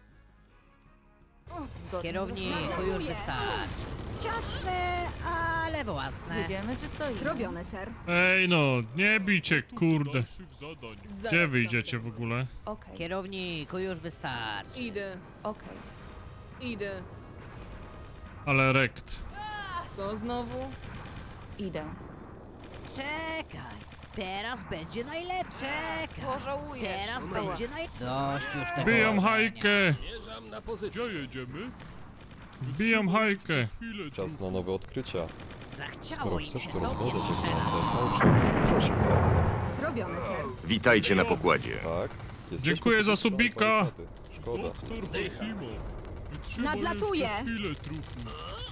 Kierowniku, już wystarczy. Ciasne, ale własne. Jedziemy czy stoimy? Zrobione, ser. Ej no, nie bijcie, kurde. Gdzie wyjdziecie w ogóle? Okej. Kierowniku, już wystarczy. Idę. Okej. Idę. Ale rekt. Co znowu? Idę. Czekaj, teraz będzie najlepsze. Czekaj, Pożałujesz. teraz Dobra. będzie naj... Dość już tego. Biją hajkę! Zmierzam na pozycję. Gdzie jedziemy? Biją hajkę! Czas na nowe odkrycia. Skoro Zachciało im chcesz się to do rozwiązać jak strzelać. na proszę bardzo. Zrobione, ser. Witajcie na pokładzie. Tak? Jesteśmy Dziękuję za po prostu subika. barykady. Szkoda. Doktor Basimo. Wytrzyma Nadlatuje. jeszcze chwilę, truchu.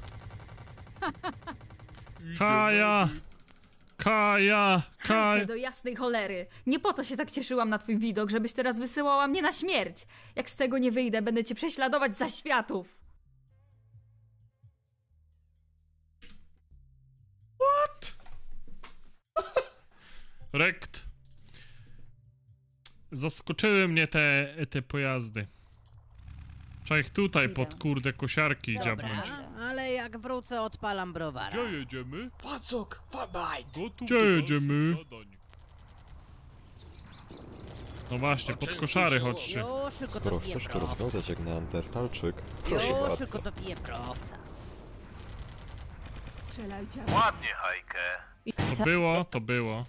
Kaja! Kaja! Kaj... Hajkę do jasnej cholery. Nie po to się tak cieszyłam na twój widok, żebyś teraz wysyłała mnie na śmierć. Jak z tego nie wyjdę, będę cię prześladować za światów. What? Rekt. Zaskoczyły mnie te, te pojazdy. Trzeba ich tutaj pod kurde kosiarki Dobra, dziabnąć. ale jak wrócę, odpalam browara. Gdzie jedziemy? Pacuk, fabajt. Gotów Gdzie do jedziemy? dalszych zadań. No właśnie, pod koszary chodźcie. Już tylko Skoro to pije chcesz to prowca. rozwiązać jak neandertalczyk, proszę Już bardzo. tylko to pije prowca. Strzelajcie. Ładnie, Hajkę. To było, to było.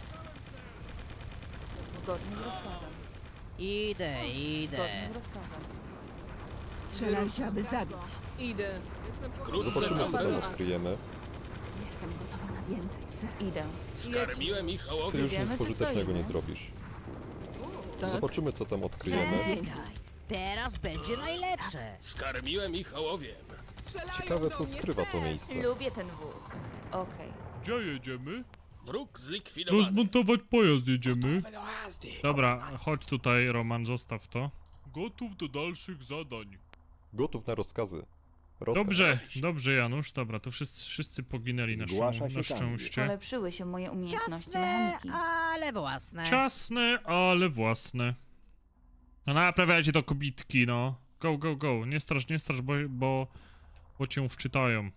Zgodnie z rozkazem. Idę, idę. Zgodnie z rozkazem. Strzelajcie, aby zabić. Idę. Wkrótce Zobaczymy co tam tam będę. odkryjemy. Jestem gotowa na więcej, ser. Idę. Skarmiłem ich Ty hołowie. już nic Jedziemy, czy pożytecznego stoimy? nie zrobisz. Tak. Zobaczymy co tam odkryjemy. Czekaj, teraz będzie najlepsze. Skarmiłem ich hołowiem. Ciekawe co skrywa to miejsce. Lubię ten wóz. Okej. Gdzie jedziemy? Wróg zlikwidowany. Rozmontować pojazd jedziemy. Do jazdy. Dobra, chodź tutaj, Roman, zostaw to. Gotów do dalszych zadań. Gotów na rozkazy. Rozkaz. Dobrze, dobrze, Janusz, dobra, to wszyscy, wszyscy poginęli na, Zgłasza szczę- się na Kamil. szczęście. Polepszyły się moje umiejętności Ciasne, mechaniki. ale własne. Ciasne, ale własne. No naprawiajcie to kobitki, no. Go, go, go. Nie strasz, nie strasz, bo, bo, bo cię wczytają.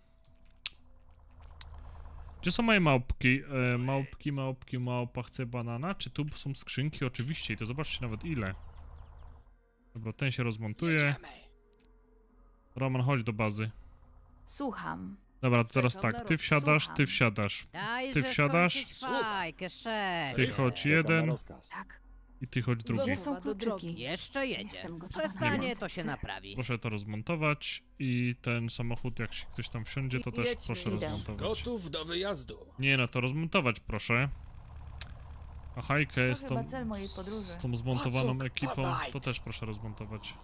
Gdzie są moje małpki? E, małpki, małpki, małpa chce banana. Czy tu są skrzynki? Oczywiście, i to zobaczcie nawet ile. Dobra, ten się rozmontuje. Roman, chodź do bazy. Słucham. Dobra, to teraz Czekam tak, na ty roz- wsiadasz, ty słucham. wsiadasz. Dajże Ty wsiadasz, skończyć fajkę, szef. ty chodź Czekam na jeden rozkaz. Tak. i ty chodź drugi. Gdzie są Gotowa do kluczyki? drogi. Jeszcze jedzie. Jestem gotowa na Przestanie, więcej, to się ser. naprawi. Proszę to rozmontować i ten samochód, jak się ktoś tam wsiądzie, to I- też jedźmy, proszę idę. rozmontować. Gotów do wyjazdu. Nie no, to rozmontować proszę. A Hajkę To z chyba tą, cel mojej podróży. z tą zmontowaną Pacuk, ekipą, dawaj. to też proszę rozmontować.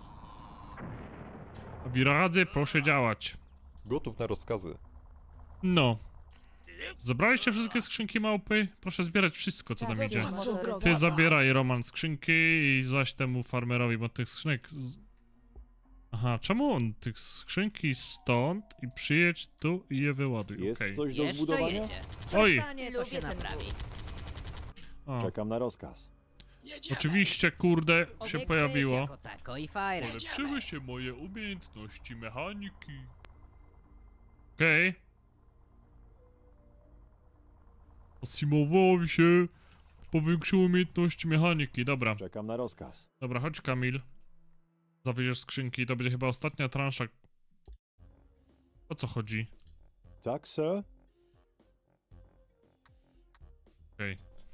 A Wiradzy, proszę działać. Gotów na rozkazy. No. Zebraliście wszystkie skrzynki małpy? Proszę zbierać wszystko, co tam Tak, idzie. motoryzacja. Ty zabieraj, Roman, skrzynki i zaś temu farmerowi, bo tych skrzynek... Z... Aha, czemu on tych skrzynki stąd i przyjedź tu i je wyładuj, Jest okej. coś do Jeszcze zbudowania? jedzie. Oj. Przestanie, to Lubię się ten naprawi. wóz. O, Czekam na rozkaz. oczywiście, kurde, się Obiekt pojawiło. jako tako i fajne. Polepszyły się moje umiejętności mechaniki. Okej. Zasimowało mi się. Powiększyły umiejętności mechaniki, dobra. Czekam na rozkaz. Dobra, chodź Kamil. Zawieziesz skrzynki, to będzie chyba ostatnia transza. O co chodzi? Tak, sir? Okej.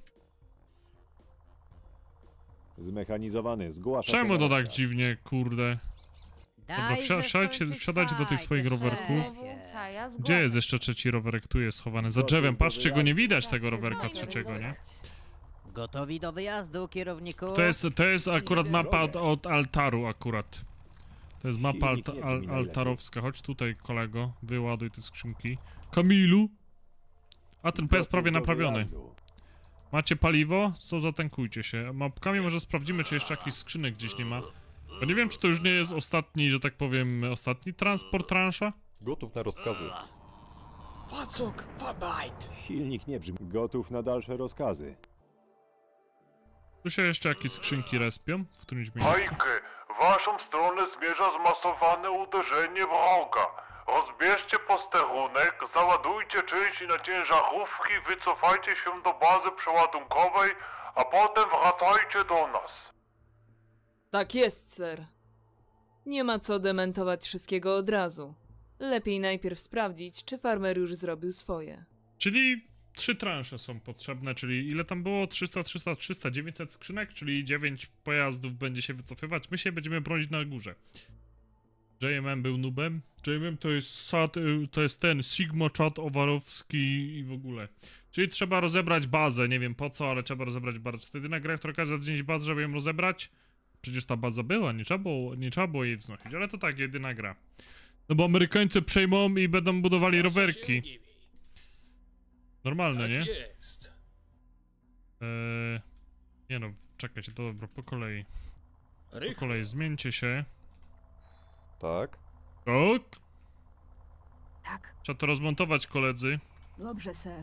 Zmechanizowany, zgłaszam Czemu się to na tak rozkaz. dziwnie, kurde? Dobra, Dajże wsia wsiadajcie, skończyć wsiadajcie do tych swoich fajkę, rowerków. szefie. Kaja, Gdzie zgłaszam. jest jeszcze trzeci rowerek? Tu jest schowany. Za Gotów drzewem, do patrzcie, go nie wyjazdu. widać tego Czas się rowerka trzeciego, nie? zmotoryzować. Gotowi do wyjazdu, kierowniku? To jest, to jest akurat mapa od, od altaru akurat. To jest mapa alta al altarowska. Chodź tutaj, kolego. Wyładuj te skrzynki. Kamilu! A ten pojazd prawie naprawiony. Macie paliwo? Co, zatankujcie się. Mapkami może sprawdzimy, czy jeszcze jakiś skrzynek gdzieś nie ma. Bo nie wiem, czy to już nie jest ostatni, że tak powiem, ostatni transport transza? Gotów na rozkazy. Fahrzeug, Verbeit. Silnik nie brzmi. Gotów na dalsze rozkazy. Tu się jeszcze jakieś skrzynki respią w którymś miejscu. Hajkę, w waszą stronę zmierza zmasowane uderzenie wroga. Rozbierzcie posterunek, załadujcie części na ciężarówki, wycofajcie się do bazy przeładunkowej, a potem wracajcie do nas. Tak jest, ser. Nie ma co dementować wszystkiego od razu. Lepiej najpierw sprawdzić, czy farmer już zrobił swoje. Czyli trzy transze są potrzebne, czyli ile tam było? trzysta, trzysta, trzysta, dziewięćset skrzynek, czyli dziewięć pojazdów będzie się wycofywać. My się będziemy bronić na górze. J M M był nubem. J M M to jest sad, to jest ten Sigma Chat Owarowski i w ogóle. Czyli trzeba rozebrać bazę, nie wiem po co, ale trzeba rozebrać bazę. To jedyna gra, która każe wziąć bazę, żeby ją rozebrać. Przecież ta baza była, nie trzeba było, nie trzeba było jej wznosić, ale to tak, jedyna gra. No bo Amerykańcy przejmą i będą budowali rowerki. Normalne, nie? Jest. Eee, nie no, czekajcie, to dobra, po kolei. Po kolei, zmieńcie się. Tak. Tak. Tak. Trzeba to rozmontować, koledzy. Dobrze, ser.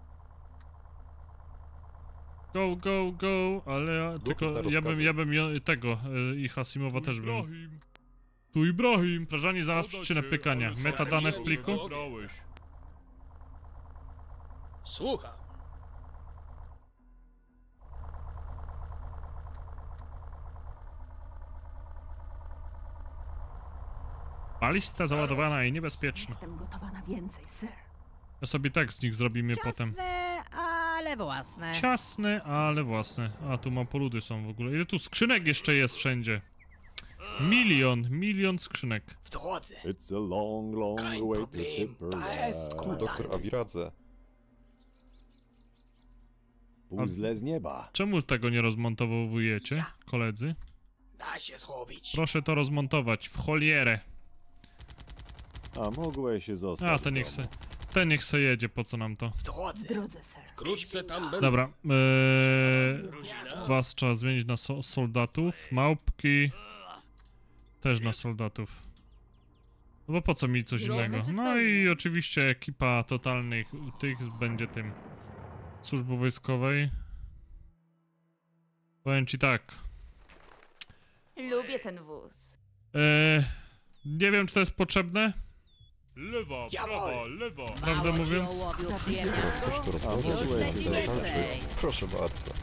Go, go, go, ale ja, tylko na ja bym, rozkazy. ja bym jo- tego y, i Hasimowa też bym. Tu Ibrahim! Prażani znalazł przyczynę pykania. Metadane w pliku? Słucham. Balista załadowana i niebezpieczna. Jestem gotowa na więcej, ser. Ja sobie tak z nich zrobimy potem. ale własne. Ciasne, ale własne. A, tu mapoludy są w ogóle. Ile tu skrzynek jeszcze jest wszędzie? Milion, milion skrzynek. W drodze. It's a long, long Kein way to Problem. Tipperary. Tu doktor Awiradze. Puzzle z nieba. Czemu tego nie rozmontowujecie, koledzy? Da się zrobić. Proszę to rozmontować w cholierę. A mogłeś zostać. A, to niech se, ten niech se jedzie, po co nam to? W drodze. W drodze, ser. Wkrótce tam będę. Dobra, ee, was trzeba zmienić na so soldatów, małpki też na soldatów. No bo po co mi coś innego? No i oczywiście ekipa totalnych tych będzie tym służby wojskowej. Powiem ci tak. Lubię ten wóz. Eee, nie wiem, czy to jest potrzebne. Lewa, prawa, lewa. Prawdę mówiąc. Ktoś to rozpoczął. Proszę bardzo.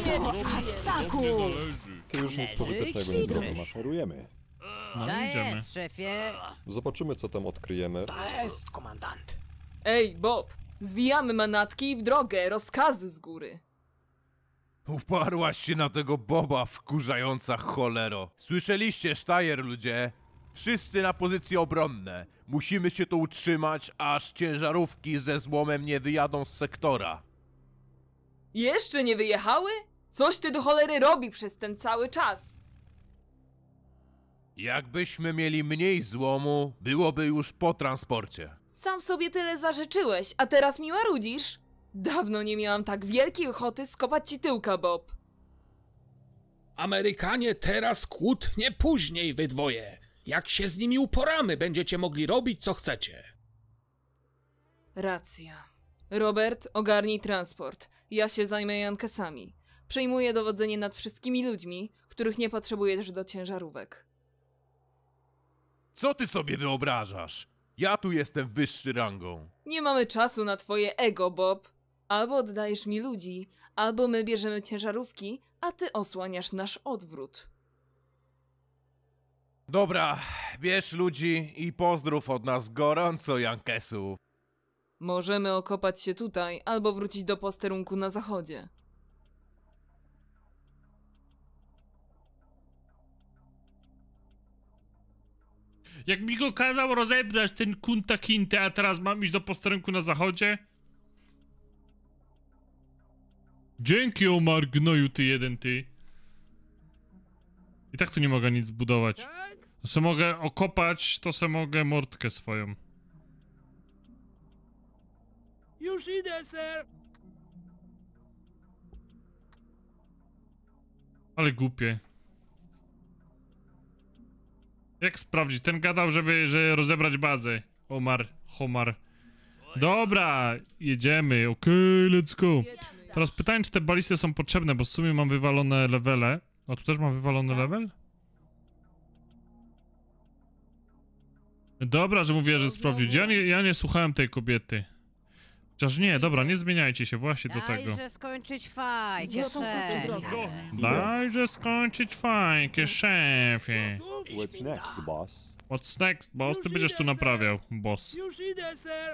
Ty już nic pożytecznego nie zrobisz. Maszerujemy. No To idziemy. jest, szefie. Zobaczymy, co tam odkryjemy. Da jest, komandant. Ej, Bob! Zwijamy manatki i w drogę, rozkazy z góry. Uparłaś się na tego Boba, wkurzająca cholero. Słyszeliście, Sztajer, ludzie? Wszyscy na pozycje obronne. Musimy się tu utrzymać, aż ciężarówki ze złomem nie wyjadą z sektora. Jeszcze nie wyjechały? Coś ty do cholery robi przez ten cały czas. Jakbyśmy mieli mniej złomu, byłoby już po transporcie. Sam sobie tyle zażyczyłeś, a teraz mi marudzisz? Dawno nie miałam tak wielkiej ochoty skopać ci tyłka, Bob. Amerykanie teraz kłótnie później, wy dwoje. Jak się z nimi uporamy, będziecie mogli robić, co chcecie. Racja. Robert, ogarnij transport. Ja się zajmę Jankesami. Przejmuję dowodzenie nad wszystkimi ludźmi, których nie potrzebujesz do ciężarówek. Co ty sobie wyobrażasz? Ja tu jestem wyższy rangą. Nie mamy czasu na twoje ego, Bob. Albo oddajesz mi ludzi, albo my bierzemy ciężarówki, a ty osłaniasz nasz odwrót. Dobra, bierz ludzi i pozdrów od nas gorąco, Jankesów. Możemy okopać się tutaj, albo wrócić do posterunku na zachodzie. Jak mi go kazał rozebrać ten kunta kinte, a teraz mam iść do posterunku na zachodzie? Dzięki, Omar, gnoju ty jeden, ty. I tak tu nie mogę nic zbudować. Se mogę okopać, to se mogę mordkę swoją. Już idę, ser! Ale głupie. Jak sprawdzić? Ten gadał, żeby że rozebrać bazę. Omar, Homar. Dobra, jedziemy, okej, okay, let's go. Teraz pytanie, czy te balisty są potrzebne, bo w sumie mam wywalone levele. A tu też mam wywalony level? Dobra, że mówię, że sprawdzić. Ja nie, ja nie słuchałem tej kobiety. Chociaż nie, dobra, nie zmieniajcie się właśnie do tego. Dajże skończyć fajkę, szefie. Dajże skończyć fajkę, szefie. What's next, boss? What's next, boss? Ty będziesz tu naprawiał, boss. Już idę, ser!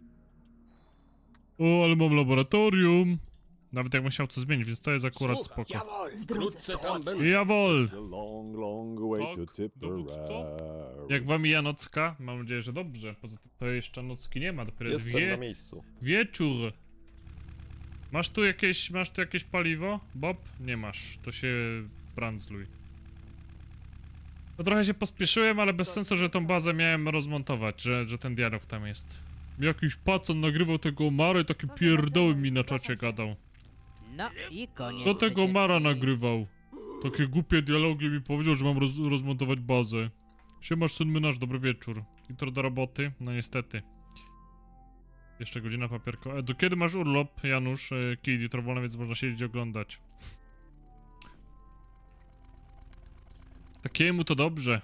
O, ale mam laboratorium. Nawet jakbym chciał co zmienić, więc to jest akurat Słuchaj, spoko. Wkrótce tam będę. Jawol! Long, long way to Tipperary. Jak wam mija nocka? Mam nadzieję, że dobrze. Poza tym to jeszcze nocki nie ma, dopiero jest Jestem wie... na miejscu. wieczór. Masz tu jakieś, masz tu jakieś paliwo, Bob? Nie masz, to się brandzluj. No trochę się pospieszyłem, ale bez sensu, że tą bazę miałem rozmontować, że, że ten dialog tam jest. Jakiś pacon nagrywał tego Omara i takie pierdoły mi na czacie gadał. No i koniec. Do tego Omara nagrywał. Takie głupie dialogi mi powiedział, że mam roz rozmontować bazę. Siemasz, syn mynasz, dobry wieczór. Jutro do roboty? No niestety. Jeszcze godzina papierko. E, do kiedy masz urlop, Janusz? E, Kid, jutro wolno, więc można siedzieć i oglądać. Takiemu to dobrze.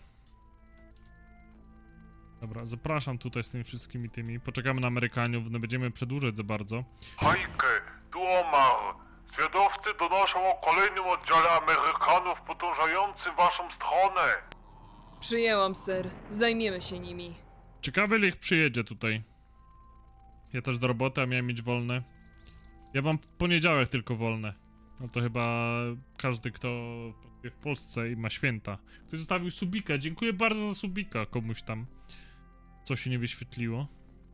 Dobra, zapraszam tutaj z tymi wszystkimi tymi. Poczekamy na Amerykaniów, nie będziemy przedłużać za bardzo. Hajkę, tu Omar. Zwiadowcy donoszą o kolejnym oddziale Amerykanów podążającym waszą stronę. Przyjęłam, ser. Zajmiemy się nimi. Ciekawe, ile ich przyjedzie tutaj. Ja też do roboty, a miałem mieć wolne. Ja mam w poniedziałek tylko wolne. No to chyba każdy, kto pracuje w Polsce i ma święta. Ktoś zostawił subika. Dziękuję bardzo za subika komuś tam. Co się nie wyświetliło.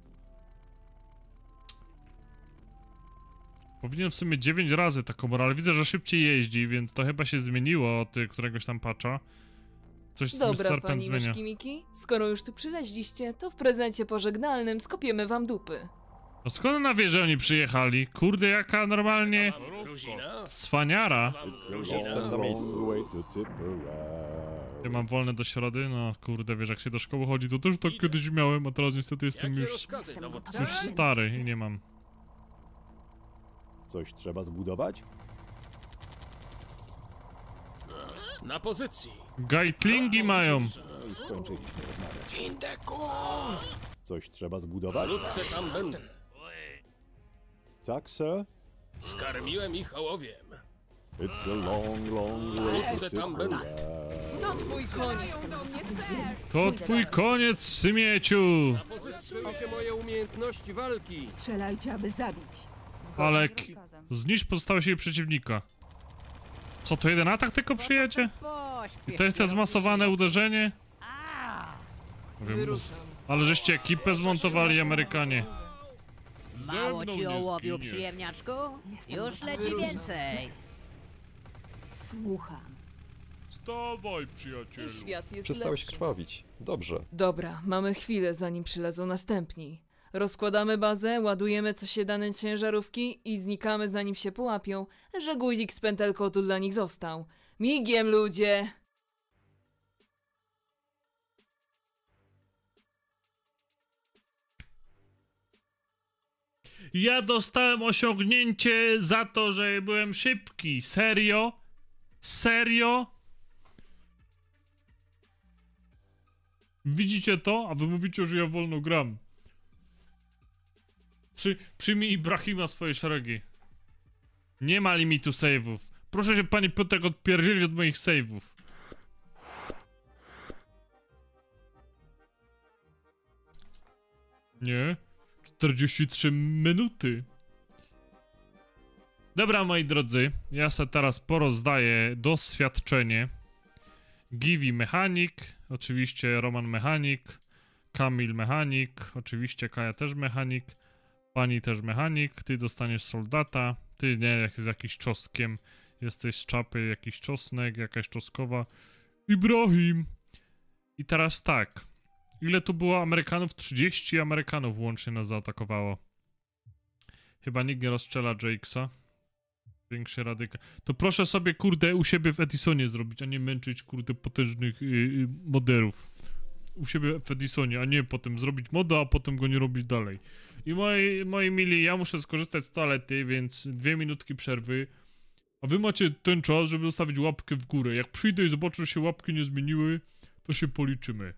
Powinien w sumie dziewięć razy taką morale. Widzę, że szybciej jeździ, więc to chyba się zmieniło od któregoś tam patcha. Coś z Dobra, Serpent pani zmienia. myszki Miki, skoro już tu przyleźliście, to w prezencie pożegnalnym skopiemy wam dupy. No skąd ona wie, że oni przyjechali? Kurde, jaka normalnie... Cwaniara. Long, long way to Tipperary. Ja mam wolne do środy? No kurde, wiesz, jak się do szkoły chodzi, to też tak kiedyś miałem, a teraz niestety jestem już, już stary i nie mam. Coś trzeba zbudować? Na pozycji. Gaitlingi mają. No i skończyliśmy rozmawiać. Coś trzeba zbudować? Wkrótce tam będę. Tak, sir? Skarmiłem ich ołowiem. It's a long, long way to Wkrótce tam będę. Tipperary. To twój koniec. To twój koniec, Symieciu! Czują się moje umiejętności walki. Strzelajcie, aby zabić. Alek, zniszcz pozostałe siły przeciwnika. Co, to jeden atak tylko przyjedzie? I to jest te zmasowane uderzenie? Wiem, ale żeście ekipę zmontowali, Amerykanie. Mało ci ołowiu, przyjemniaczku? Już leci więcej. Słucham. Wstawaj, przyjacielu. Świat jest Przestałeś lepszy. krwawić. Dobrze. Dobra, mamy chwilę, zanim przylezą następni. Rozkładamy bazę, ładujemy co się da na ciężarówki i znikamy, zanim się połapią, że guzik z pętelką tu dla nich został. Migiem, ludzie! Ja dostałem osiągnięcie za to, że byłem szybki. Serio? Serio? Widzicie to? A wy mówicie, że ja wolno gram. Przy, przyjmij Ibrahima swoje szeregi. Nie ma limitu save'ów. Proszę się, pani Piotrek, odpierdzielić od moich save'ów. Nie? czterdzieści trzy minuty. Dobra, moi drodzy. Ja se teraz porozdaję doświadczenie. Givi mechanik. Oczywiście Roman mechanik. Kamil mechanik. Oczywiście Kaja też mechanik. Pani też mechanik. Ty dostaniesz soldata. Ty nie, jak z jakimś czosnkiem. Jesteś z czapy, jakiś czosnek, jakaś czosnkowa. Ibrahim. I teraz tak. Ile tu było Amerykanów? trzydzieści Amerykanów łącznie nas zaatakowało. Chyba nikt nie rozstrzela Jakesa. Większy radyka. To proszę sobie, kurde, u siebie w Edisonie zrobić, a nie męczyć, kurde, potężnych yy, yy, modelów. U siebie w Edisonie, a nie potem zrobić moda, a potem go nie robić dalej. I moi, moi mili, ja muszę skorzystać z toalety, więc dwie minutki przerwy. A wy macie ten czas, żeby zostawić łapkę w górę. Jak przyjdę i zobaczę, że się łapki nie zmieniły, to się policzymy.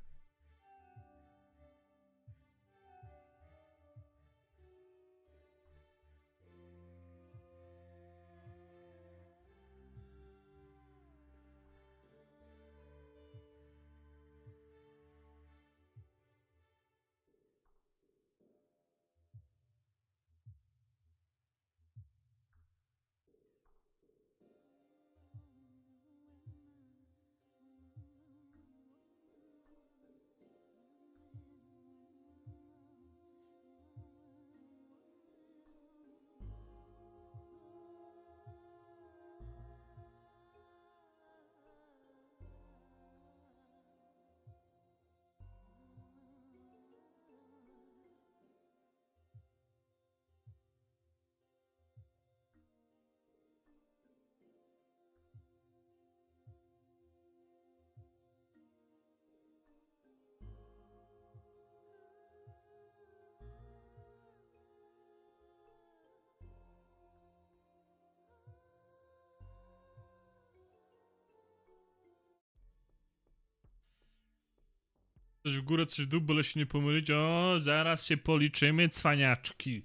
Coś w górę, coś w dół, byle się nie pomylić. O, zaraz się policzymy, cwaniaczki.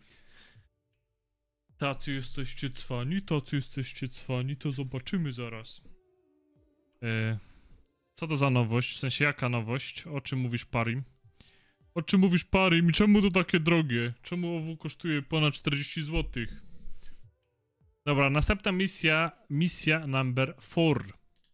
Tacy jesteście cwani, tacy jesteście cwani, to zobaczymy zaraz. E, co to za nowość? W sensie jaka nowość? O czym mówisz, Parim? O czym mówisz, Parim? I czemu to takie drogie? Czemu O W kosztuje ponad czterdzieści złotych? Dobra, następna misja, misja number four.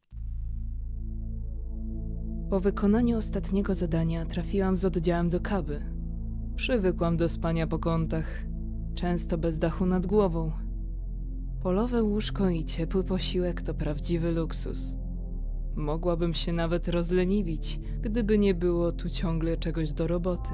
Po wykonaniu ostatniego zadania trafiłam z oddziałem do Kaby. Przywykłam do spania po kątach, często bez dachu nad głową. Polowe łóżko i ciepły posiłek to prawdziwy luksus. Mogłabym się nawet rozleniwić, gdyby nie było tu ciągle czegoś do roboty.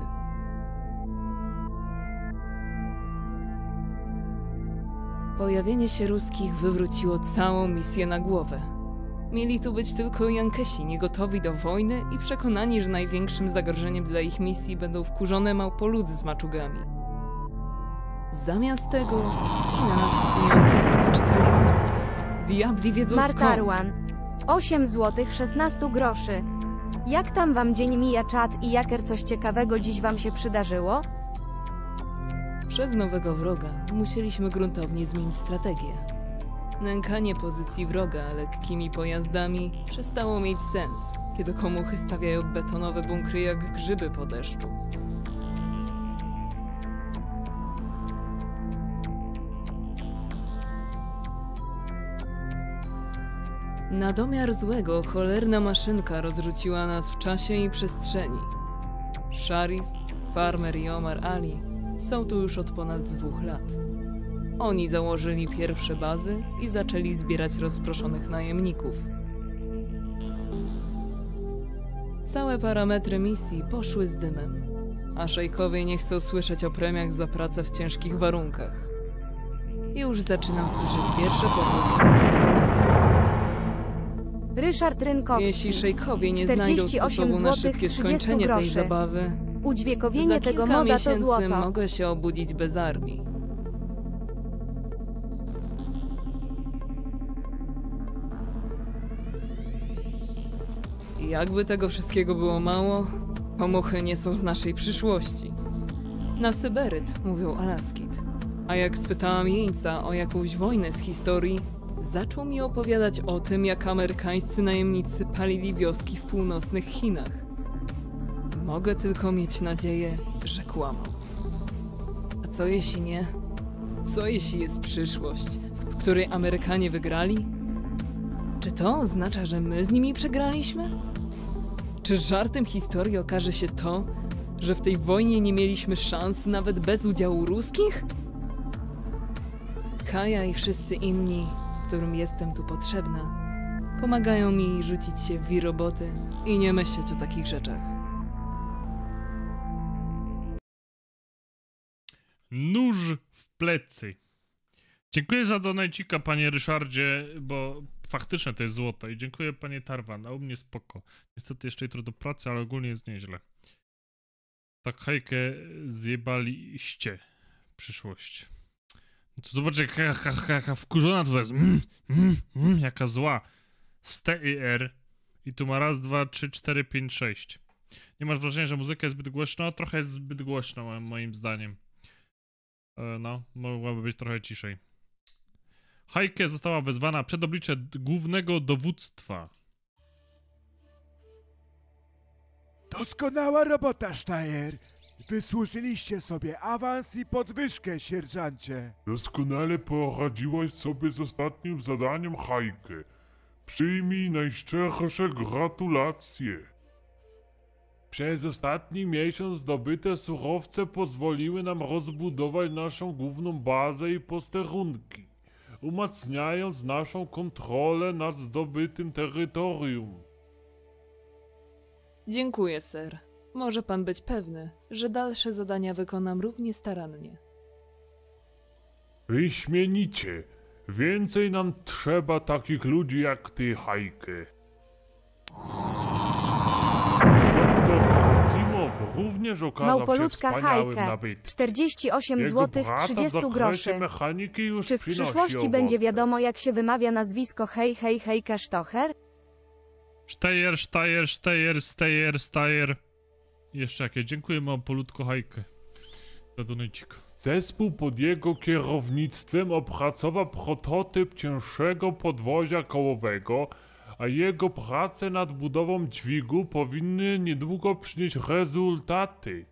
Pojawienie się ruskich wywróciło całą misję na głowę. Mieli tu być tylko Jankesi, niegotowi do wojny i przekonani, że największym zagrożeniem dla ich misji będą wkurzone małpoludy z maczugami. Zamiast tego i nas, i Jankesów czekali ruscy. Diabli wiedzą skąd. Martarwan. osiem złotych szesnaście groszy. Jak tam wam dzień mija, czat i jaker, coś ciekawego dziś wam się przydarzyło? Przez nowego wroga musieliśmy gruntownie zmienić strategię. Nękanie pozycji wroga lekkimi pojazdami przestało mieć sens, kiedy komuchy stawiają betonowe bunkry jak grzyby po deszczu. Na domiar złego cholerna maszynka rozrzuciła nas w czasie i przestrzeni. Sharif, Farmer i Omar Ali są tu już od ponad dwóch lat. Oni założyli pierwsze bazy i zaczęli zbierać rozproszonych najemników. Całe parametry misji poszły z dymem, a szejkowie nie chcą słyszeć o premiach za pracę w ciężkich warunkach. Już zaczynam słyszeć pierwsze powłoki niezadowolenia. Ryszard Rynkowski. Jeśli szejkowie nie znajdą sposobu na szybkie skończenie tej zabawy, udźwiękowienie za tego kilka moda miesięcy to złoto. mogę się obudzić bez armii. I jakby tego wszystkiego było mało, komuchy nie są z naszej przyszłości. Na Syberyt, mówią Alaskit. A jak spytałam jeńca o jakąś wojnę z historii, zaczął mi opowiadać o tym, jak amerykańscy najemnicy palili wioski w północnych Chinach. Mogę tylko mieć nadzieję, że kłamał. A co jeśli nie? Co jeśli jest przyszłość, w której Amerykanie wygrali? Czy to oznacza, że my z nimi przegraliśmy? Czy żartem historii okaże się to, że w tej wojnie nie mieliśmy szans nawet bez udziału ruskich? Kaja i wszyscy inni, którym jestem tu potrzebna, Pomagają mi rzucić się w wir roboty i nie myśleć o takich rzeczach. Nóż w plecy. Dziękuję za donajcika, panie Ryszardzie, bo faktycznie to jest złoto. I dziękuję, panie Tarwan, a u mnie spoko. Niestety jeszcze jutro do pracy, ale ogólnie jest nieźle. Tak hejkę zjebaliście w przyszłość. No to zobaczcie, jaka, jaka, jaka wkurzona to jest. Mm, mm, mm, jaka zła. Z T I R. I tu ma raz, dwa, trzy, cztery, pięć, sześć. Nie masz wrażenia, że muzyka jest zbyt głośna? Trochę jest zbyt głośna, moim zdaniem. No, mogłaby być trochę ciszej. Heike została wezwana przed oblicze głównego dowództwa. Doskonała robota, Steyr. Wysłużyliście sobie awans i podwyżkę, sierżancie. Doskonale poradziłaś sobie z ostatnim zadaniem, Heike. Przyjmij najszczersze gratulacje. Przez ostatni miesiąc zdobyte surowce pozwoliły nam rozbudować naszą główną bazę i posterunki, umacniając naszą kontrolę nad zdobytym terytorium. Dziękuję, ser. Może pan być pewny, że dalsze zadania wykonam równie starannie. Wyśmienicie. Więcej nam trzeba takich ludzi jak ty, Heike. Doktor Hasimow również okazał się Małpoludzka wspaniałym Heike, nabytkiem. czterdzieści osiem Jego złotych praca w trzydzieści zakresie groszy. mechaniki już Czy w przynosi przyszłości owoce. będzie wiadomo, jak się wymawia nazwisko Hej, Hej, Hejka Stocher? Steyer, Steyer, Steyer, Steyer, Steyer. Jeszcze jakieś. Dziękuję, mam polutko Hajkę. Za donajcika. Zespół pod jego kierownictwem opracował prototyp cięższego podwozia kołowego, a jego prace nad budową dźwigu powinny niedługo przynieść rezultaty.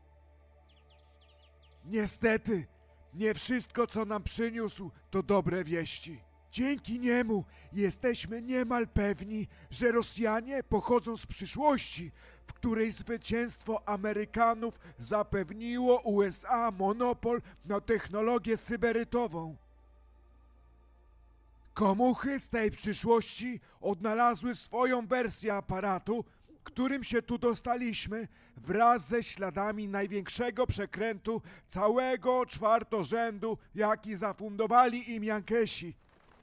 Niestety, nie wszystko, co nam przyniósł, to dobre wieści. Dzięki niemu jesteśmy niemal pewni, że Rosjanie pochodzą z przyszłości, w której zwycięstwo Amerykanów zapewniło U S A monopol na technologię syberytową. Komuchy z tej przyszłości odnalazły swoją wersję aparatu, którym się tu dostaliśmy, wraz ze śladami największego przekrętu całego czwartorzędu, jaki zafundowali im Jankesi.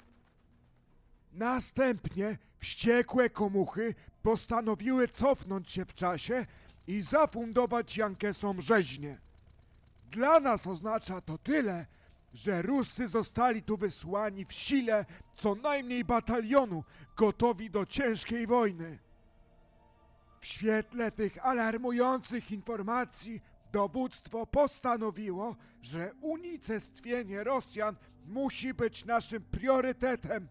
Następnie wściekłe komuchy postanowiły cofnąć się w czasie i zafundować Jankesom rzeźnię. Dla nas oznacza to tyle, że Ruscy zostali tu wysłani w sile co najmniej batalionu, gotowi do ciężkiej wojny. W świetle tych alarmujących informacji dowództwo postanowiło, że unicestwienie Rosjan musi być naszym priorytetem.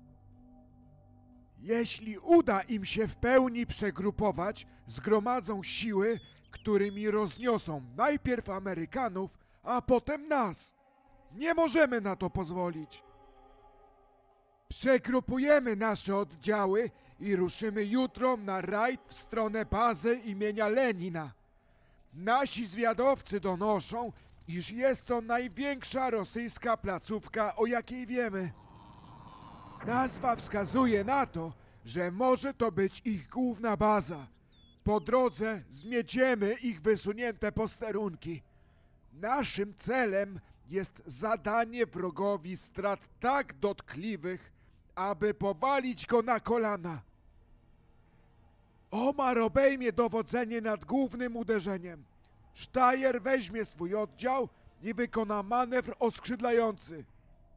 Jeśli uda im się w pełni przegrupować, zgromadzą siły, którymi rozniosą najpierw Amerykanów, a potem nas. Nie możemy na to pozwolić. Przegrupujemy nasze oddziały i ruszymy jutro na rajd w stronę bazy imienia Lenina. Nasi zwiadowcy donoszą, iż jest to największa rosyjska placówka, o jakiej wiemy. Nazwa wskazuje na to, że może to być ich główna baza. Po drodze zmieciemy ich wysunięte posterunki. Naszym celem jest zadanie wrogowi strat tak dotkliwych, aby powalić go na kolana. Omar obejmie dowodzenie nad głównym uderzeniem. Steyr weźmie swój oddział i wykona manewr oskrzydlający.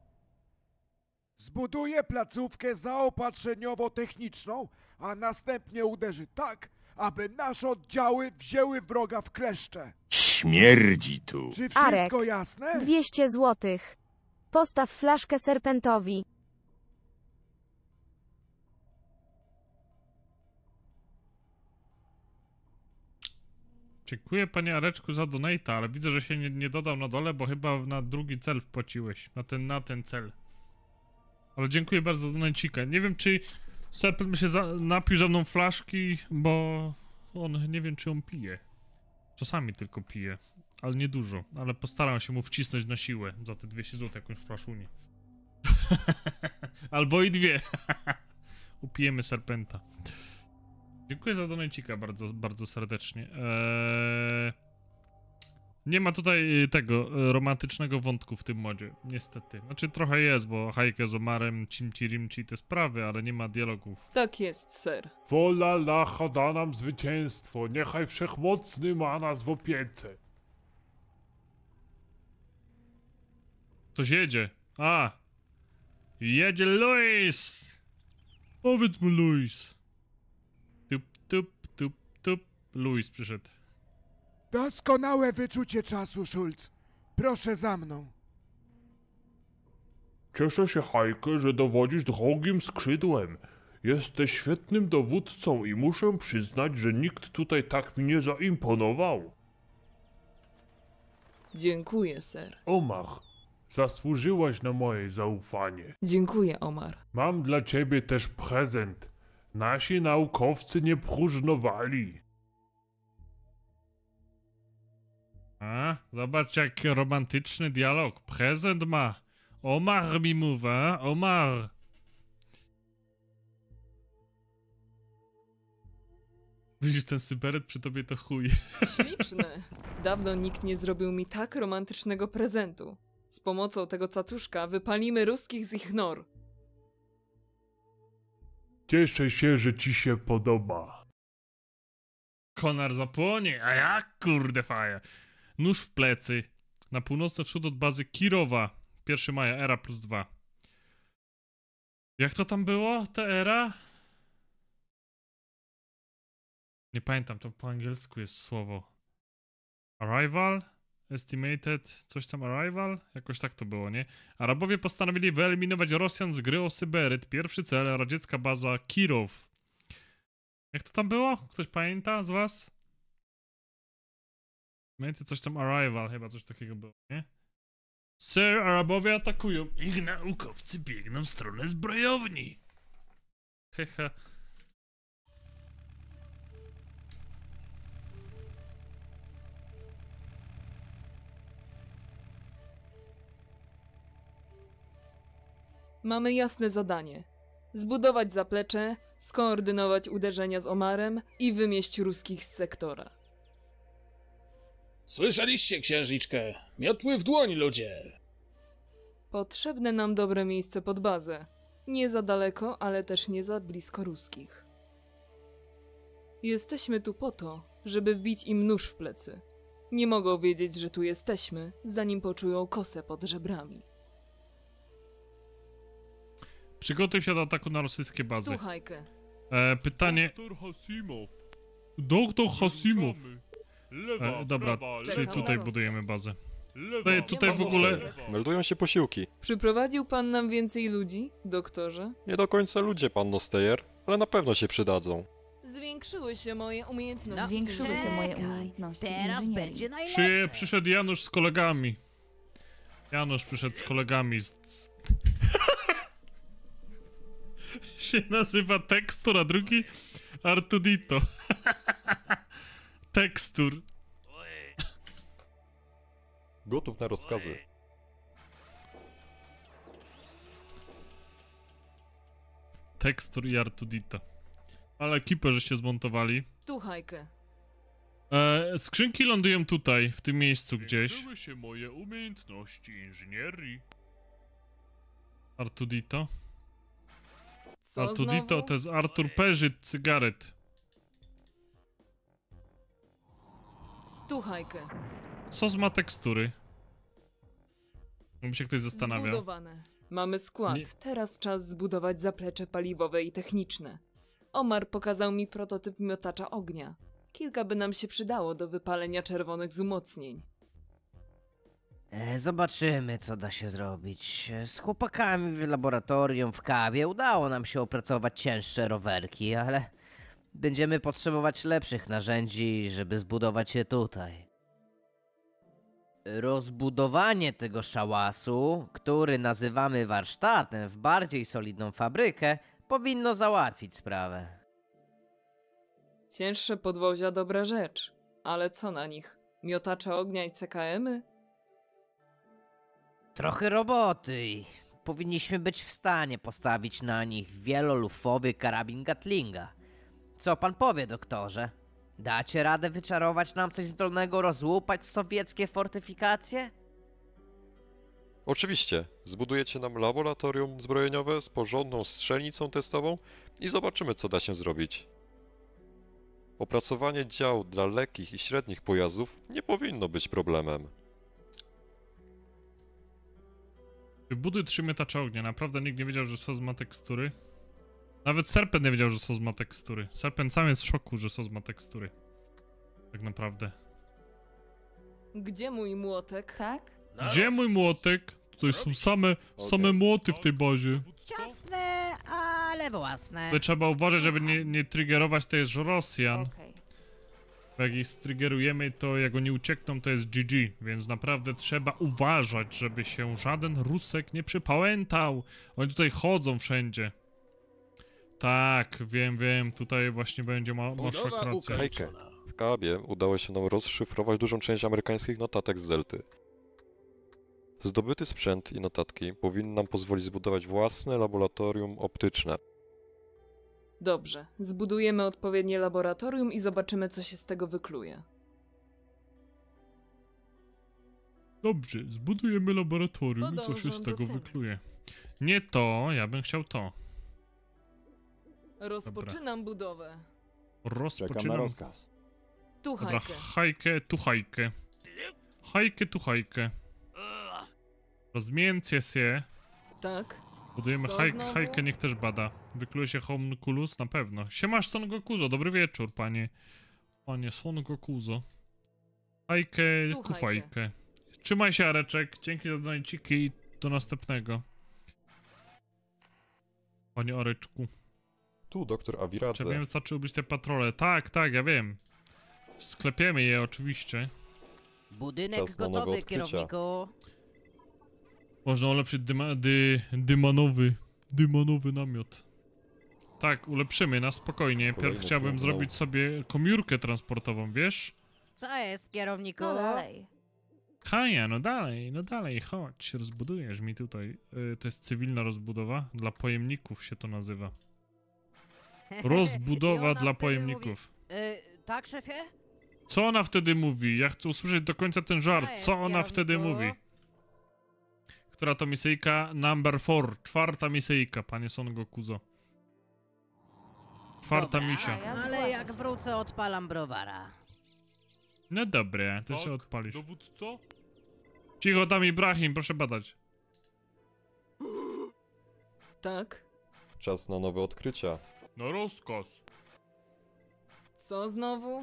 Zbuduje placówkę zaopatrzeniowo-techniczną, a następnie uderzy tak, aby nasze oddziały wzięły wroga w kleszcze. Śmierdzi tu. Czy wszystko Arek, jasne? dwieście złotych. Postaw flaszkę serpentowi. Dziękuję, panie Areczku, za donata, ale widzę, że się nie, nie dodał na dole, bo chyba na drugi cel wpłaciłeś. Na ten, na ten cel. Ale dziękuję bardzo za donacika. Nie wiem, czy Serpent by się za, napił ze mną flaszki, bo on, nie wiem, czy on pije. Czasami tylko pije, ale nie dużo. Ale postaram się mu wcisnąć na siłę za te dwieście złotych jakąś flaszunię. Albo i dwie. Upijemy serpenta. Dziękuję za donajcika bardzo, bardzo serdecznie. Eee... Nie ma tutaj tego romantycznego wątku w tym modzie, niestety. Znaczy trochę jest, bo Hajkę z Omarem, Cimci Rimci te sprawy, ale nie ma dialogów. Tak jest, ser. Wola Lacha da nam zwycięstwo, niechaj Wszechmocny ma nas w opiece. Ktoś jedzie. A! Jedzie Luis! Powiedz mu Luis. Tup, tup, tup, tup. Luis przyszedł. Doskonałe wyczucie czasu, Schulz. Proszę za mną. Cieszę się, Hajkę, że dowodzisz drugim skrzydłem. Jesteś świetnym dowódcą i muszę przyznać, że nikt tutaj tak mi nie zaimponował. Dziękuję, ser. Omar, zasłużyłaś na moje zaufanie. Dziękuję, Omar. Mam dla ciebie też prezent. Nasi naukowcy nie próżnowali. A, zobacz jaki romantyczny dialog. Prezent ma. Omar mi mówi, a? Omar. Widzisz, ten syberyt przy tobie to chuj. Śliczne. Dawno nikt nie zrobił mi tak romantycznego prezentu. Z pomocą tego cacuszka wypalimy ruskich z ich nor. Cieszę się, że ci się podoba. Konar zapłonie, a jak kurde faja. Nóż w plecy. Na północny wschód od bazy Kirowa. pierwszego maja, era plus dwa. Jak to tam było, ta era? Nie pamiętam, to po angielsku jest słowo. Arrival? Estimated? Coś tam arrival? Jakoś tak to było, nie? Arabowie postanowili wyeliminować Rosjan z gry o Syberyt. Pierwszy cel, radziecka baza Kirow. Jak to tam było? Ktoś pamięta z was? Pamiętaj, coś tam arrival, chyba coś takiego było, nie? Sir, Arabowie atakują. Ich naukowcy biegną w stronę zbrojowni. Hehe. Mamy jasne zadanie. Zbudować zaplecze, skoordynować uderzenia z Omarem i wymieść ruskich z sektora. Słyszeliście, księżniczkę? Miotły w dłoń, ludzie! Potrzebne nam dobre miejsce pod bazę. Nie za daleko, ale też nie za blisko ruskich. Jesteśmy tu po to, żeby wbić im nóż w plecy. Nie mogą wiedzieć, że tu jesteśmy, zanim poczują kosę pod żebrami. Przygotuj się do ataku na rosyjskie bazy. Słuchajkę. E, pytanie... Doktor Hasimow. Doktor Hasimow. Lewa, E, dobra, prawa, czyli lewa. tutaj budujemy bazę. Lewa, Tutaj, tutaj w ogóle... Meldują się posiłki. Przyprowadził pan nam więcej ludzi, doktorze? Nie do końca ludzie, panno Steyer, ale na pewno się przydadzą. Zwiększyły się moje umiejętności. Zwiększyły się moje umiejętności Teraz inżynierii. będzie najlepsze. Przy, przyszedł Janusz z kolegami. Janusz przyszedł z kolegami z... z... się nazywa Tekstur, a drugi Artudito. Tekstur. Gotów na rozkazy. Tekstur i Artudito. Ale ekipę żeście zmontowali. Słuchajkę. E, skrzynki lądują tutaj, w tym miejscu gdzieś. Zwiększyły się moje umiejętności inżynierii. Artudito. Co Artudito znowu? to jest Artur Perzyt Cygaret. Słuchajkę. Sos ma tekstury. Jakby się ktoś zastanawiał. Zbudowane. Mamy skład. Nie- Teraz czas zbudować zaplecze paliwowe i techniczne. Omar pokazał mi prototyp miotacza ognia. Kilka by nam się przydało do wypalenia czerwonych wzmocnień. E, Zobaczymy, co da się zrobić. E, Z chłopakami w laboratorium w kawie udało nam się opracować cięższe rowerki, ale będziemy potrzebować lepszych narzędzi, żeby zbudować je tutaj. Rozbudowanie tego szałasu, który nazywamy warsztatem, w bardziej solidną fabrykę, powinno załatwić sprawę. Cięższe podwozia dobra rzecz. Ale co na nich? Miotacze ognia i C K M-y? Trochę roboty i powinniśmy być w stanie postawić na nich wielolufowy karabin Gatlinga. Co pan powie, doktorze? Dacie radę wyczarować nam coś zdolnego rozłupać sowieckie fortyfikacje? Oczywiście, zbudujecie nam laboratorium zbrojeniowe z porządną strzelnicą testową i zobaczymy, co da się zrobić. Opracowanie dział dla lekkich i średnich pojazdów nie powinno być problemem. Wybuduj trzy miotacza ognia. Naprawdę nikt nie wiedział, że sos ma tekstury. Nawet Serpent nie wiedział, że sos ma tekstury. Serpent sam jest w szoku, że sos ma tekstury. Tak naprawdę. Gdzie mój młotek? Tak? Gdzie mój młotek? Tutaj są same, same młoty w tej bazie. Ciasne, ale własne. Ale trzeba uważać, żeby nie, nie triggerować też Rosjan. Okej. Bo jak ich striggerujemy, to jak oni uciekną, to jest G G. Więc naprawdę trzeba uważać, żeby się żaden Rusek nie przypałętał. Oni tutaj chodzą wszędzie. Tak, wiem, wiem. Tutaj właśnie będzie ma masakracja. Hejkę. W Kaabie udało się nam rozszyfrować dużą część amerykańskich notatek z Delty. Zdobyty sprzęt i notatki powinny nam pozwolić zbudować własne laboratorium optyczne. Dobrze, zbudujemy odpowiednie laboratorium i zobaczymy, co się z tego wykluje. Dobrze, zbudujemy laboratorium i co się Podążam z do tego celu. wykluje. Nie to, ja bym chciał to. Rozpoczynam budowę. Rozpoczynam. Czekam na rozkaz. Tu Dobra, hajkę. hajkę, tu hajkę. Hajkę, tu hajkę. Rozmięcie się. Tak. Budujemy Co haj, znowu? hajkę, niech też bada. Wykluje się homunculus? Na pewno. Siemasz Son Gokuzo, dobry wieczór, panie. Panie Son Gokuzo. Hajkę, Tu tu hajkę. hajkę. Trzymaj się, Areczek. Dzięki za donajciki i do następnego. Panie Areczku. Tu doktor Awiradze. Czy wiem, wystarczy ubić te patrole. Tak, tak, ja wiem. Sklepiemy je oczywiście. Budynek Czas na nowe gotowy, odkrycia. kierowniku. Można ulepszyć dyma, dy, dymanowy, dymanowy namiot. Tak, ulepszymy na spokojnie. Pierw Kolejny chciałbym plan. zrobić sobie komórkę transportową, wiesz? Co jest, kierowniku? No dalej. Kaja, no dalej, no dalej, chodź, rozbudujesz mi tutaj. Y, to jest cywilna rozbudowa, dla pojemników się to nazywa. Rozbudowa I ona dla wtedy pojemników. Mówi, y, tak, szefie? Co ona wtedy mówi? Ja chcę usłyszeć do końca ten żart. Co jest, Co ona wtedy kierowniku? mówi? Która to misyjka? Number four. Czwarta misyjka, panie Son Gokuzo. Czwarta Dobra, misia. Ale jak wrócę, odpalam browara. No dobra, to Tak, się odpalisz. dowódco? Cicho tam Ibrahim, proszę badać. Tak. Czas na nowe odkrycia. Na rozkaz. Co znowu?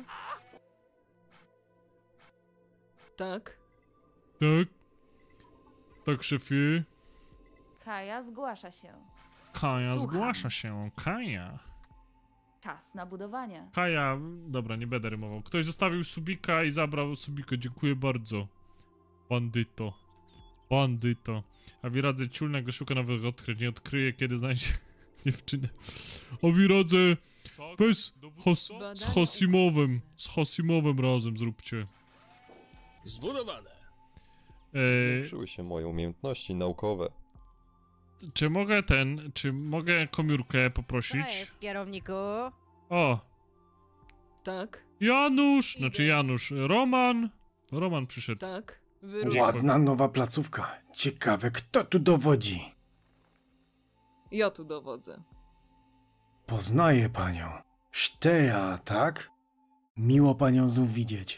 Tak. Tak? Tak, szefie? Kaja zgłasza się. Kaja Słucham. zgłasza się, Kaja. Czas na budowanie. Kaja, dobra, nie będę rymował. Ktoś zostawił subika i zabrał subika, dziękuję bardzo. Bandyto. Bandyto. A Wiradze ciulnek, gdy szuka nowych odkryć, nie odkryje, kiedy znajdzie dziewczynę. A Wiradze, weź hos, z Hosimowem, z Hosimowem razem zróbcie. Zbudowane. Eee, Zwiększyły się moje umiejętności naukowe. czy mogę ten, czy mogę komórkę Co poprosić? jest, kierowniku? O, Tak. Janusz, znaczy Janusz, Roman. Roman przyszedł. Tak. Ładna nowa placówka. Ciekawe, kto tu dowodzi. Ja tu dowodzę. Poznaję panią. Szteja, tak? Miło panią znów widzieć.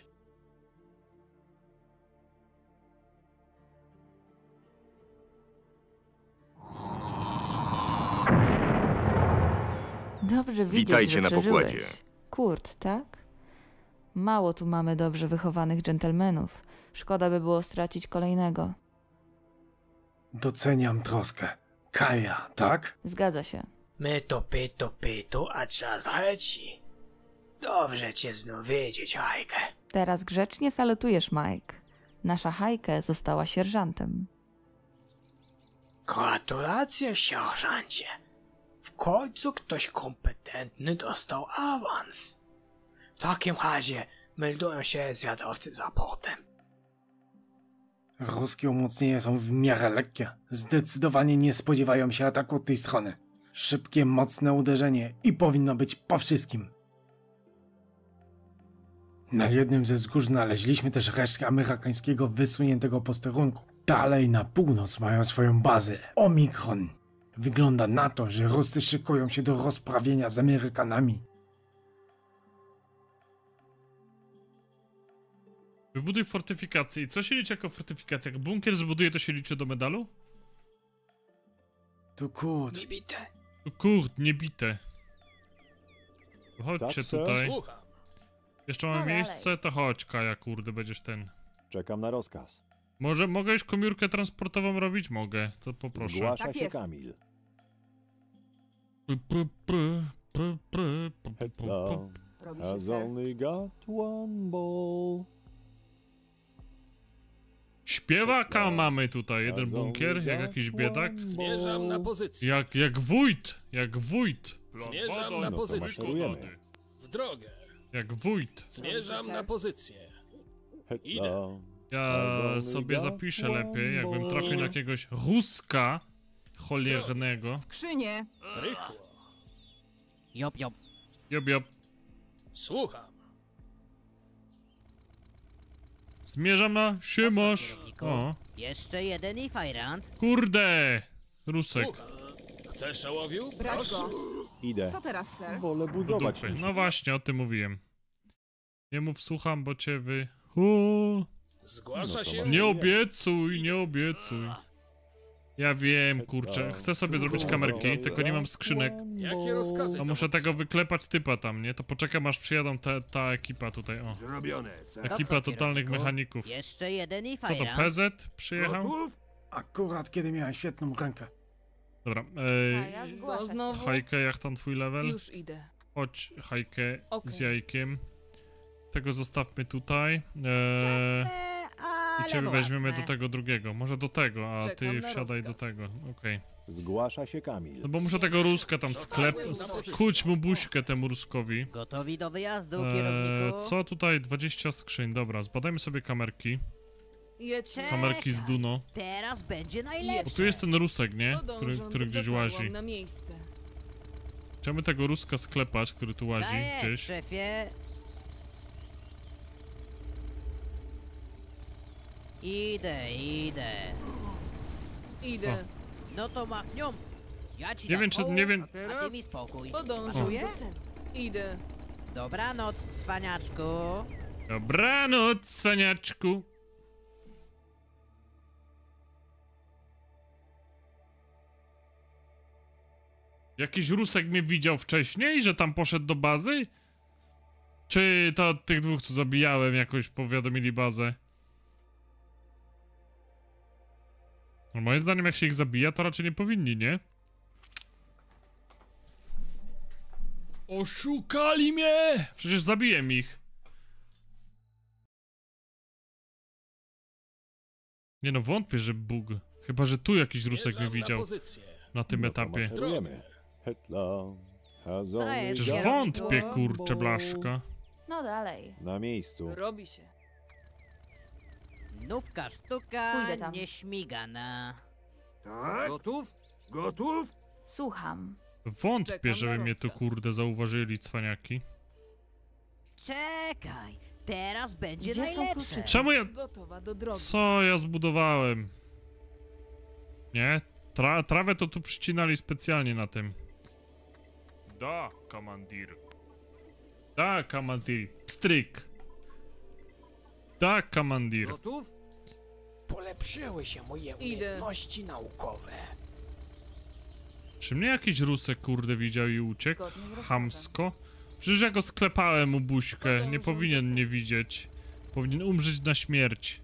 Dobrze widzieć, Witajcie że na przeżyłeś. pokładzie. Kurt, tak? Mało tu mamy dobrze wychowanych dżentelmenów. Szkoda by było stracić kolejnego. Doceniam troskę. Kaja, tak? Zgadza się. My to pyto pyto, a czas leci. Dobrze cię znów widzieć, Hajkę. Teraz grzecznie salutujesz, Mike. Nasza Hajkę została sierżantem. Gratulacje, sierżancie. W końcu ktoś kompetentny dostał awans. W takim razie meldują się zwiadowcy za portem. Ruskie umocnienia są w miarę lekkie. Zdecydowanie nie spodziewają się ataku od tej strony. Szybkie, mocne uderzenie i powinno być po wszystkim. Na jednym ze wzgórz znaleźliśmy też resztki amerykańskiego wysuniętego posterunku. Dalej na północ mają swoją bazę Omikron. Wygląda na to, że Ruscy szykują się do rozprawienia z Amerykanami. Wybuduj fortyfikację. I co się liczy jako fortyfikacja? Jak bunkier zbuduje, to się liczy do medalu? Tu kurt. Niebite. Tu kurt, niebite. Chodźcie Tak, tutaj. słucham. Jeszcze mamy No miejsce, to chodź, Kaja, kurde, będziesz ten. Czekam na rozkaz. Może mogę już komórkę transportową robić? Mogę, to poproszę. Zgłasza Tak się jest. Kamil. Pr, pr, pr, pr, pr, pr, pr, pr. Hitler Robi się, has sir. only got one ball. Śpiewaka mamy tutaj, jeden bunkier, jak jakiś biedak. Zmierzam na pozycję. Jak, jak wójt, jak wójt. Zmierzam na No to pozycję. maszerujemy. W drogę. Jak wójt. Zmierzam na pozycję. Hitler Ja sobie zapiszę lepiej, jakbym trafił na jakiegoś Ruska choliernego. Skrzynie. Rychło. Jop, jop. Job, job. Słucham. Zmierzam na siemasz. O, Jeszcze jeden i fajrant. kurde. Rusek. Słucham. Chcesz ołowiu? Brać Proszę. go. Idę. Co teraz, sir? Wolę Do budować dupy. niż... No właśnie, o tym mówiłem. Nie mów słucham, bo cię wy... O, Zgłasza No to się. masz- nie obiecuj, nie obiecuj. Ja wiem, kurczę. Chcę sobie zrobić kamerki, tylko nie mam skrzynek. Jakie rozkazy? A muszę tego wyklepać typa tam, nie? To poczekam, aż przyjadą ta, ta ekipa tutaj, o. Zrobione, sir. Ekipa totalnych mechaników. Jeszcze jeden i Co to, fajrant. P Z przyjechał? Akurat kiedy miałem świetną rękę. Dobra, Kaja, ej, zgłasza Co się. znowu? Hajkę, jak tam twój level? Już idę. Chodź, Hajkę z Okej. jajkiem. Tego zostawmy tutaj. Eee, I ciebie weźmiemy do tego drugiego. Może do tego, a ty Czekam na wsiadaj do rozkaz. tego. Okej. Zgłasza się Kamil. No bo muszę tego Ruska tam sklep... skuć mu buźkę temu Ruskowi. Gotowi do wyjazdu, Eee, kierowniku. co tutaj? dwadzieścia skrzyń. Dobra, zbadajmy sobie kamerki. Jedźmy. Kamerki z Duno. Teraz będzie Bo najlepsze. tu jest ten Rusek, nie? Który, Podążam, który gdzieś dotarłam łazi. na miejsce. Chciałbym tego Ruska sklepać, który tu łazi Dajesz, gdzieś. szefie. Idę, idę. Idę. No to machnią. Ja ci Nie dam wiem, czy- połów, nie wiem- A ty mi spokój. Podążam Pasuje? do celu. Idę. Dobranoc, cwaniaczku. Dobranoc, cwaniaczku. Jakiś Rusek mnie widział wcześniej, że tam poszedł do bazy? Czy to tych dwóch, co zabijałem, jakoś powiadomili bazę? No moim zdaniem, jak się ich zabija, to raczej nie powinni, nie? Oszukali mnie! Przecież zabiję ich. Nie no, wątpię, że bug. Chyba, że tu jakiś Rusek mnie Zmierzam na widział. pozycję. Na tym No to etapie. maszerujemy. Hitler has Co only jest, Przecież got kierowniku? wątpię, one kurczę, ball. blaszka. No dalej. Na miejscu. Robi się. Nówka sztuka, Pójdę tam. nieśmigana. Tak? Gotów? Gotów? Słucham. Wątpię, Czekam żeby na mnie tu, rozkaz. kurde, zauważyli, cwaniaki. Czekaj, teraz będzie Gdzie są najlepsze. klucze? Czemu ja... Gotowa do drogi. Co ja zbudowałem? Nie? Tra trawę to tu przycinali specjalnie na tym. Da, komandir. Da, komandir. Stryk. Da, komandir. Gotów? Polepszyły się moje Idę. umiejętności naukowe. Czy mnie jakiś Rusek, kurde, widział i uciekł? Zgodnie z rozkazem. Chamsko? Przecież ja go sklepałem mu buźkę. Nie Podążam powinien do mnie widzieć. Powinien umrzeć na śmierć.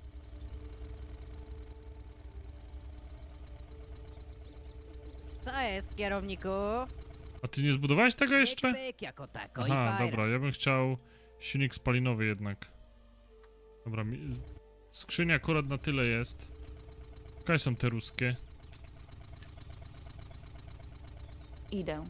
Co jest, kierowniku? A ty nie zbudowałeś tego jeszcze? Pyk jako tako i Aha, fajra. dobra, ja bym chciał silnik spalinowy jednak. Dobra, mi... skrzynia akurat na tyle jest. Jakie są te ruskie? Idę.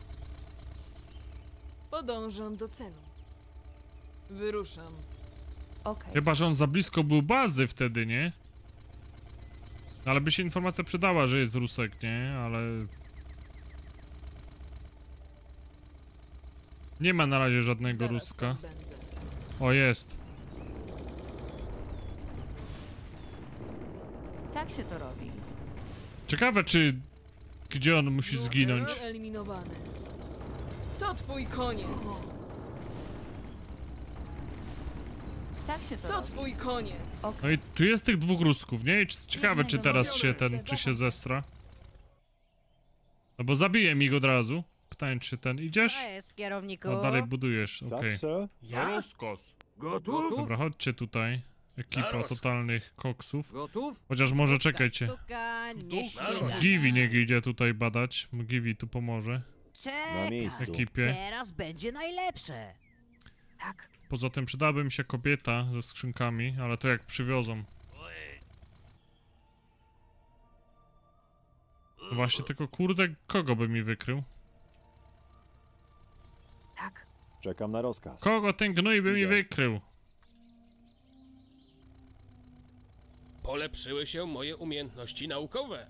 Podążam do celu. Wyruszam. Okej. Chyba, że on za blisko był bazy wtedy, nie? Ale by się informacja przydała, że jest Rusek, nie? Ale... Nie ma na razie żadnego Ruska. O, jest. Tak się to robi. Ciekawe, czy... Gdzie on musi zginąć? Eliminowany. To twój koniec. Tak się to To robi. twój koniec. No i tu jest tych dwóch Rusków, nie? I c- ciekawe, czy teraz się ten, czy się zestra. No bo zabiję mi go od razu. Pytanie, czy ten idziesz? To jest, kierowniku. No dalej budujesz, okej. Tak, sir? Na rozkaz. Gotów? Dobra, chodźcie tutaj. Ekipa rozkaz. totalnych koksów. Gotów? Chociaż może czekajcie. Sztuka nie śmiga. Givi niech idzie tutaj badać. Givi tu pomoże. Czekaj. miejscu. Ekipie. Teraz będzie najlepsze. Tak. Poza tym przydałaby mi się kobieta ze skrzynkami, ale to jak przywiozą. No właśnie, tylko kurde, kogo by mi wykrył? Tak. Czekam na rozkaz. Kogo ten gnój by mi Idę. wykrył? Polepszyły się moje umiejętności naukowe.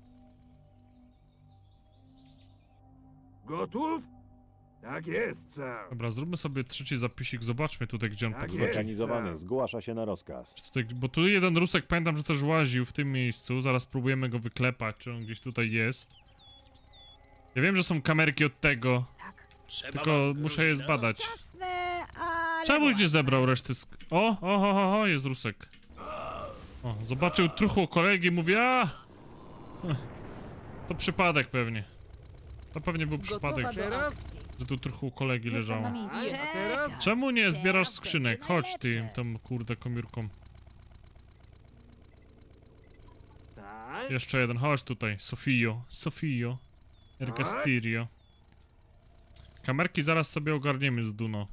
Gotów? Tak jest, sir. Dobra, zróbmy sobie trzeci zapisik, zobaczmy tutaj, gdzie on Tak podchodzi. jest. Zorganizowany, zgłasza się na rozkaz. Czy tutaj, bo tu jeden Rusek, pamiętam, że też łaził w tym miejscu. Zaraz spróbujemy go wyklepać, czy on gdzieś tutaj jest. Ja wiem, że są kamerki od tego, Trzeba tylko wam muszę je gruźnia. zbadać. Jasne, ale... Czemu nie zebrał reszty sk... O, o, o, o, o, jest Rusek. O, zobaczył truchło kolegi i mówi, a Ech, to przypadek pewnie. To pewnie był przypadek, Gotowa do Teraz? akcji. że tu truchło kolegi Jestem na leżało. miejscu. A teraz? Czemu nie zbierasz Teraz skrzynek? będzie Chodź ty, najlepsze. tą kurde komórką. Tak. Jeszcze jeden, chodź tutaj. Sofio, Sofio. Ergastirio. Kamerki zaraz sobie ogarniemy z Duno.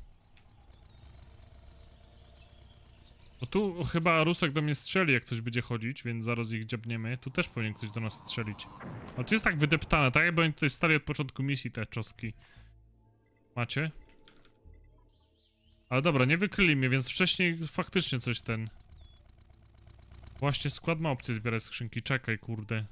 Bo tu chyba Rusek do mnie strzeli, jak coś będzie chodzić, więc zaraz ich dziabniemy. Tu też powinien ktoś do nas strzelić. Ale tu jest tak wydeptane, tak jakby oni tutaj stali od początku misji, te czoski. Macie? Ale dobra, nie wykryli mnie, więc wcześniej faktycznie coś ten... Właśnie skład ma opcję zbierać skrzynki, czekaj kurde.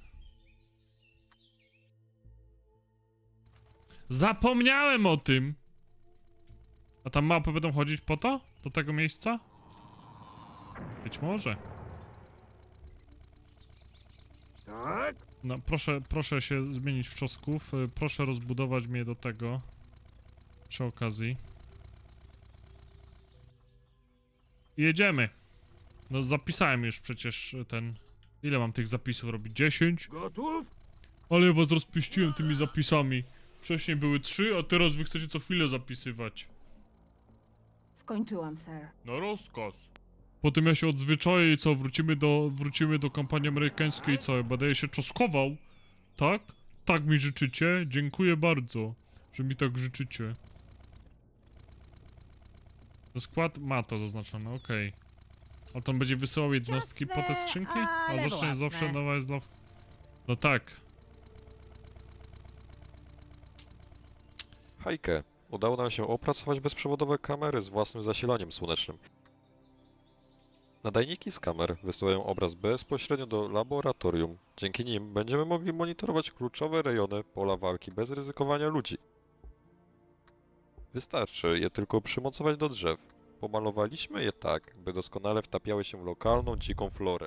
Zapomniałem o tym! A tam małpy będą chodzić po to? Do tego miejsca? Być może. Tak. No, proszę, proszę się zmienić w czosków. y, Proszę rozbudować mnie do tego. Przy okazji. I jedziemy. No, zapisałem już przecież ten... Ile mam tych zapisów robić? dziesięć? Gotów? Ale ja was rozpieściłem tymi zapisami. Wcześniej były trzy, a teraz wy chcecie co chwilę zapisywać. Skończyłam, sir. Na rozkaz. Potem ja się odzwyczaję i co, wrócimy do, wrócimy do kampanii amerykańskiej i co, będę je się czoskował? Tak? Tak mi życzycie? Dziękuję bardzo, że mi tak życzycie. Skład ma to zaznaczone, okej. Okay. A to on będzie wysyłał jednostki po te skrzynki? A ale zacznie własne. zawsze nowa jest dla... No tak. Hajkę. Udało nam się opracować bezprzewodowe kamery z własnym zasilaniem słonecznym. Nadajniki z kamer wysyłają obraz bezpośrednio do laboratorium. Dzięki nim będziemy mogli monitorować kluczowe rejony pola walki bez ryzykowania ludzi. Wystarczy je tylko przymocować do drzew. Pomalowaliśmy je tak, by doskonale wtapiały się w lokalną, dziką florę.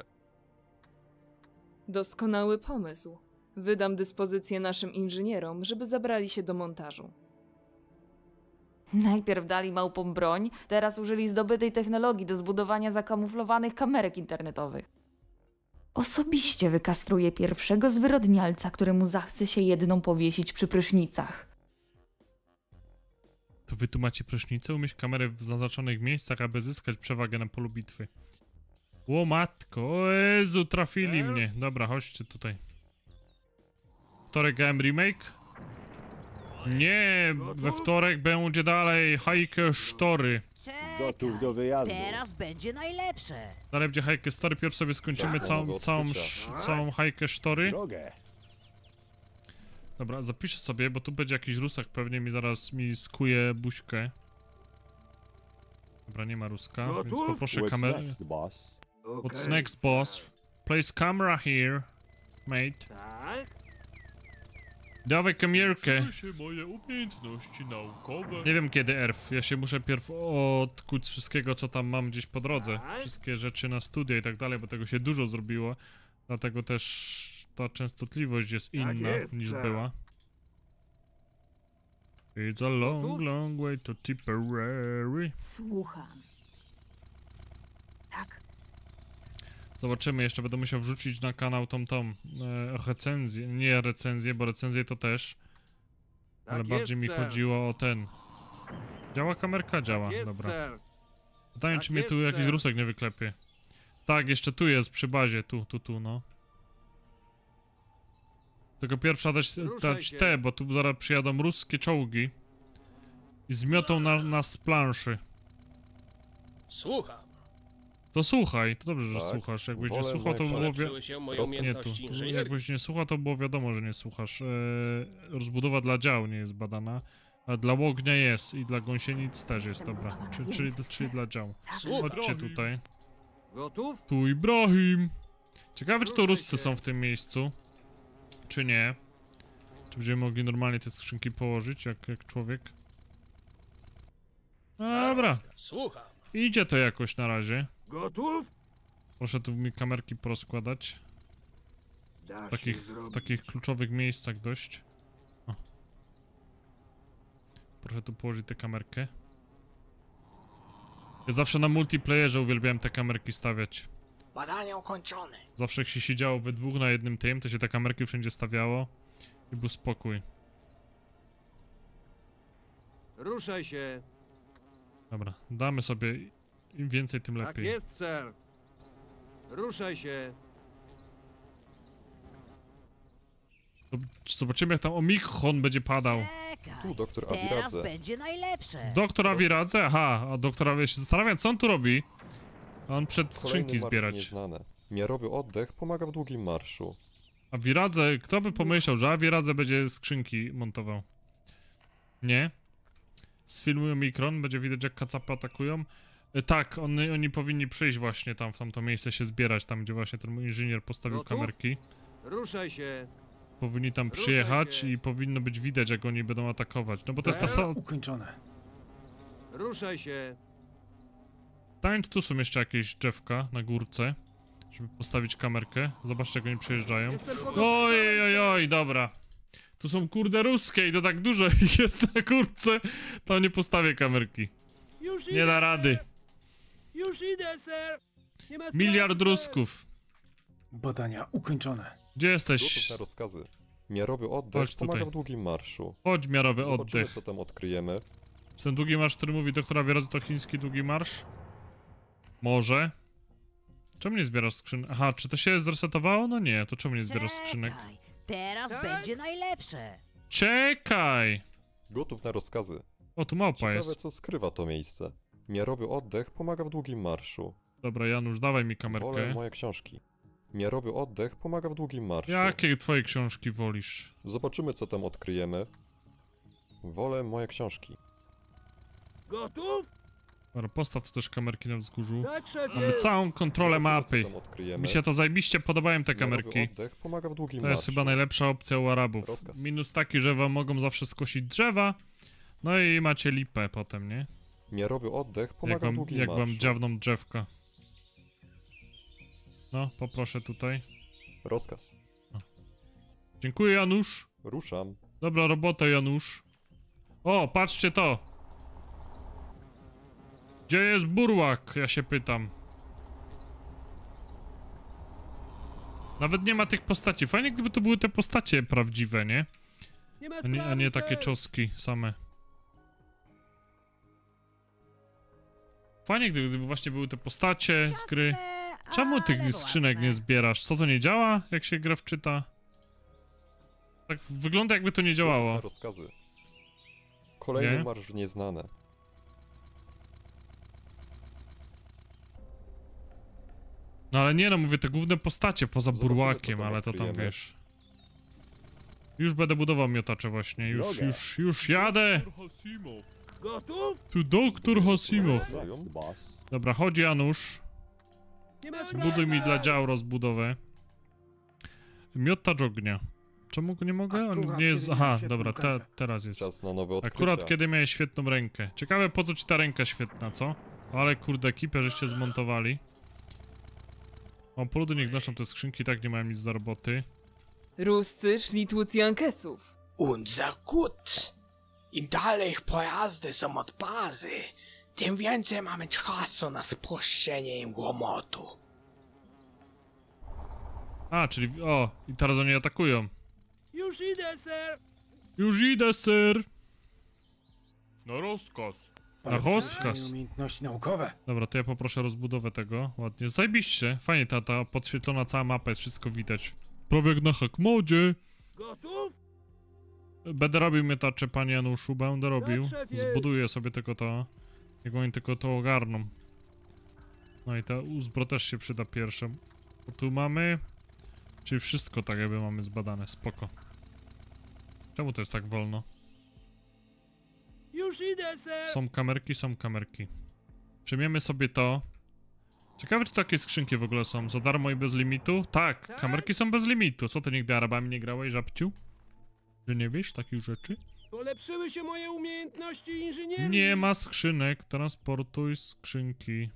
Doskonały pomysł. Wydam dyspozycję naszym inżynierom, żeby zabrali się do montażu. Najpierw dali małpom broń, teraz użyli zdobytej technologii do zbudowania zakamuflowanych kamerek internetowych. Osobiście wykastruję pierwszego zwyrodnialca, któremu zachce się jedną powiesić przy prysznicach. To wy tu macie prysznicę? Umieść kamerę w zaznaczonych miejscach, aby zyskać przewagę na polu bitwy. O matko, o Jezu, trafili mnie. Dobra, chodźcie tutaj. Wtorek grałem remake? Nie, we wtorek będzie dalej Hajkę Sztory. Gotów do wyjazdu. Teraz będzie najlepsze. Dalej będzie Hajkę Sztory, pierw sobie skończymy całą, całą, sz- całą Hajkę Sztory. Drogę. Dobra, zapiszę sobie, bo tu będzie jakiś rusak, pewnie mi zaraz mi skuje buźkę. Dobra, nie ma Ruska, Gotów? więc poproszę What's kamerę. next, boss? What's Okej, next, boss? sir. Place camera here, mate. Tak? Dawaj kamerkę. Uczyły się moje umiejętności naukowe. Nie wiem kiedy Erf. Ja się muszę pierw odkuć wszystkiego, co tam mam gdzieś po drodze. Wszystkie rzeczy na studia i tak dalej, bo tego się dużo zrobiło. Dlatego też ta częstotliwość jest inna jest, niż sir. była. It's a long, long way to Tipperary. Słucham. Tak. Zobaczymy, jeszcze będę musiał wrzucić na kanał tą tą e, recenzję. Nie recenzję, bo recenzję to też. Ale Tak bardziej jest, mi sir. chodziło o ten. Działa kamerka? Działa, Jest, dobra. sir. Pytanie, Tak czy mnie tu jest, jakiś sir. rusek nie wyklepie. Tak, jeszcze tu jest przy bazie, tu, tu, tu, no. Tylko pierwsza dać, Ruszaj dać się. te, bo tu zaraz przyjadą ruskie czołgi. I zmiotą na, nas z planszy. Słucham. To słuchaj, to dobrze, że Tak, słuchasz. Jakbyś nie wolę słuchał, to moje było wi- Polepszyły się moje Rozkaz. Nie, tu. umiejętności tu inżynierii. jakbyś nie słuchał, to było wiadomo, że nie słuchasz. Eee, rozbudowa dla dział nie jest badana. A dla łognia jest i dla gąsienic też jest, dobra. Czy, czyli, czyli dla dział. Chodźcie tutaj. Gotów? Tu Ibrahim. Ciekawe, czy to Ruszaj Ruscy się. są w tym miejscu. Czy nie. Czy będziemy mogli normalnie te skrzynki położyć, jak, jak człowiek? No dobra. Słucham. Idzie to jakoś na razie. Gotów? Proszę tu mi kamerki porozkładać. Da W takich, się w zrobić. takich kluczowych miejscach dość. O. Proszę tu położyć tę kamerkę. Ja zawsze na multiplayerze uwielbiałem te kamerki stawiać. Badania ukończone. Zawsze jak się siedziało we dwóch na jednym tym, to się te kamerki wszędzie stawiało. I był spokój. Ruszaj się. Dobra, damy sobie im więcej, tym Tak lepiej. jest, sir. Ruszaj się. Zob- Zobaczymy, jak tam Omikron będzie padał. Tu doktor Teraz Abiradze. będzie najlepsze. Doktor Awiradze? Aha, a doktor Awiradze się zastanawia, co on tu robi. A on przed skrzynki Kolejny marsz zbierać. nieznane. Miarowy oddech pomaga w długim marszu. Awiradze, kto by pomyślał, że Awiradze będzie skrzynki montował? Nie? Z filmu Omikron będzie widać, jak kacapy atakują. E, tak, oni, oni powinni przyjść właśnie tam, w tamto miejsce się zbierać, tam gdzie właśnie ten mój inżynier postawił Gotów? kamerki. Ruszaj się. Powinni tam Ruszaj przyjechać się. i powinno być widać, jak oni będą atakować. No bo to jest ta sama... Ukończone. Ruszaj się. Tańcz, tu są jeszcze jakieś drzewka na górce, żeby postawić kamerkę. Zobaczcie, jak oni przejeżdżają. Jestem pod Oj, oj, oj, dobra. Tu są kurde ruskie i to tak dużo ich jest na górce, to nie postawię kamerki. Już Nie da rady. Już idę, sir. Nie ma Miliard rusków. Badania ukończone. Gdzie jesteś? Gotów na rozkazy. Miarowy oddech Chodź pomaga tutaj. w długim marszu. Chodź, miarowy Zobaczymy, oddech. co tam odkryjemy. Czy ten długi marsz, który mówi doktora Wierazy, to chiński długi marsz? Może. Czemu nie zbierasz skrzyn? Aha, czy to się zresetowało? No nie, to czemu nie zbierasz skrzynek? Czekaj, teraz Tak? będzie najlepsze. Czekaj! Gotów na rozkazy. O, tu małpa Ciekawe, jest. co skrywa to miejsce. Miarowy oddech pomaga w długim marszu. Dobra, Janusz, dawaj mi Wolę kamerkę. moje książki. Miarowy oddech pomaga w długim marszu. Jakie twoje książki wolisz? Zobaczymy, co tam odkryjemy. Wolę moje książki. Gotów? Dobra, postaw tu też kamerki na wzgórzu. Tak, szefie. Mamy całą kontrolę Zobaczymy, mapy. co tam odkryjemy. Mi się to zajebiście podobają te Miarowy kamerki. oddech pomaga w długim To jest marszu. chyba najlepsza opcja u Arabów. Rozkaz. Minus taki, że wam mogą zawsze skosić drzewa. No i macie lipę potem, nie? Miarowy oddech Jak pomaga w wam, długim jak marszu. wam dziawną drzewka. No, poproszę tutaj. Rozkaz. Dziękuję, Janusz. Ruszam. Dobra robota, Janusz. O, patrzcie to. Gdzie jest burłak? Ja się pytam. Nawet nie ma tych postaci. Fajnie, gdyby to były te postacie prawdziwe, nie? Nie ma A nie, a nie sprawy, takie sir. czoski same. Fajnie, gdyby, gdyby właśnie były te postacie z gry. Czemu tych skrzynek nie zbierasz? Co, to nie działa, jak się gra wczyta? Tak wygląda, jakby to nie działało. Rozkazy. Kolejny Nie? marsz w nieznane. No ale nie no, mówię, te główne postacie poza Zobaczymy, burłakiem, co tam ale to tam odkryjemy. wiesz. Już będę budował miotacze właśnie, już, Drogę. już, już jadę! Hasimow. Gotów? Tu doktor Hasimow. boss. Dobra, chodź Janusz. Nie ma Zbuduj mi dla dział rozbudowę. Miotacz ognia. Czemu go nie mogę? On Akurat nie jest... kiedy Aha, miałem dobra, świetną te, teraz jest. Czas na nowe odkrycia. Akurat kiedy miałeś świetną rękę. Ciekawe po co ci ta ręka świetna, co? Ale kurde, ekipę żeście zmontowali. O, poludy niech noszą te skrzynki, tak nie mają nic do roboty. Ruscy szli tłuc Jankesów. Unser gut. Im dalej ich pojazdy są od bazy, tym więcej mamy czasu na spuszczenie im łomotu. A, czyli... O, i teraz oni atakują. Już idę, ser! Już idę, sir! Na rozkaz. Na Ale rozkaz. przecież umiejętności naukowe. Dobra, to ja poproszę rozbudowę tego. Ładnie. Zajebiście. Fajnie ta, ta podświetlona cała mapa, jest wszystko widać. Prawie jak na Hackmodzie. Gotów? Będę robił miotacze, panie Januszu, będę robił. Tak, szefie. Zbuduję sobie tylko to. Jak oni tylko to ogarną. No i ta uzbro też się przyda pierwsze. Bo tu mamy... Czyli wszystko tak jakby mamy zbadane, spoko. Czemu to jest tak wolno? Już idę, ser! Są kamerki, są kamerki. Przyjmiemy sobie to. Ciekawe, czy takie skrzynki w ogóle są za darmo i bez limitu? Tak, kamerki są bez limitu. Co ty nigdy Arabami nie grałeś, żabciu? Że nie wiesz takich rzeczy? Polepszyły się moje umiejętności inżynierii! Nie ma skrzynek, transportuj skrzynki.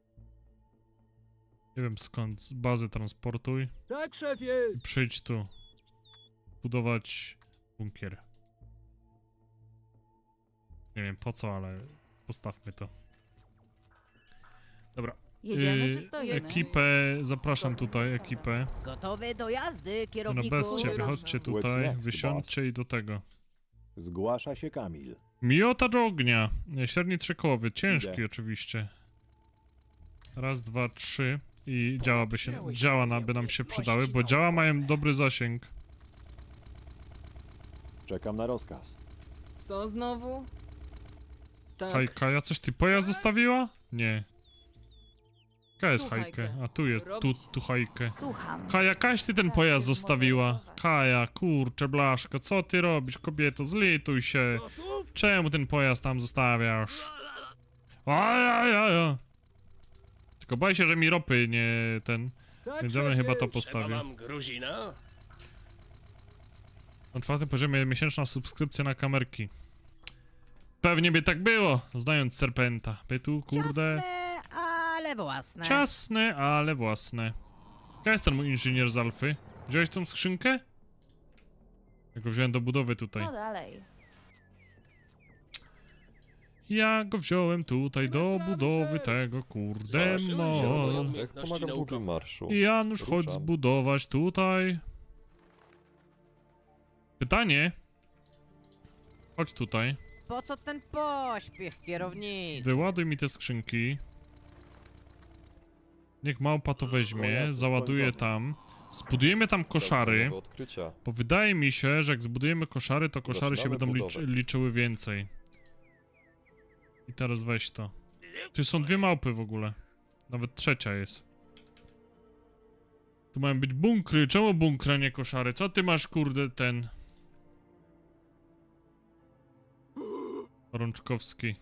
Nie wiem skąd, z bazy transportuj. Tak, szefie! I przyjdź tu. Budować bunkier. Nie wiem po co, ale postawmy to. Dobra. Jedziemy czy stoimy? Ekipę, zapraszam tutaj, ekipę. Gotowy do jazdy, No kierowniku. bez ciebie, chodźcie tutaj, wysiądźcie i do tego. Zgłasza się Kamil. Miotacz ognia. Średni trzykołowy, ciężki Idę. oczywiście. Raz, dwa, trzy. I działa by się, działa na, by nam się przydały, bo działa mają dobry zasięg. Czekam na rozkaz. Co znowu? Tak. Hajka, ja coś ty pojazd zostawiła? Nie. Jaka jest Tu hajkę? hajkę. A tu jest, tu, tu hajkę. Słucham. Kaja, kaś ty ten pojazd zostawiła? Kaja, kurczę, blaszko, co ty robisz, kobieto? Zlituj się. Czemu ten pojazd tam zostawiasz? Ajajaja. Tylko boję się, że mi ropy nie ten... Więc ja bym chyba to postawił. Mam Gruzina? Na czwartym poziomie miesięczna subskrypcja na kamerki. Pewnie by tak było, znając Serpenta. By tu, kurde... Ciasne, ale własne. Ciasne, ale własne. Jaka jest ten mój inżynier z Alfy? Wziąłeś tą skrzynkę? Ja go wziąłem do budowy tutaj. No dalej. Ja go wziąłem tutaj do budowy tego, kurde mol. Jak pomagam w długim marszu. Janusz, chodź Ruszam. zbudować tutaj. Pytanie. Chodź tutaj. Po co ten pośpiech, kierownik? Wyładuj mi te skrzynki. Niech małpa to weźmie, Pojazd załaduje skończony. tam. Zbudujemy tam koszary. Nowe odkrycia. Bo wydaje mi się, że jak zbudujemy koszary, to koszary się Zaczynamy będą licz budowę. liczyły więcej. I teraz weź to. Tu są dwie małpy w ogóle. Nawet trzecia jest. Tu mają być bunkry. Czemu bunkry, a nie koszary? Co ty masz, kurde, ten... Rączkowski.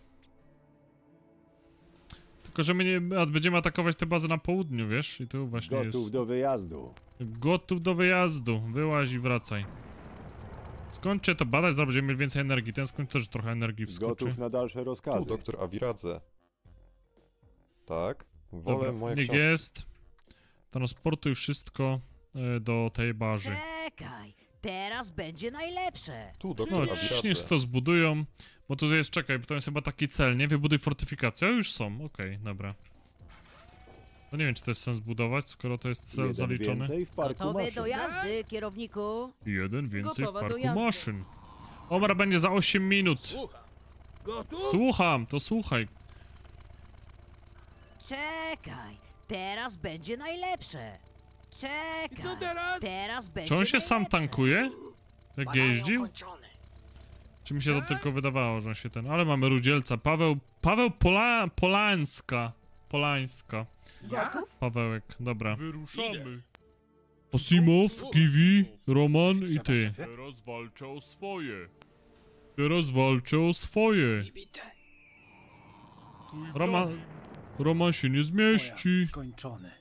Tylko, że my nie... a będziemy atakować tę bazę na południu, wiesz? I tu właśnie Gotów jest... do wyjazdu. Gotów do wyjazdu. Wyłaź i wracaj. Skończę to badać, zaraz będziemy mieli więcej energii. Ten skończy też trochę energii wskoczy. Gotów na dalsze Tu rozkazy. doktor Awiradze. Tak? Wolę Dobra, moje niech książki. jest. Transportuj wszystko e, do tej bazy. Czekaj, teraz będzie najlepsze. Tu No, doktor niech Awiradze. to zbudują. Bo tutaj jest, czekaj, bo to jest chyba taki cel, nie? Wybuduj fortyfikację. O, już są, okej, dobra. No nie wiem, czy to jest sens budować, skoro to jest cel Jeden zaliczony. więcej w parku Gotowy maszyn. do jazdy, kierowniku? Jeden więcej Gotowa w do parku jazdy. maszyn. Omar będzie za osiem minut. Słucham. Gotów? Słucham, to słuchaj. Czekaj, teraz będzie najlepsze. Czekaj, I co teraz? teraz będzie Czy on się sam najlepsze. tankuje? Jak Badania jeździł? ukończone. Czy mi się to tylko wydawało, że on się ten... Ale mamy rudzielca. Paweł... Paweł Pola... Polańska. Polańska. Ja? Pawełek, dobra. Wyruszamy. Osimow, Kiwi, Roman i ty. Teraz walczę o swoje. Teraz walczę o swoje. Witaj. Roman... Roman się nie zmieści. Skończony.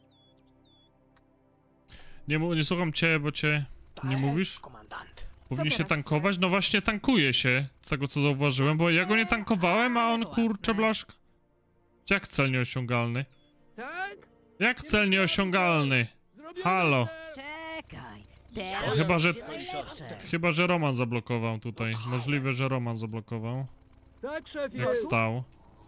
Nie, mu- nie słucham cię, bo cię... Nie mówisz? Powinien się tankować? No właśnie tankuje się, z tego co zauważyłem, bo ja go nie tankowałem, a on kurczę blaszka. Jak cel nieosiągalny? Jak cel nieosiągalny? Halo. Czekaj, O, teraz chyba, że... najlepsze. Chyba, że Roman zablokował tutaj. Możliwe, że Roman zablokował. Tak, szefie. Jak stał.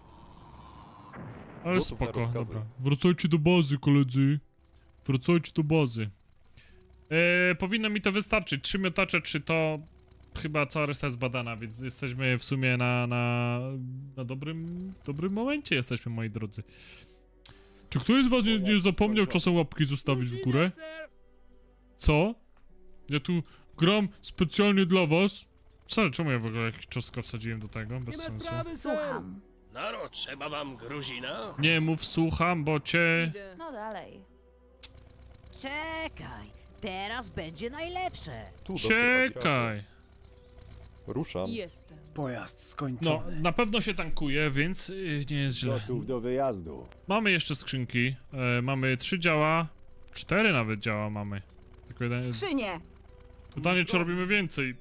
Ale Gotów na spoko, rozkazy. dobra. Wracajcie do bazy, koledzy. Wracajcie do bazy. Eee, powinno mi to wystarczyć. Trzy miotacze, czy to... Chyba cała reszta jest badana, więc jesteśmy w sumie na... na, na dobrym... dobrym momencie jesteśmy, moi drodzy. Czy ktoś z was nie, nie zapomniał czasem łapki zostawić w górę? Co? Ja tu gram specjalnie dla was. Co, czemu ja w ogóle jakiś czosnka wsadziłem do tego? Bez sensu. Słucham. Naro, trzeba wam gruzina? Nie mów, słucham, bo cię... No dalej. Czekaj, teraz będzie najlepsze. Tu, doktor Czekaj. Ruszam. Jestem. Pojazd No, skończony. na pewno się tankuje, więc yy, nie jest źle. Gotów do wyjazdu. Mamy jeszcze skrzynki. E, mamy trzy działa. Cztery nawet działa mamy. Tylko jeden... Skrzynie! Pytanie, czy robimy więcej?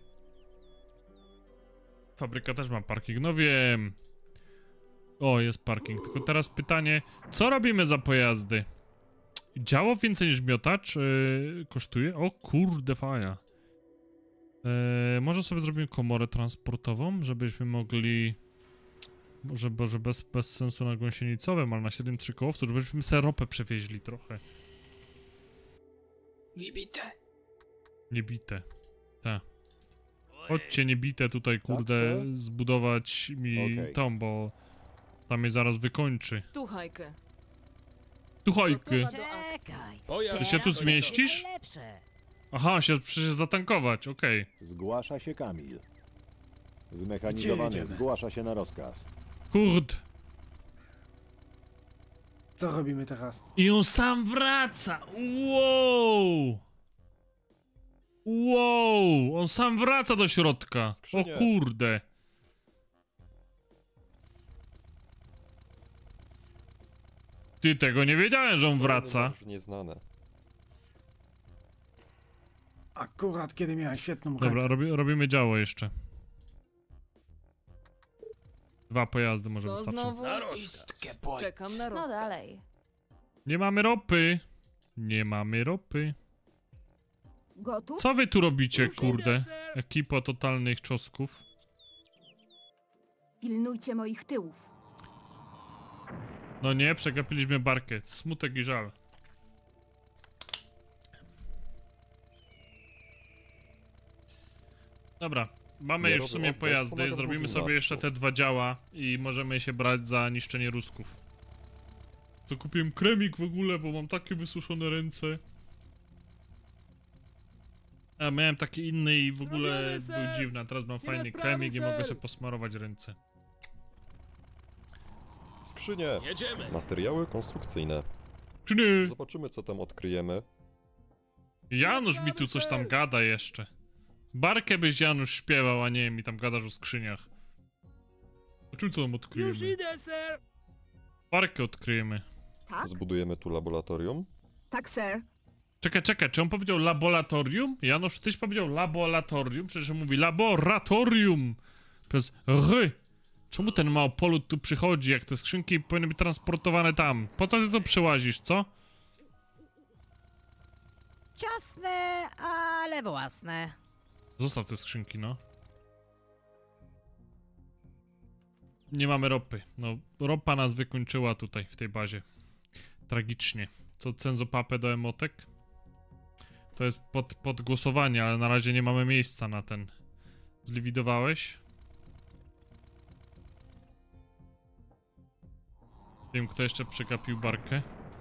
Fabryka też ma parking, no wiem. O, jest parking. Tylko teraz pytanie, co robimy za pojazdy? Działo więcej niż miotacz yy, kosztuje? O kurde, faja. Yy, może sobie zrobimy komorę transportową, żebyśmy mogli... Może, może bez, bez sensu na gąsienicowym, ale na siedem trzy kołowców, żebyśmy sobie ropę przewieźli trochę. Wybite. Niebite. Tak. Chodźcie niebite tutaj, kurde, Tak, zbudować mi Okej. tą, bo tam mnie zaraz wykończy. Tu Hajkę. Tu hojky. Gotowa do akcji. Czekaj, Pojazd Ty się tu teraz będzie zmieścisz? najlepsze. Aha, się przecież zatankować, okej. Zgłasza się Kamil. Gdzie Zmechanizowany jedziemy? zgłasza się na rozkaz. Kurde. Co robimy teraz? I on sam wraca! Wow! Wow! On sam wraca do środka! O Skrzynie. kurde! Ty, tego nie wiedziałem, że on wraca. Nieznane. Akurat kiedy miałem świetną rękę. Dobra, robi, robimy działo jeszcze. Dwa pojazdy może Co wystarczy. znowu? Na rozkaz. Czekam na No rozkaz. dalej. Nie mamy ropy. Nie mamy ropy. Gotów? Co wy tu robicie, kurde? Ekipa totalnych czosków. Pilnujcie moich tyłów. No nie, przegapiliśmy barkę. Smutek i żal. Dobra, mamy Ja już w robię sumie oddech, pojazdy, pomagam zrobimy Putin sobie na jeszcze to. te dwa działa i możemy się brać za niszczenie Rusków. To kupiłem kremik w ogóle, bo mam takie wysuszone ręce. A miałem taki inny i w ogóle był dziwny, a teraz mam fajny kremik i mogę sobie posmarować ręce. Skrzynie. Jedziemy. Materiały konstrukcyjne. Czy nie? Zobaczymy, co tam odkryjemy. Janusz mi tu coś tam gada jeszcze. Barkę byś Janusz śpiewał, a nie mi tam gadasz o skrzyniach. O czym co tam odkryjemy? Już idę, ser. Barkę odkryjemy. Tak? Zbudujemy tu laboratorium. Tak, sir. Czekaj, czekaj, czy on powiedział laboratorium? Janusz, tyś powiedział laboratorium? Przecież on mówi laboratorium! Przez R. Czemu ten małpolut tu przychodzi, jak te skrzynki powinny być transportowane tam? Po co ty tu przyłazisz, co? Ciasne, ale własne. Zostaw te skrzynki, no. Nie mamy ropy. No, ropa nas wykończyła tutaj, w tej bazie. Tragicznie. Co, cenzopapę do emotek? To jest pod, pod głosowanie, ale na razie nie mamy miejsca na ten. Zliwidowałeś? Wiem, kto jeszcze przegapił barkę.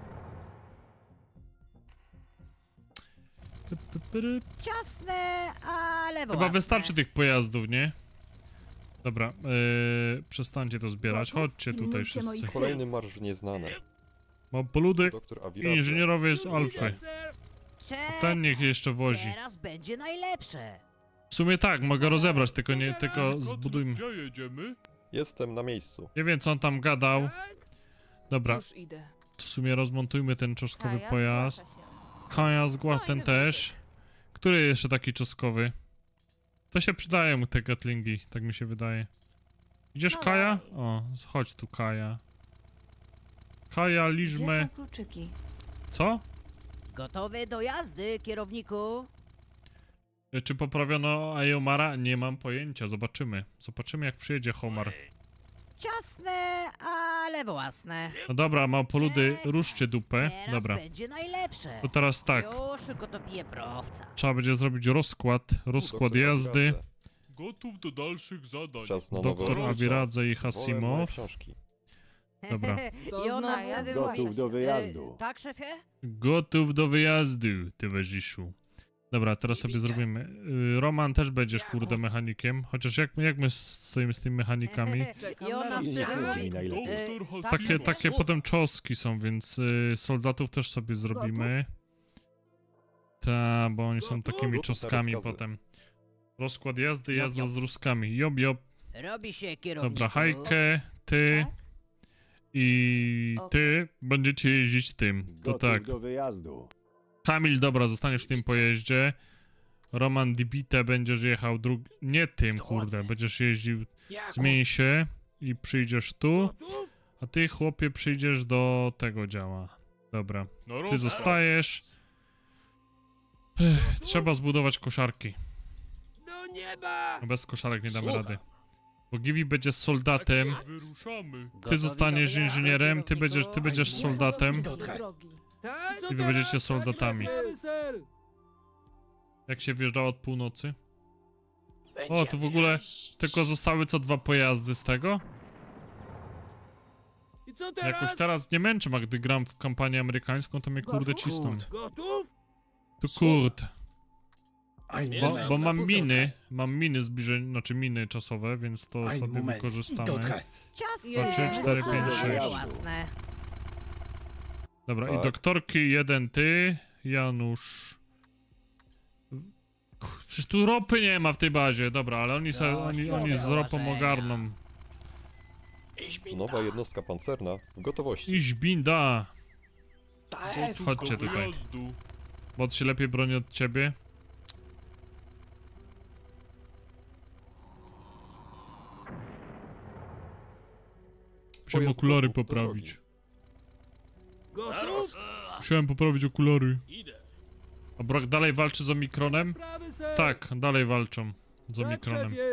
Py, py, pyry. Ciasne, ale własne. Chyba wystarczy tych pojazdów, nie? Dobra, yy, przestańcie to zbierać. Chodźcie tutaj wszyscy. Kolejny marsz w nieznane. Mam poludy Doktor i Avira. inżynierowie z Alfy. Czekaj, Ten niech jeszcze wozi. teraz będzie najlepsze. W sumie tak, mogę rozebrać, tylko nie, tylko zbudujmy. Gdzie jedziemy? Jestem na miejscu. Nie wiem, co on tam gadał. Dobra. Już idę. W sumie rozmontujmy ten czosnkowy Kaja, pojazd. zgłasza się. Kaja zgłasza ten też. Który jest jeszcze taki czosnkowy? To się przydaje mu te gatlingi, tak mi się wydaje. Idziesz, No Kaja? daj. O, chodź tu, Kaja. Kaja, Gdzie liżmy. są kluczyki? Co? Gotowy do jazdy, kierowniku? E, Czy poprawiono Ayomara? Nie mam pojęcia, zobaczymy. Zobaczymy, jak przyjedzie Homar. Ciasne, ale własne. No dobra, małpoludy, ruszcie dupę. Teraz Dobra. będzie najlepsze. To teraz tak. Już gotopiję browca. Trzeba będzie zrobić rozkład, rozkład jazdy. Gotów do dalszych zadań. Czas na Doktor nowe Awiradze i Wolę moje Hasimow. książki. Dobra. I ona wtedy mówi, Gotów do wyjazdu. e, Tak, szefie? Gotów do wyjazdu, towarzyszu. Dobra, teraz sobie zrobimy. Y, Roman też będziesz, kurde, mechanikiem. Chociaż jak, jak my stoimy z tymi mechanikami? I ona I nie wtedy chodzi mi mówi, najlepiej. e, Doktor tak, Takie, szefie. takie potem czoski są, więc y, soldatów też sobie zrobimy. Ta, bo oni są takimi czoskami potem. Rozkład jazdy, jazda z ruskami. Job, job. Robi się, kierowniku. Dobra, Hajkę, ty i ty będziecie jeździć tym. To Gotów tak. do wyjazdu. Kamil, dobra, zostaniesz w tym pojeździe. Roman Dibite będziesz jechał drugi... Nie tym, kurde, będziesz jeździł... Zmień się i przyjdziesz tu. A ty, chłopie, przyjdziesz do tego działa. Dobra. Ty zostajesz. Ech, trzeba zbudować koszarki. Do nieba! No bez koszarek nie damy rady. Bo Givi będzie soldatem. Wyruszamy. Ty zostaniesz inżynierem, ty będziesz, ty będziesz soldatem. Tak? I wy będziecie soldatami. Sprawy, ser. Jak się wjeżdżało od północy? O, tu w ogóle tylko zostały co dwa pojazdy z tego? I co teraz? Jakoś teraz nie męczę, a gdy gram w kampanię amerykańską, to mnie kurde Gotów? cisną. Gotów? Tu kurde. Aj, Bo, moment. bo mam miny, mam miny zbliżeń, znaczy miny czasowe, więc to Aj, sobie moment. wykorzystamy. Dotkaj. Ciasne, trzy, cztery, pięć, sześć. własne. Dobra, i Tak. doktorki, jeden ty, Janusz. K- Przecież tu ropy nie ma w tej bazie, dobra, ale oni, se, oni, oni z ropą ogarną. Nowa jednostka pancerna w gotowości. Iść binda. Gotów Chodźcie do tutaj. wyjazdu. Bot się lepiej broni od ciebie. Musiałem Pojazd okulary gotów do poprawić. Gotów? Musiałem poprawić okulary. Idę. A Brock dalej walczy z Omikronem? Sprawy, ser. Tak, dalej walczą z Tak, Omikronem. szefie.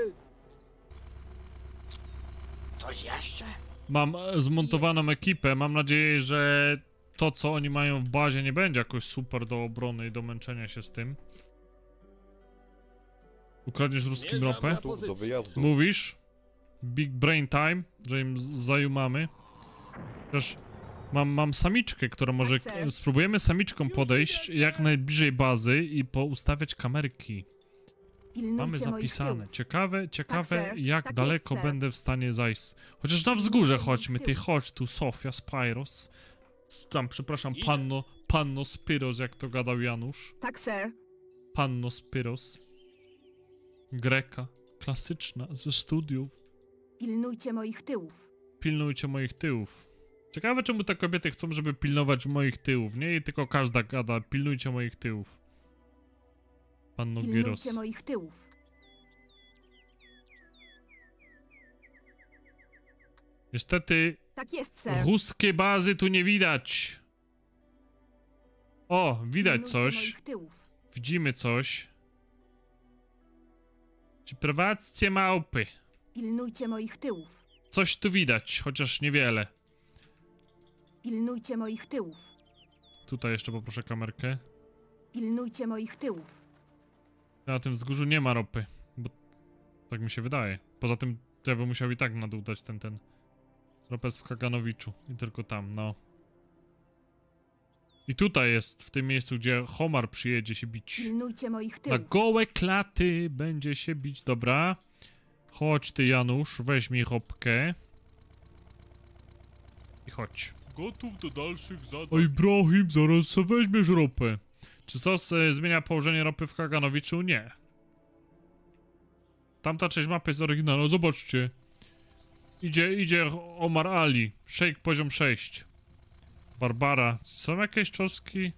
Coś jeszcze? Mam e, zmontowaną ekipę, mam nadzieję, że to co oni mają w bazie nie będzie jakoś super do obrony i do męczenia się z tym. Ukradniesz ruskim Zmierzam ropę? na Gotów do wyjazdu. Mówisz? Big brain time, że im z- zajumamy. Też mam, mam samiczkę, która może... Tak, sir. Spróbujemy samiczką podejść jak najbliżej bazy i poustawiać kamerki. Pilnujcie Mamy moich zapisane. tyłów. Ciekawe, ciekawe sir. jak Tak jest, daleko sir. będę w stanie zajść. Chociaż na wzgórze chodźmy, ty chodź tu, Sofia, Spyros. S- Tam, przepraszam, Idę. panno, panno Spyros, jak to gadał Janusz. Tak, sir. Panno Spyros. Greka, klasyczna, ze studiów. Pilnujcie moich tyłów. Pilnujcie moich tyłów. Ciekawe, czemu te kobiety chcą, żeby pilnować moich tyłów. Nie i tylko każda gada, pilnujcie moich tyłów. Panno Giros. Pilnujcie moich tyłów. Niestety, Tak jest, sir. ruskie bazy tu nie widać. O, widać Pilnujcie coś. moich tyłów. Widzimy coś. Przeprowadzcie małpy. Pilnujcie moich tyłów. Coś tu widać, chociaż niewiele. Pilnujcie moich tyłów. Tutaj jeszcze poproszę kamerkę. Pilnujcie moich tyłów. Na tym wzgórzu nie ma ropy, bo tak mi się wydaje. Poza tym ja bym musiał i tak na dół dać ten, ten. Ropę jest w Kaganowiczu i tylko tam, no. I tutaj jest, w tym miejscu, gdzie Homar przyjedzie się bić. Pilnujcie moich Na tyłów. gołe klaty będzie się bić, dobra. Chodź ty, Janusz, weź mi ropkę. I chodź. Gotów do dalszych zadań. Oj, Ibrahim, zaraz sobie weźmiesz ropę. Czy sos e, zmienia położenie ropy w Kaganowiczu? Nie. Tamta część mapy jest oryginalna, zobaczcie. Idzie, idzie Omar Ali. Szejk poziom sześć. Barbara. Są jakieś czoski?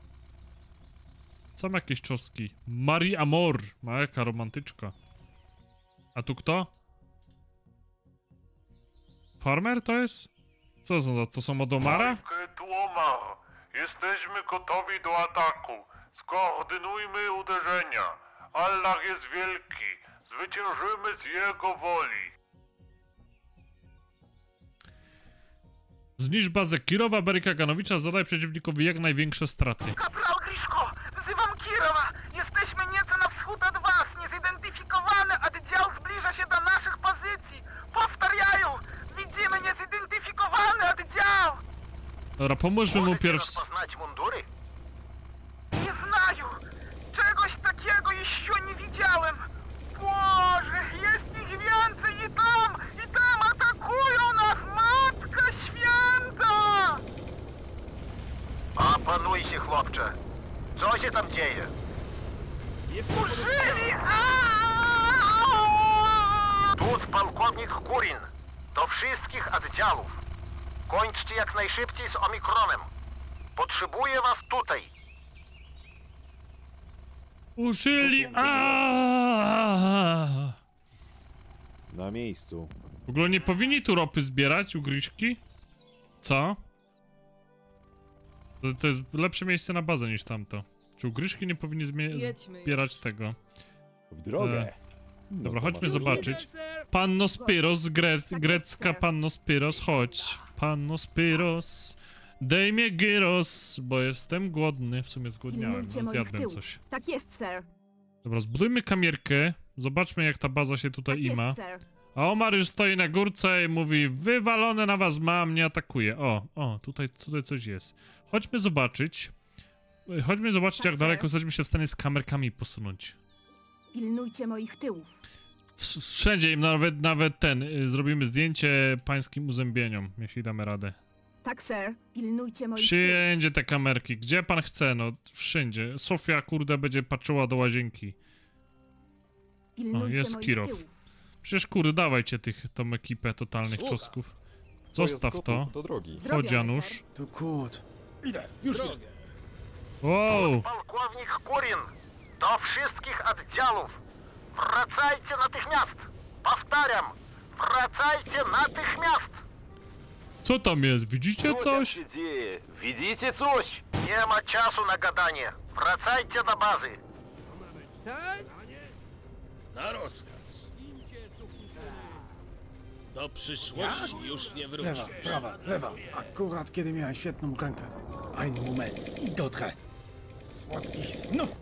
Są jakieś czoski. Marie Amor. Ma jaka romantyczka. A tu kto? Farmer to jest? Co są? To są od Omara? Tu Omar. Jesteśmy gotowi do ataku. Skoordynujmy uderzenia. Allah jest wielki. Zwyciężymy z jego woli. Zniszcz bazę Kirowa, Beryka Ganowicza, zadaj przeciwnikowi jak największe straty. Kapral Griszko, wzywam Kirowa. Jesteśmy nieco na wschód od was. Niezidentyfikowany oddział zbliża się do naszych pozycji. Powtarzają, widzimy niezidentyfikowany oddział. Dobra, pomóżmy mu pierw. Rozpoznać mundury? Nie znają. Czegoś takiego jeszcze nie widziałem. Boże, jest ich więcej i tam, i tam atakują nas, Matka Święta! Opanuj się, chłopcze. Co się tam dzieje? Użyli! Тут полковник Курин. Do wszystkich oddziałów. Kończcie jak najszybciej z Omikronem. Potrzebuję was tutaj. Użyli! Aaaa! Na miejscu. W ogóle nie powinni tu ropy zbierać, ugryźki? Co? To, to jest lepsze miejsce na bazę niż tamto. Czy ugryźki nie powinni zbierać tego? W drogę. E, dobra, chodźmy zobaczyć. Panno Spyros, gre grecka Panno Spyros, chodź. Panno Spyros, daj mnie gyros, bo jestem głodny. W sumie zgłodniałem, no, zjadłem coś. Tak jest, sir. Dobra, zbudujmy kamierkę. Zobaczmy, jak ta baza się tutaj Tak ima. jest, sir. A Omar już stoi na górce i mówi: wywalone na was mam, nie atakuje. O, o, tutaj, tutaj coś jest. Chodźmy zobaczyć. Chodźmy zobaczyć, Tak, jak sir. daleko jesteśmy się w stanie z kamerkami posunąć. Pilnujcie moich tyłów. W- Wszędzie im nawet, nawet ten, y, zrobimy zdjęcie pańskim uzębieniom, jeśli damy radę. Tak, sir. Pilnujcie moich tyłów. Wszędzie te kamerki, gdzie pan chce, no, wszędzie. Sofia, kurde, będzie patrzyła do łazienki. O, Pilnujcie jest moich Kirow. tyłów. Przecież kurde, dawajcie tych, tą ekipę totalnych Sługa. czosków. Zostaw Pojazd to. gotów do drogi. Chodź, Janusz. Tu kut. Idę, już idę. Wow! Полковник Курин. Do wszystkich oddziałów. Wracajcie natychmiast. Powtarzam. Wracajcie natychmiast. Co tam jest? Widzicie coś? Widzicie coś? Nie ma czasu na gadanie. Wracajcie do bazy. Na rozkaz. Do przyszłości już nie wrócisz. Lewa, prawa, lewa. Akurat kiedy miałem świetną rękę. Ein Moment. I dotrę. Słodkich snów.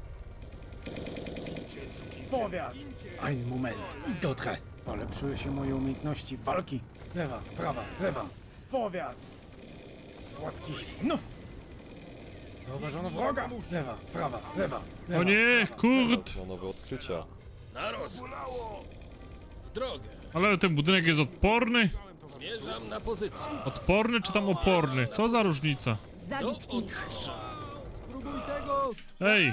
Powiat. Ein Moment. I dotrę. Polepszyły się moje umiejętności walki. Lewa, prawa, lewa. Powiat. Słodkich snów. Zauważono wroga. Lewa, prawa, lewa. lewa O nie, prawa. kurt! Na nowe odkrycia. Na rozkaz. W drogę. Ale ten budynek jest odporny? Zmierzam na pozycję. Odporny czy tam oporny? Co za różnica? Zabić ich. Ej!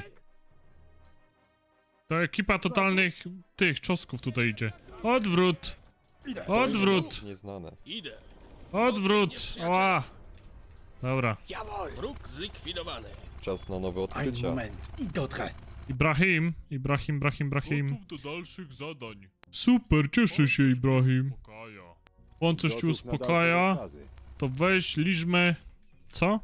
To ekipa totalnych tych czosków tutaj idzie. Odwrót! Odwrót! Nieznane. Idę. Odwrót! Ała! Dobra. Wróg zlikwidowany. Czas na nowe Ein odkrycia. Moment. I dotrę. Ibrahim, Ibrahim, Ibrahim, Ibrahim. Gotów do dalszych zadań. Super, cieszę się, Ibrahim. Uspokaja. On coś ci Gotów na uspokaja. dalsze rozkazy. To weź, liczmy. Co?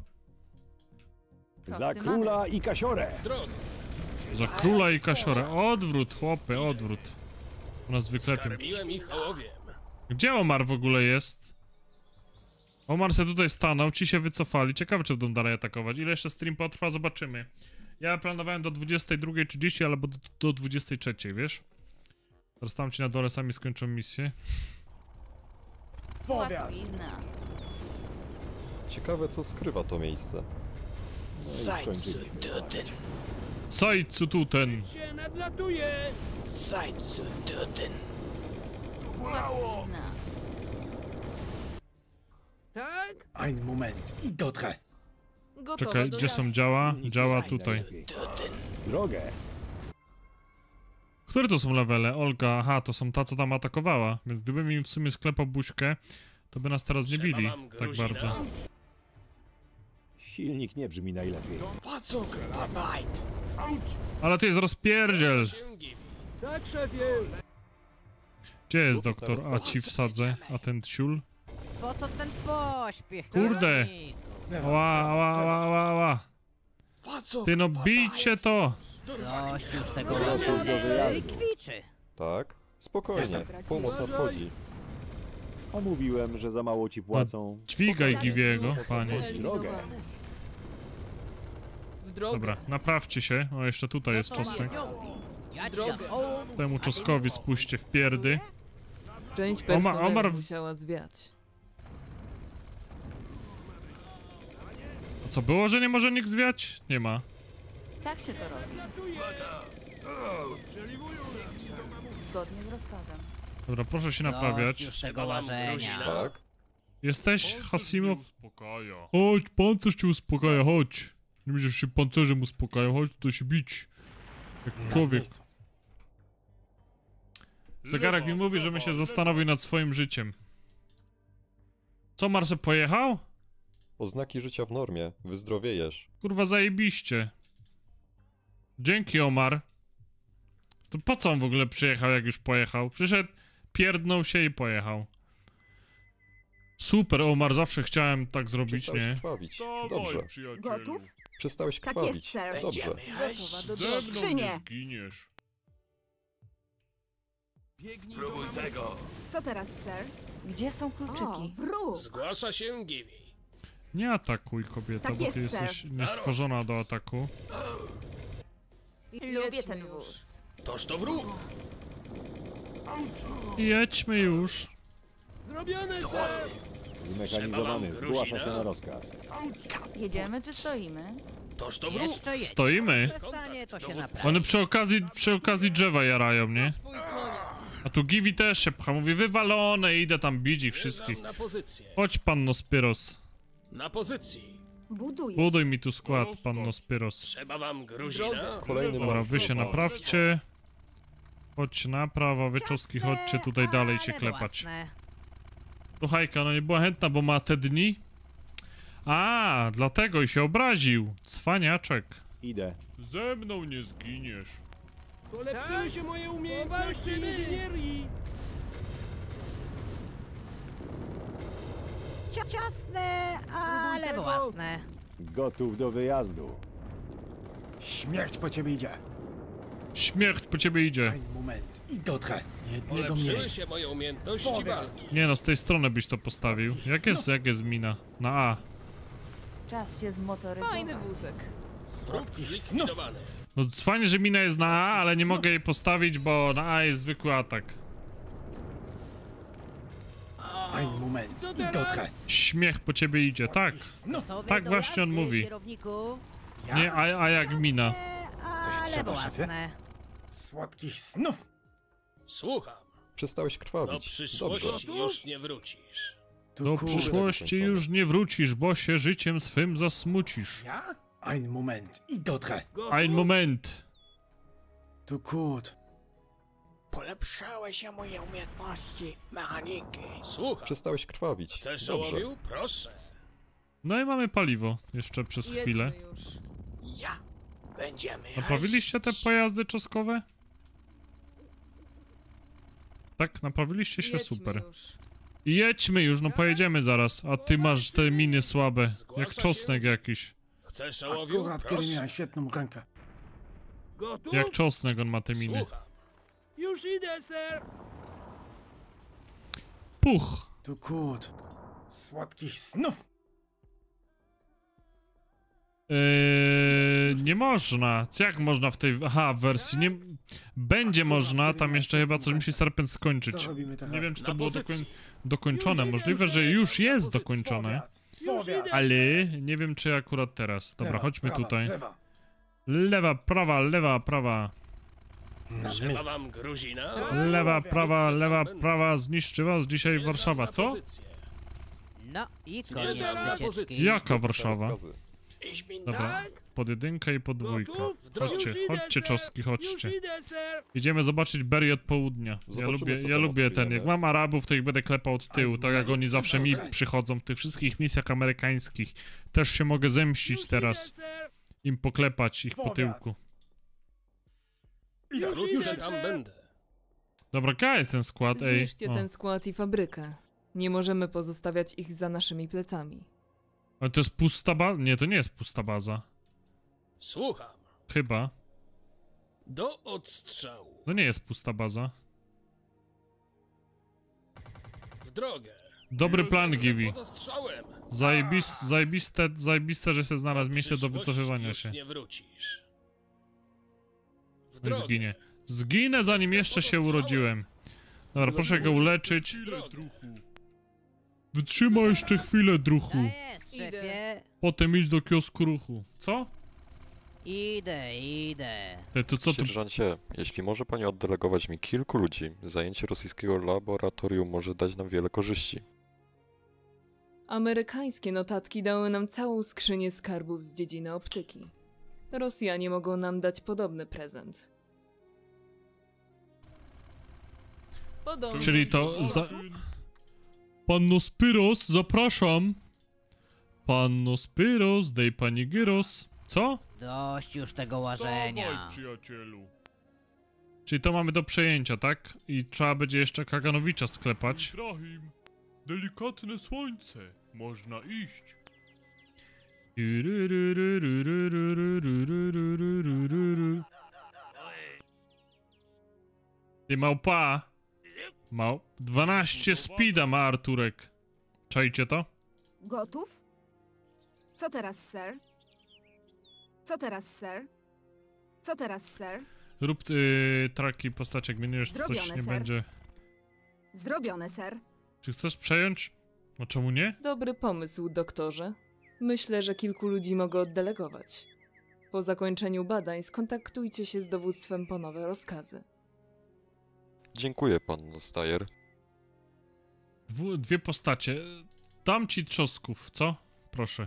Za króla i kasiorę. Drogę. Za króla i kasiorę. Odwrót, chłopy, odwrót. U nas wyklepią. Karmiłem ich ołowiem. Gdzie Omar w ogóle jest? Omar se tutaj stanął, ci się wycofali. Ciekawe, czy będą dalej atakować. Ile jeszcze stream potrwa? Zobaczymy. Ja planowałem do dwudziestej drugiej trzydzieści, albo do, do dwudziestej trzeciej, wiesz? Teraz tam ci na dole sami skończą misję. Łatwizna. Ciekawe, co skrywa to miejsce. No i skończyliśmy spać. Sajcu tu ten. się nadlatuje! Zajcu duden. Łatwizna. Tak? Ein Moment. I dotrę. Gotowe Czekaj, do gdzie jazdy. są działa? Działa tutaj. Drogę. Które to są levele? Olga, aha, to są ta, co tam atakowała. Więc gdybym im w sumie sklepał buźkę, to by nas teraz nie bili tak bardzo. Silnik nie brzmi najlepiej. Ale to jest rozpierdziel! Tak, szefie! Gdzie jest doktor? A ci wsadzę, a ten ciul? Po co ten pośpiech? Kurde! Ła, ła, ła, ła, ła. Ty no bijcie to! Dość już tego Gotów do wyjazdu. kwiczy. Tak? Spokojnie, Jestem. pomoc nadchodzi. A mówiłem, że za mało ci płacą. Dźwigaj Giviego, panie. W drogę. Dobra, naprawcie się. O, jeszcze tutaj jest czosnek. Ja ci dam. O, Temu czoskowi spuśćcie w pierdy. Część Omar- personelu Omar w- musiała zwiać. A co, było, że nie może nikt zwiać? Nie ma. Tak się to robi. Zgodnie z rozkazem. Dobra, proszę się dość naprawiać. już tego łażenia. Tak? Jesteś, Hasimow? Uspokaja. Chodź, pancerz cię uspokaja, chodź. Nie będziesz się pancerzem uspokajał, chodź tutaj się bić. Jak człowiek. Zegarek mi mówi, żebym się zastanowił nad swoim życiem. Co, Marse pojechał? Oznaki życia w normie, wyzdrowiejesz. Kurwa, zajebiście. Dzięki, Omar. To po co on w ogóle przyjechał, jak już pojechał? Przyszedł, pierdnął się i pojechał. Super, Omar, zawsze chciałem tak zrobić, Przestałeś nie? krwawić. Dawaj, Dobrze. przyjacielu. Gotów? Przestałeś Tak krwawić. jest, sir. Dobrze. Gotowa do Ze mną nie skrzynię. zginiesz. Spróbuj tego. Co teraz, sir? Gdzie są O, kluczyki? wróg. Zgłasza się Givi. Nie atakuj, kobieta, Tak bo jest, ty sir. jesteś niestworzona do ataku. Lubię ten wóz. Toż to wróg. Jedźmy już. Zrobione, ser! Zmechanizowany, zgłasza się na rozkaz. Jedziemy czy stoimy? Toż to wróg. Jeszcze jedź. Stoimy. Przestanie, to się naprawi. One przy okazji, przy okazji drzewa jarają, nie? A tu Givi też się pcha, mówi wywalone, idę tam bić ich wszystkich. Na pozycję. Chodź, panno Spyros. Na pozycji. Buduję. Buduj mi tu skład, panno Spyros. Trzeba wam gruzina. Kolejny Dobra, marsz. wy się naprawcie. Chodźcie na prawo, wy czoski chodźcie tutaj dalej się Ale klepać. własne. Słuchajka, no nie była chętna, bo ma te dni. A, dlatego i się obraził. Cwaniaczek. Idę. Ze mną nie zginiesz. Polepszyły się moje umiejętności inżynierii. Cia- Ciasne, ale tego. własne. Gotów do wyjazdu. Śmierć po ciebie idzie. Śmierć po ciebie idzie. Ein moment. I dotrę. Jednego mniej. Polepszyły się moje umiejętności walki. Nie no, z tej strony byś to postawił. Jak jest, jak jest mina? Na A. Czas się zmotoryzować. Fajny wózek. Wróg zlikwidowany. No fajnie, że mina jest na A, ale nie mogę jej postawić, bo na A jest zwykły atak. Ein moment. I dotrę. Śmiech po ciebie idzie, tak. Gotowy Tak do właśnie on jazdy, mówi. kierowniku? Nie, a, a jak mina. Coś Ale trzeba, szefie? własne. Słodkich snów. Słucham. Przestałeś krwawić. Do przyszłości Dobrze. już nie wrócisz. Tu Do kurde. przyszłości już nie wrócisz, bo się życiem swym zasmucisz. Ja? Ein moment. I dotrę. Ein moment. Tu kut. Polepszały się moje umiejętności mechaniki. Słucham. Przestałeś krwawić. Chcesz Dobrze. ołowiu? Proszę. No i mamy paliwo jeszcze przez chwilę. Jedźmy już. Ja. Będziemy Naprawiliście te pojazdy czoskowe? Tak, naprawiliście się, Jedźmy super. już. I jedźmy już, no pojedziemy zaraz, a ty masz te miny słabe, jak czosnek jakiś. Chcesz ołowiu? Akurat kiedy Proszę. miałem świetną rękę. Gotów? Jak czosnek on ma te miny. Słucham. Już idę, ser. Puch! Tu kut. Słodkich snów. Eee, nie można. Co jak można w tej... Aha, w wersji nie... Będzie można, tam jeszcze chyba coś musi Serpent skończyć. Co robimy teraz? Nie wiem, czy to Na było pozycji. dokoń... dokończone. Możliwe, że już jest dokończone. Ale nie wiem, czy akurat teraz. Dobra, Lewa, chodźmy prawa, tutaj. Lewa. Lewa, prawa, lewa, prawa. Na Trzeba miejscu. wam gruzina? Lewa, prawa, lewa, prawa. Zniszczy was dzisiaj Zmierzam Warszawa, na co? pozycję. No i Zmierzam koniec na wycieczki. pozycję. Jaka Warszawa? Rozkazy. Ich bin Dobra. tak? Pod jedynkę i pod dwójkę. Gotów? Chodźcie, Już idę, chodźcie ser. czosnki, chodźcie. Już idę, ser. Idziemy zobaczyć Berry od południa. Ja Zobaczymy, lubię, co ja tam lubię ten, odkryjemy. jak mam Arabów, to ich będę klepał od tyłu, tak jak oni zawsze mi przychodzą w tych wszystkich misjach amerykańskich. Też się mogę zemścić teraz. Im poklepać ich po tyłku. Wkrótce tam będę. Dobra, jaka jest ten skład, ej? Zniszczcie O. ten skład i fabrykę. Nie możemy pozostawiać ich za naszymi plecami. Ale to jest pusta baza? Nie, to nie jest pusta baza. Słucham. Chyba. Do odstrzału. To nie jest pusta baza. W drogę. Dobry plan, Givi. Pod ostrzałem. Zajebis, zajebiste, zajebiste, że się znalazł miejsce do Przyszłość wycofywania już się. nie wrócisz. W No i drogę. zginie. Zginę, zanim jeszcze się urodziłem. Dobra, proszę go uleczyć. Wytrzymaj jeszcze chwilę, druhu. Szefie, Potem idź do kiosku ruchu. Co? idę, idę. Ty, to co tu... Sierżancie, jeśli może pani oddelegować mi kilku ludzi, zajęcie rosyjskiego laboratorium może dać nam wiele korzyści. Amerykańskie notatki dały nam całą skrzynię skarbów z dziedziny optyki. Rosjanie mogą nam dać podobny prezent. Podążam. Czyli to za... Panno Spyros, zapraszam. Panno Spyros, dej pani gyros. Co? Dość już tego łażenia. Dawaj, przyjacielu. Czyli to mamy do przejęcia, tak? I trzeba będzie jeszcze Kaganowicza sklepać. Ibrahim, delikatne słońce. Można iść. Ty małpa. Mał... dwanaście speeda ma Arturek. Czajcie to? Gotów? Co teraz, sir? Co teraz, sir? Co teraz, sir? Rób y, traki postaci, jak miniesz, to coś Zrobione, nie sir. będzie. Zrobione, sir. Czy chcesz przejąć? No czemu nie? Dobry pomysł, doktorze. Myślę, że kilku ludzi mogę oddelegować. Po zakończeniu badań skontaktujcie się z dowództwem po nowe rozkazy. Dziękuję, panno Stajer. Dwu, dwie postacie. Dam ci trzosków, co? Proszę.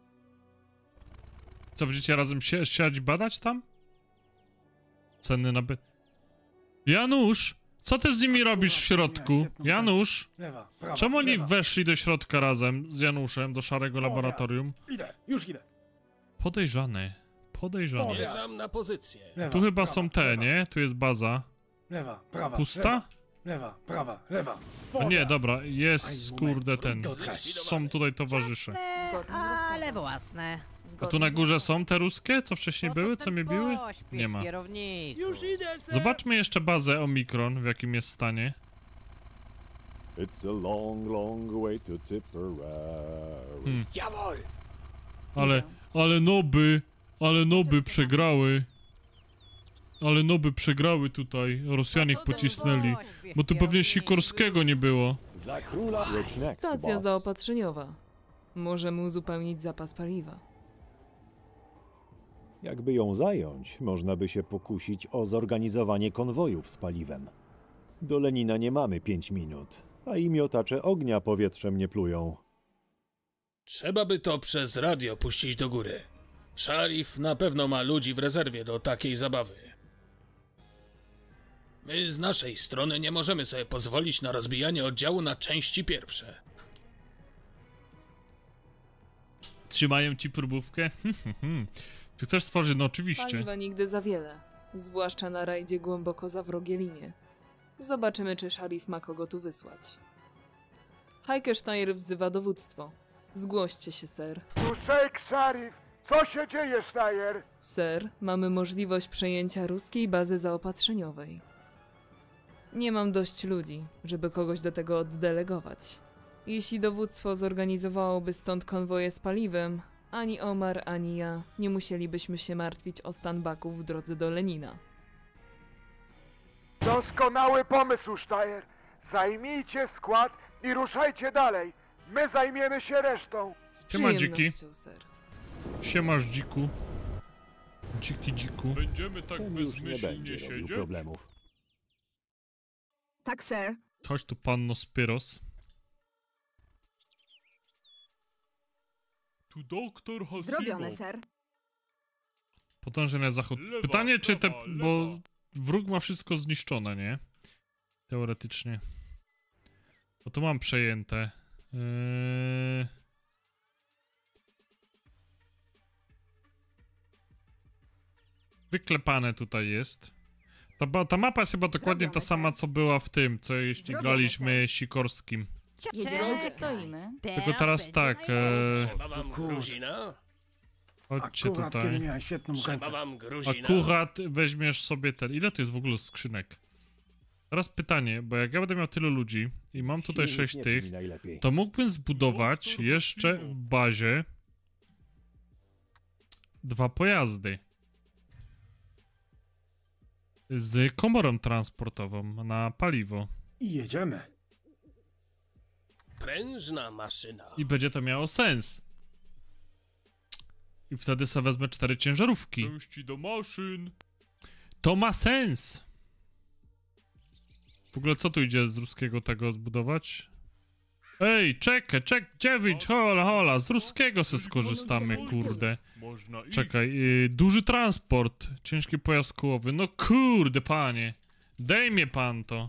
Co, będziecie razem sie siać badać tam? Ceny na by... Janusz! Co ty z nimi robisz w środku? Janusz! Lewa, prawa, Czemu oni lewa. weszli do środka razem z Januszem, do szarego laboratorium? Idę, już idę. Podejrzane. Podejrzane. Zmierzam na pozycję. Lewa, Tu chyba prawa, są te, lewa. nie? Tu jest baza. Lewa, prawa, Pusta? Lewa, lewa prawa, lewa. A nie, dobra, jest, kurde, ten. Są tutaj towarzysze. Ale własne. A tu na górze są te ruskie, co wcześniej były, co mnie biły? Pośpiech, Nie ma. kierowniku. Już idę, ser. Zobaczmy jeszcze bazę Omikron, w jakim jest stanie. It's a long, long way to Tipperary. Hmm. Jawohl! Ale, ale noby, ale noby przegrały. Ale noby przegrały tutaj, Rosjanie ich pocisnęli. Bo tu pewnie Sikorskiego nie było. Za króla. What's next, Stacja boss? zaopatrzeniowa. Możemy uzupełnić zapas paliwa. Jakby ją zająć, można by się pokusić o zorganizowanie konwojów z paliwem. Do Lenina nie mamy pięć minut, a i miotacze ognia powietrzem nie plują. Trzeba by to przez radio puścić do góry. Szarif na pewno ma ludzi w rezerwie do takiej zabawy. My z naszej strony nie możemy sobie pozwolić na rozbijanie oddziału na części pierwsze. Trzymają ci próbówkę? Czy chcesz stworzyć? No oczywiście. Paliwa nigdy za wiele. Zwłaszcza na rajdzie głęboko za wrogie linie. Zobaczymy, czy szarif ma kogo tu wysłać. Heikestein wzywa dowództwo. Zgłoście się, ser. Tu Sheikh Sharif! Co się dzieje, Steyer? Ser, mamy możliwość przejęcia ruskiej bazy zaopatrzeniowej. Nie mam dość ludzi, żeby kogoś do tego oddelegować. Jeśli dowództwo zorganizowałoby stąd konwoje z paliwem, ani Omar, ani ja nie musielibyśmy się martwić o stan baków w drodze do Lenina. Doskonały pomysł, Steyer. Zajmijcie skład i ruszajcie dalej. My zajmiemy się resztą. Z Siema, dziki. przyjemnością, ser. Siemasz, dziku. Dziki, dziku. Będziemy tak Ten już nie bezmyślnie będzie robił siedzieć? problemów. Tak, sir. Chodź tu, panno Spyros. Tu doktor Hasimo. Zrobione, sir. Potężny na zachód. Lewa, Pytanie, czy te... prawa, bo lewa. wróg ma wszystko zniszczone, nie? Teoretycznie. Bo to mam przejęte. Yy... Wyklepane tutaj jest. Ta, ba- ta mapa jest chyba dokładnie ta sama, co była w tym, co jeśli Zrobione, graliśmy Sikorskim. Jedziemy, stoimy. Tylko teraz tak, e... Trzeba wam gruzina? chodźcie Akurat tutaj. kiedy miałem świetną Trzeba rękę. wam gruzina? Akurat weźmiesz sobie ten... Ile to jest w ogóle skrzynek? Teraz pytanie, bo jak ja będę miał tylu ludzi i mam tutaj Silnik sześć nie tych, brzmi najlepiej. to mógłbym zbudować jeszcze w bazie dwa pojazdy z komorą transportową na paliwo. I jedziemy. Prężna maszyna. I będzie to miało sens. I wtedy sobie wezmę cztery ciężarówki. Części do maszyn. To ma sens. W ogóle co tu idzie z ruskiego tego zbudować? Ej, czekaj, czekaj, dziewięć, hola, hola, z ruskiego se skorzystamy, kurde. Można iść. Czekaj, yy, duży transport, ciężki pojazd kołowy, no kurde, panie. Daj mnie pan to.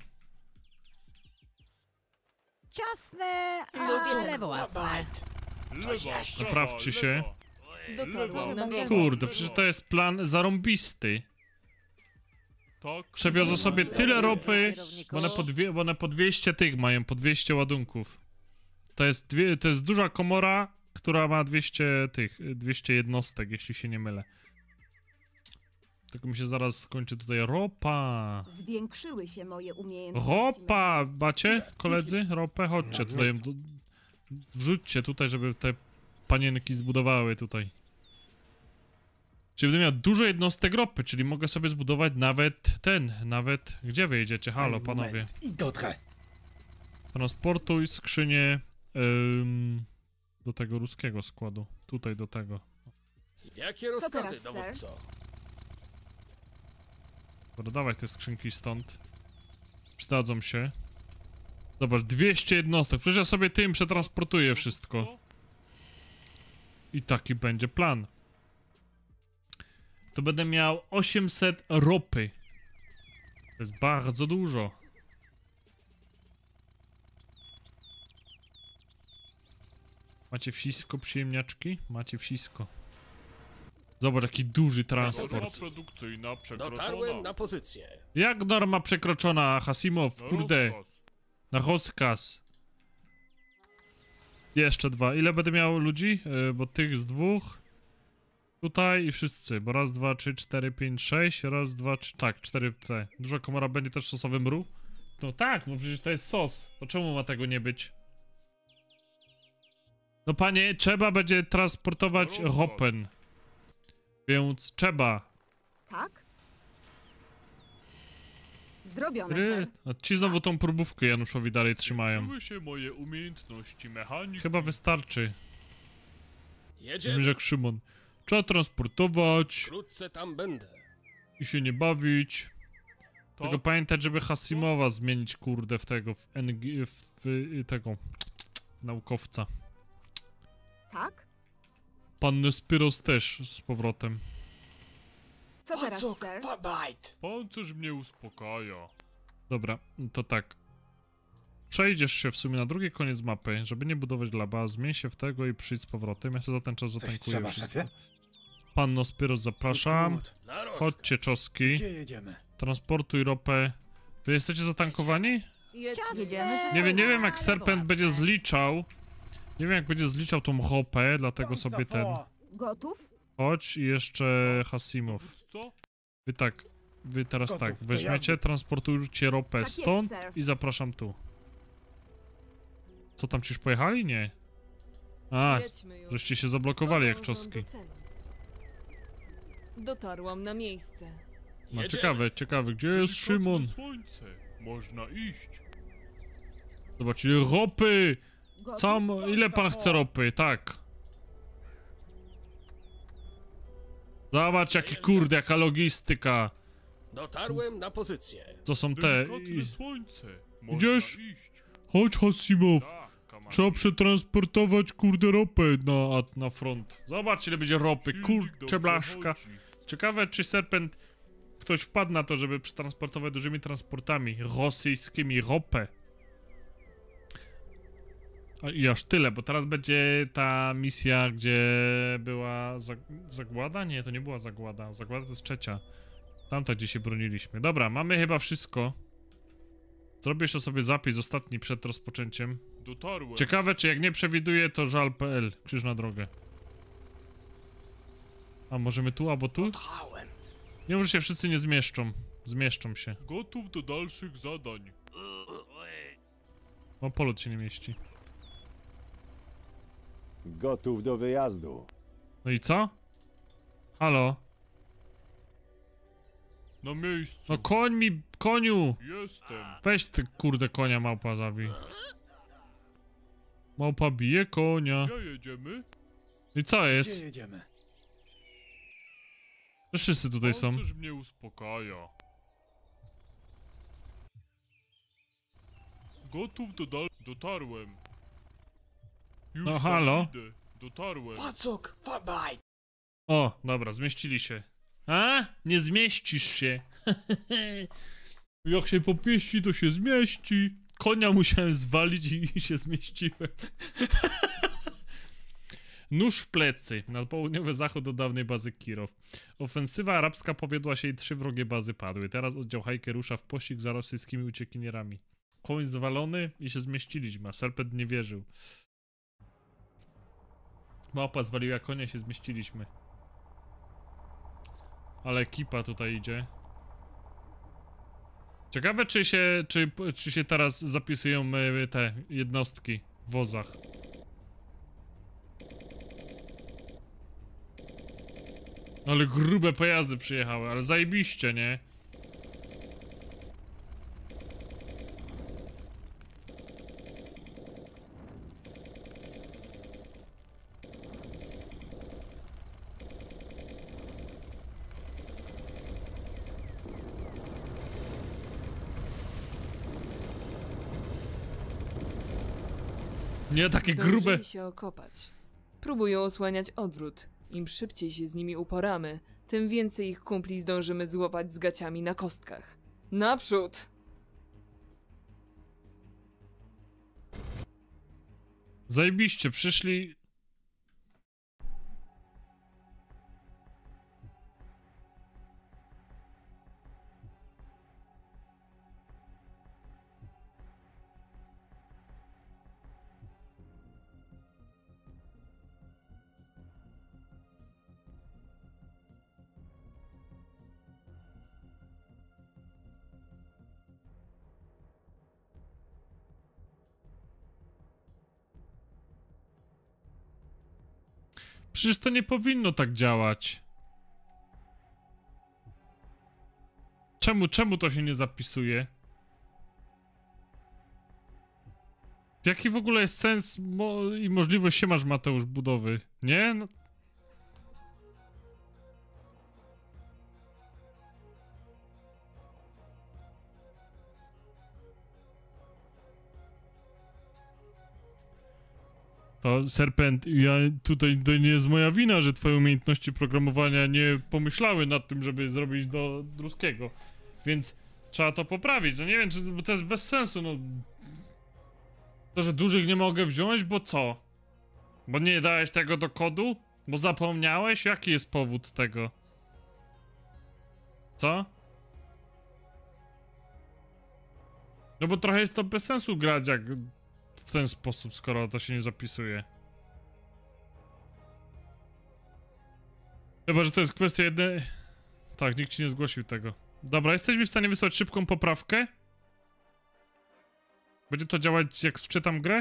Ciasne, ale własne. Lewa, Naprawcie się. Dotarłam na miejsce. Kurde, przecież to jest plan zarąbisty. Tak. Przewiozę sobie tyle ropy, bo one po, dwie, bo one po dwieście tych mają, po dwieście ładunków. To jest, dwie, to jest duża komora, która ma dwieście tych, dwieście jednostek, jeśli się nie mylę. Tylko mi się zaraz skończy tutaj ropa. Zwiększyły się moje umiejętności. Ropa! Macie, koledzy? Ropę? Chodźcie tutaj. do- Wrzućcie tutaj, żeby te panienki zbudowały tutaj. Czyli będę miał dużo jednostek ropy, czyli mogę sobie zbudować nawet ten, nawet... Gdzie wy jedziecie? Halo, panowie. I dotrę. Transportuj skrzynię ym, do tego ruskiego składu. Tutaj do tego. Jakie rozkazy, teraz, sir? dowódco? Dobra, dawaj te skrzynki stąd. Przydadzą się. Zobacz, dwieście jednostek. Przecież ja sobie tym przetransportuję wszystko. I taki będzie plan. To będę miał osiemset ropy. To jest bardzo dużo. Macie wszystko, przyjemniaczki? Macie wszystko. Zobacz, jaki duży Norma transport. produkcyjna przekroczona. Dotarłem na pozycję. Jak norma przekroczona, Hasimow? Na Kurde. rozkaz. Na rozkaz. Jeszcze dwa. Ile będę miał ludzi? Yy, bo tych z dwóch. Tutaj i wszyscy. Bo raz, dwa, trzy, cztery, pięć, sześć. Raz, dwa, trzy. Tak, cztery. Te. Duża komora będzie też sosowy mru? No tak, no przecież to jest sos. To czemu ma tego nie być? No panie, trzeba będzie transportować Rozkaz. hopen. Więc trzeba. Tak? Zrobione, Ry- ser. A ci znowu tą próbówkę Januszowi dalej trzymają. Zwiększyły się moje umiejętności mechaniki. Chyba wystarczy. Jedziemy. Brzmi jak Szymon. Trzeba transportować Wkrótce tam będę. i się nie bawić. To? Tylko pamiętać, żeby Hasimowa zmienić, kurde, w tego, w, N G, w, w tego, w naukowca. Tak? Pan Spyros też z powrotem. Co teraz, ser? Pancerz mnie uspokaja. Dobra, to tak. Przejdziesz się w sumie na drugi koniec mapy, żeby nie budować laba, zmień się w tego i przyjdź z powrotem. Ja się za ten czas Coś zatankuję trzeba, wszystko. szefie? Pan Spyros, zapraszam. Tut, tut. Na rozkaz. Chodźcie, czoski. Gdzie jedziemy? Transportuj ropę. Wy jesteście zatankowani? Jedziemy? Nie wiem, nie wiem jak Serpent będzie zliczał. Nie wiem jak będzie zliczał tą hopę, dlatego sobie ten... Gotów? Chodź i jeszcze Hasimow. Co? Wy tak, wy teraz Gotów tak, do weźmiecie, jazdy. transportujcie ropę Tak jest, stąd sir. i zapraszam tu. Co tam, czyż pojechali? Nie. A, Jedźmy już. żeście się zablokowali jak Podążam czoski. do celu. Dotarłam na miejsce. No Jedziemy. ciekawe, ciekawe, gdzie jest Szymon? Delikatne słońce. Można iść. Zobacz, ile ropy! Gotów? Sam, ile pan chce ropy? Tak. Zobacz, jakie kurde, jaka logistyka. Dotarłem na pozycję. To są te... Delikatne I... słońce. Można Idziesz? iść. Chodź, Hasimow. Tak, kamanie. Trzeba przetransportować, kurde, ropę na, na front. Zobacz, ile będzie ropy, Silnik kurcze dobrze blaszka. chodzi. Ciekawe, czy Serpent ktoś wpadł na to, żeby przetransportować dużymi transportami rosyjskimi ropę. I aż tyle, bo teraz będzie ta misja, gdzie była zag zagłada? Nie, to nie była zagłada. Zagłada to jest trzecia. Tamta, gdzie się broniliśmy. Dobra, mamy chyba wszystko. Zrobię jeszcze sobie zapis ostatni przed rozpoczęciem. Dotarłem. Ciekawe, czy jak nie przewiduje, to żal kropka pe el. Krzyż na drogę. A możemy tu albo tu? Nie, może się wszyscy nie zmieszczą. Zmieszczą się. Gotów do dalszych zadań. O, polot się nie mieści. Gotów do wyjazdu. No i co? Halo? Na miejscu. No koń mi, koniu! Jestem. Weź ty kurde konia, małpa zabij. Małpa bije konia. Gdzie jedziemy? I co jest? Gdzie jedziemy? To wszyscy tutaj są. Coś mnie uspokaja. Gotów do dal... Dotarłem. Już No tam halo? idę. Dotarłem. Pacok, wabaj. O, dobra, zmieścili się. A? Nie zmieścisz się. Jak się popieści, to się zmieści. Konia musiałem zwalić i się zmieściłem. Nóż w plecy. Na południowy zachód do dawnej bazy Kirow. Ofensywa arabska powiodła się i trzy wrogie bazy padły. Teraz oddział Hajke rusza w pościg za rosyjskimi uciekinierami. Koń zwalony i się zmieściliśmy, a Serpent nie wierzył. Małpa zwaliła konia i się zmieściliśmy. Ale ekipa tutaj idzie. Ciekawe, czy się, czy, czy się teraz zapisują te jednostki w wozach. Ale grube pojazdy przyjechały, ale zajebiście, nie? Nie, takie grube. Zdążyli się okopać. Próbują osłaniać odwrót. Im szybciej się z nimi uporamy, tym więcej ich kumpli zdążymy złapać z gaciami na kostkach. Naprzód! Zajebiście, przyszli... Przecież to nie powinno tak działać. Czemu, czemu to się nie zapisuje? Jaki w ogóle jest sens mo i możliwość się masz, Mateusz, budowy? Nie? No. To Serpent, ja tutaj to nie jest moja wina, że twoje umiejętności programowania nie pomyślały nad tym, żeby zrobić do ruskiego. Więc trzeba to poprawić. No nie wiem, czy bo to jest bez sensu, no. To, że dużych nie mogę wziąć, bo co? Bo nie dałeś tego do kodu? Bo zapomniałeś? Jaki jest powód tego? Co? No bo trochę jest to bez sensu grać jak w ten sposób, skoro to się nie zapisuje. Chyba, że to jest kwestia jednej... Tak, nikt ci nie zgłosił tego. Dobra, jesteśmy w stanie wysłać szybką poprawkę? Będzie to działać jak wczytam grę?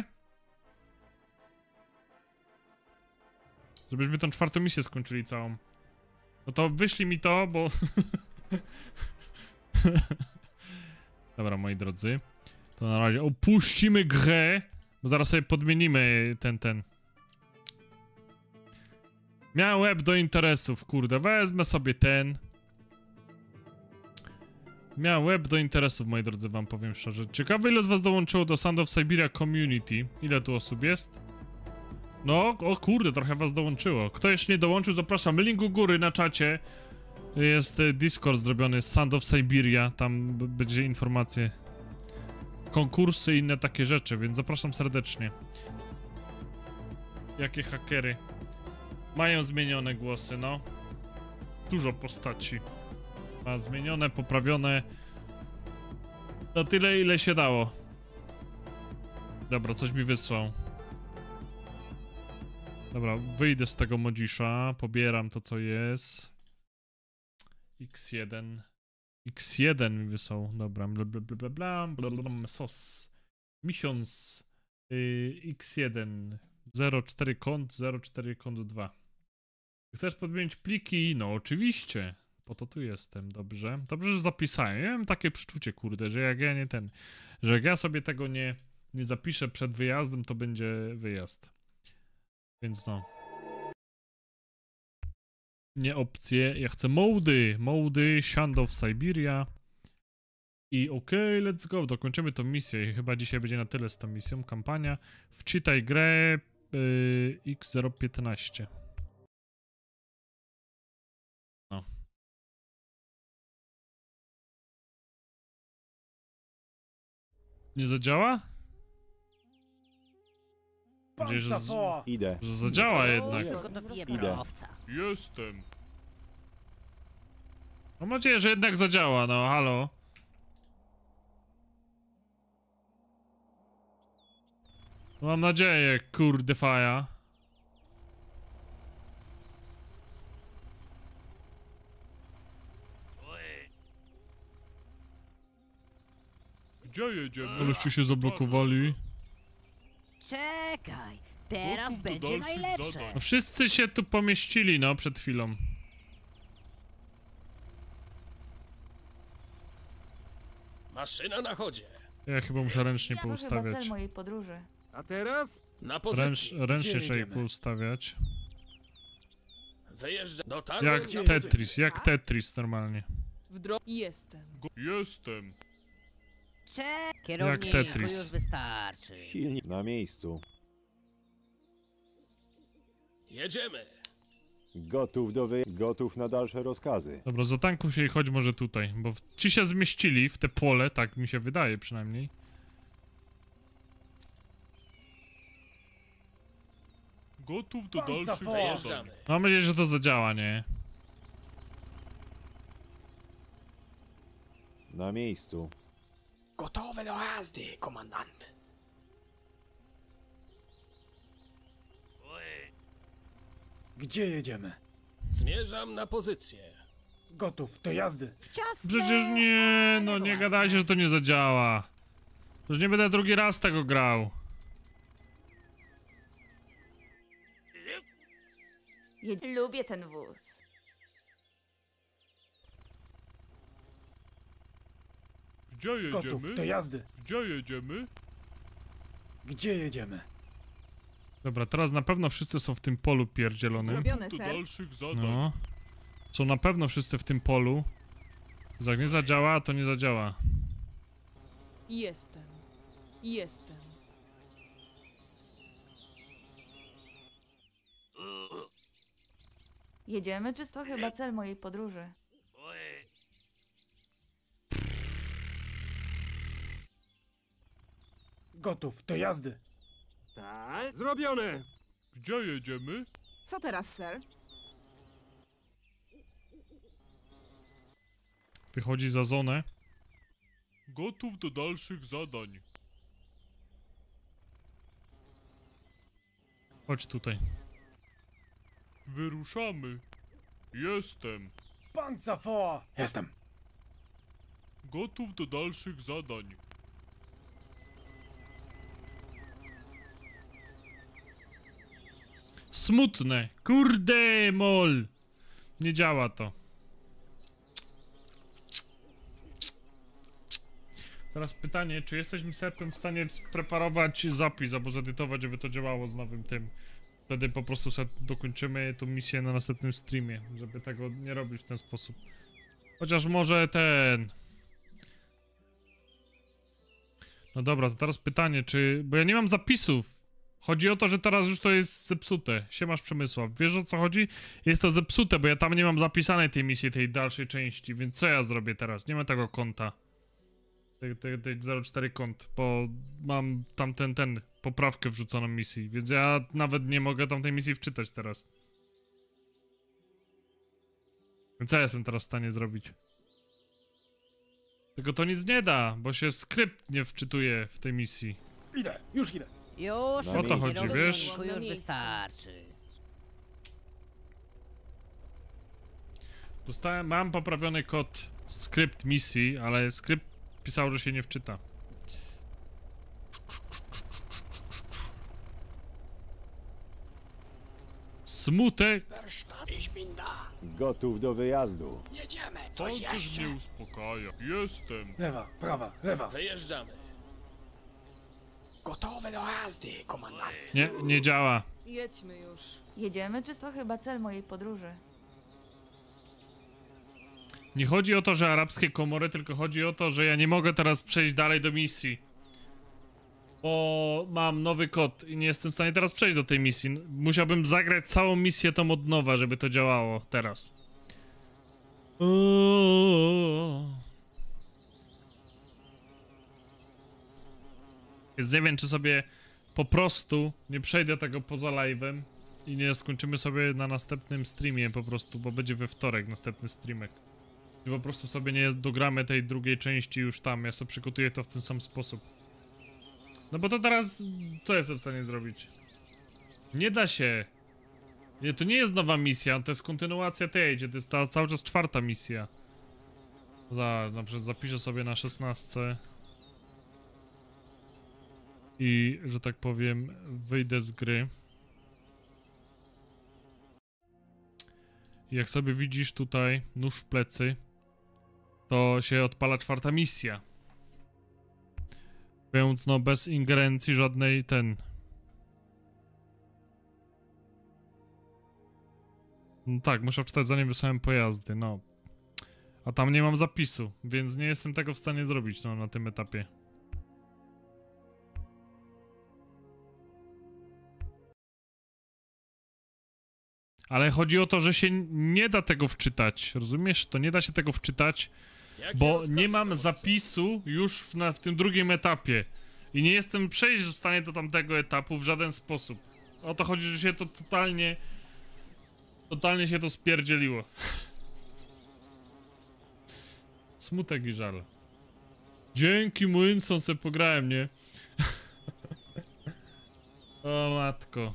Żebyśmy tą czwartą misję skończyli całą. No to wyślij mi to, bo... Dobra, moi drodzy. To na razie opuścimy grę, bo zaraz sobie podmienimy ten, ten. Miałem web do interesów, kurde, wezmę sobie ten. Miałem web do interesów, moi drodzy, wam powiem szczerze. Ciekawe, ile z was dołączyło do Sand of Siberia Community. Ile tu osób jest? No, o kurde, trochę was dołączyło. Kto jeszcze nie dołączył, zapraszam. Link u góry na czacie. Jest y, Discord zrobiony, Sand of Siberia, tam b- będzie informacje. Konkursy i inne takie rzeczy, więc zapraszam serdecznie. Jakie hakery mają zmienione głosy, no. Dużo postaci. Ma zmienione, poprawione. Na tyle, ile się dało. Dobra, coś mi wysłał. Dobra, wyjdę z tego modzisza, pobieram to, co jest. X jeden. X jeden mi wysłał, dobra, bla bla bla bla bla, bla, bla, bla sos. Miesiąc yy, X jeden. zero cztery kont, zero cztery kont dwa. Chcesz podmienić pliki? No oczywiście. Po to tu jestem, dobrze. Dobrze, że zapisałem. Ja mam takie przeczucie, kurde, że jak ja nie ten... Że jak ja sobie tego nie, nie zapiszę przed wyjazdem, to będzie wyjazd. Więc no. Nie opcje. Ja chcę mody. Mody, Sand of Siberia. I okej, okay, let's go. Dokończymy tą misję. I chyba dzisiaj będzie na tyle z tą misją. Kampania. Wczytaj grę yy, X zero piętnaście. No. Nie zadziała? Mam nadzieję, że, z... Idę. że zadziała jednak. Idę. Jestem. Mam nadzieję, że jednak zadziała, no halo. Mam nadzieję, kurde faja. Gdzie jedziemy? Aleście się zablokowali. Czekaj, teraz Gotów do będzie dalszych najlepsze. zadań. No wszyscy się tu pomieścili, no, przed chwilą. Maszyna na chodzie. Ja chyba muszę ręcznie To chyba poustawiać. cel mojej podróży. A teraz? Na Ręcz, pozycję. ręcznie trzeba je poustawiać. Wyjeżdża. Dotarłem Jak na Tetris, pozycję. jak Tetris normalnie. W dro... Jestem. Jestem. Cze... Kierownik, Tetris. to już wystarczy. Silnik na miejscu. Jedziemy. Gotów do wy... Gotów na dalsze rozkazy. Dobra, zatankuj się i chodź może tutaj, bo w... ci się zmieścili w te pole, tak mi się wydaje przynajmniej. Gotów do dalszych zadań. Wyjeżdżamy. Mam nadzieję, że to zadziała, nie? Na miejscu. Gotowe do jazdy, komandant. Gdzie jedziemy? Zmierzam na pozycję. Gotów do jazdy. Przecież nie, no nie gadajcie, że to nie zadziała. Już nie będę drugi raz tego grał. Je- Lubię ten wóz. Gdzie jedziemy? Gotów do jazdy. Gdzie jedziemy? Gdzie jedziemy? Dobra, teraz na pewno wszyscy są w tym polu pierdzielonym. Zrobione, Do ser. dalszych zadań. No. Są na pewno wszyscy w tym polu. Jak nie zadziała, to nie zadziała. Jestem. Jestem. Jedziemy, czy to chyba cel mojej podróży? Gotów do jazdy. Tak, zrobione. Gdzie jedziemy? Co teraz, ser? Wychodzi za zonę. Gotów do dalszych zadań. Chodź tutaj. Wyruszamy. Jestem. Panzer vor! Jestem. Gotów do dalszych zadań. Smutne. Kurde mol. Nie działa to. Teraz pytanie, czy jesteśmy serpem w stanie preparować zapis albo zedytować, żeby to działało z nowym tym. Wtedy po prostu sobie dokończymy tą misję na następnym streamie, żeby tego nie robić w ten sposób. Chociaż może ten... No dobra, to teraz pytanie, czy... Bo ja nie mam zapisów. Chodzi o to, że teraz już to jest zepsute. Siemasz Przemysław. Wiesz o co chodzi? Jest to zepsute, bo ja tam nie mam zapisanej tej misji, tej dalszej części, więc co ja zrobię teraz? Nie ma tego konta. Tej, tej, tej zero cztery kont, bo mam tam ten, ten, poprawkę wrzuconą misji, więc ja nawet nie mogę tam tej misji wczytać teraz. Więc co ja jestem teraz w stanie zrobić? Tylko to nic nie da, bo się skrypt nie wczytuje w tej misji. Idę, już idę. Już, O to chodzi, wiesz? już wystarczy. Dostałem, mam poprawiony kod skrypt misji, ale skrypt pisał, że się nie wczyta. Smutek. Gotów do wyjazdu. Jedziemy, Pan coś też jeszcze. mnie uspokaja. Jestem. Lewa, prawa, lewa. Wyjeżdżamy. Gotowy do jazdy, komandant. Nie, nie działa. Jedźmy już. Jedziemy, czy to chyba cel mojej podróży? Nie chodzi o to, że arabskie komory, tylko chodzi o to, że ja nie mogę teraz przejść dalej do misji. Bo mam nowy kod i nie jestem w stanie teraz przejść do tej misji. Musiałbym zagrać całą misję tą od nowa, żeby to działało teraz. Więc nie wiem, czy sobie po prostu nie przejdę tego poza live'em i nie skończymy sobie na następnym streamie po prostu, bo będzie we wtorek następny streamek. I po prostu sobie nie dogramy tej drugiej części już tam, ja sobie przygotuję to w ten sam sposób. No bo to teraz, co jestem w stanie zrobić? Nie da się. Nie, to nie jest nowa misja, to jest kontynuacja tej, to jest ta cały czas czwarta misja. Za, na przykład zapiszę sobie na szesnastce. I, że tak powiem, wyjdę z gry. I jak sobie widzisz tutaj, nóż w plecy, to się odpala czwarta misja. Więc no bez ingerencji żadnej ten... No tak, muszę wczytać zanim wysłałem pojazdy, no. A tam nie mam zapisu, więc nie jestem tego w stanie zrobić, no, na tym etapie. Ale chodzi o to, że się nie da tego wczytać, rozumiesz? To nie da się tego wczytać, bo nie mam zapisu już w, na, w tym drugim etapie. I nie jestem przejść w stanie do tamtego etapu w żaden sposób. O to chodzi, że się to totalnie... Totalnie się to spierdzieliło. Smutek i żal. Dzięki Młynson se pograłem, nie? O matko.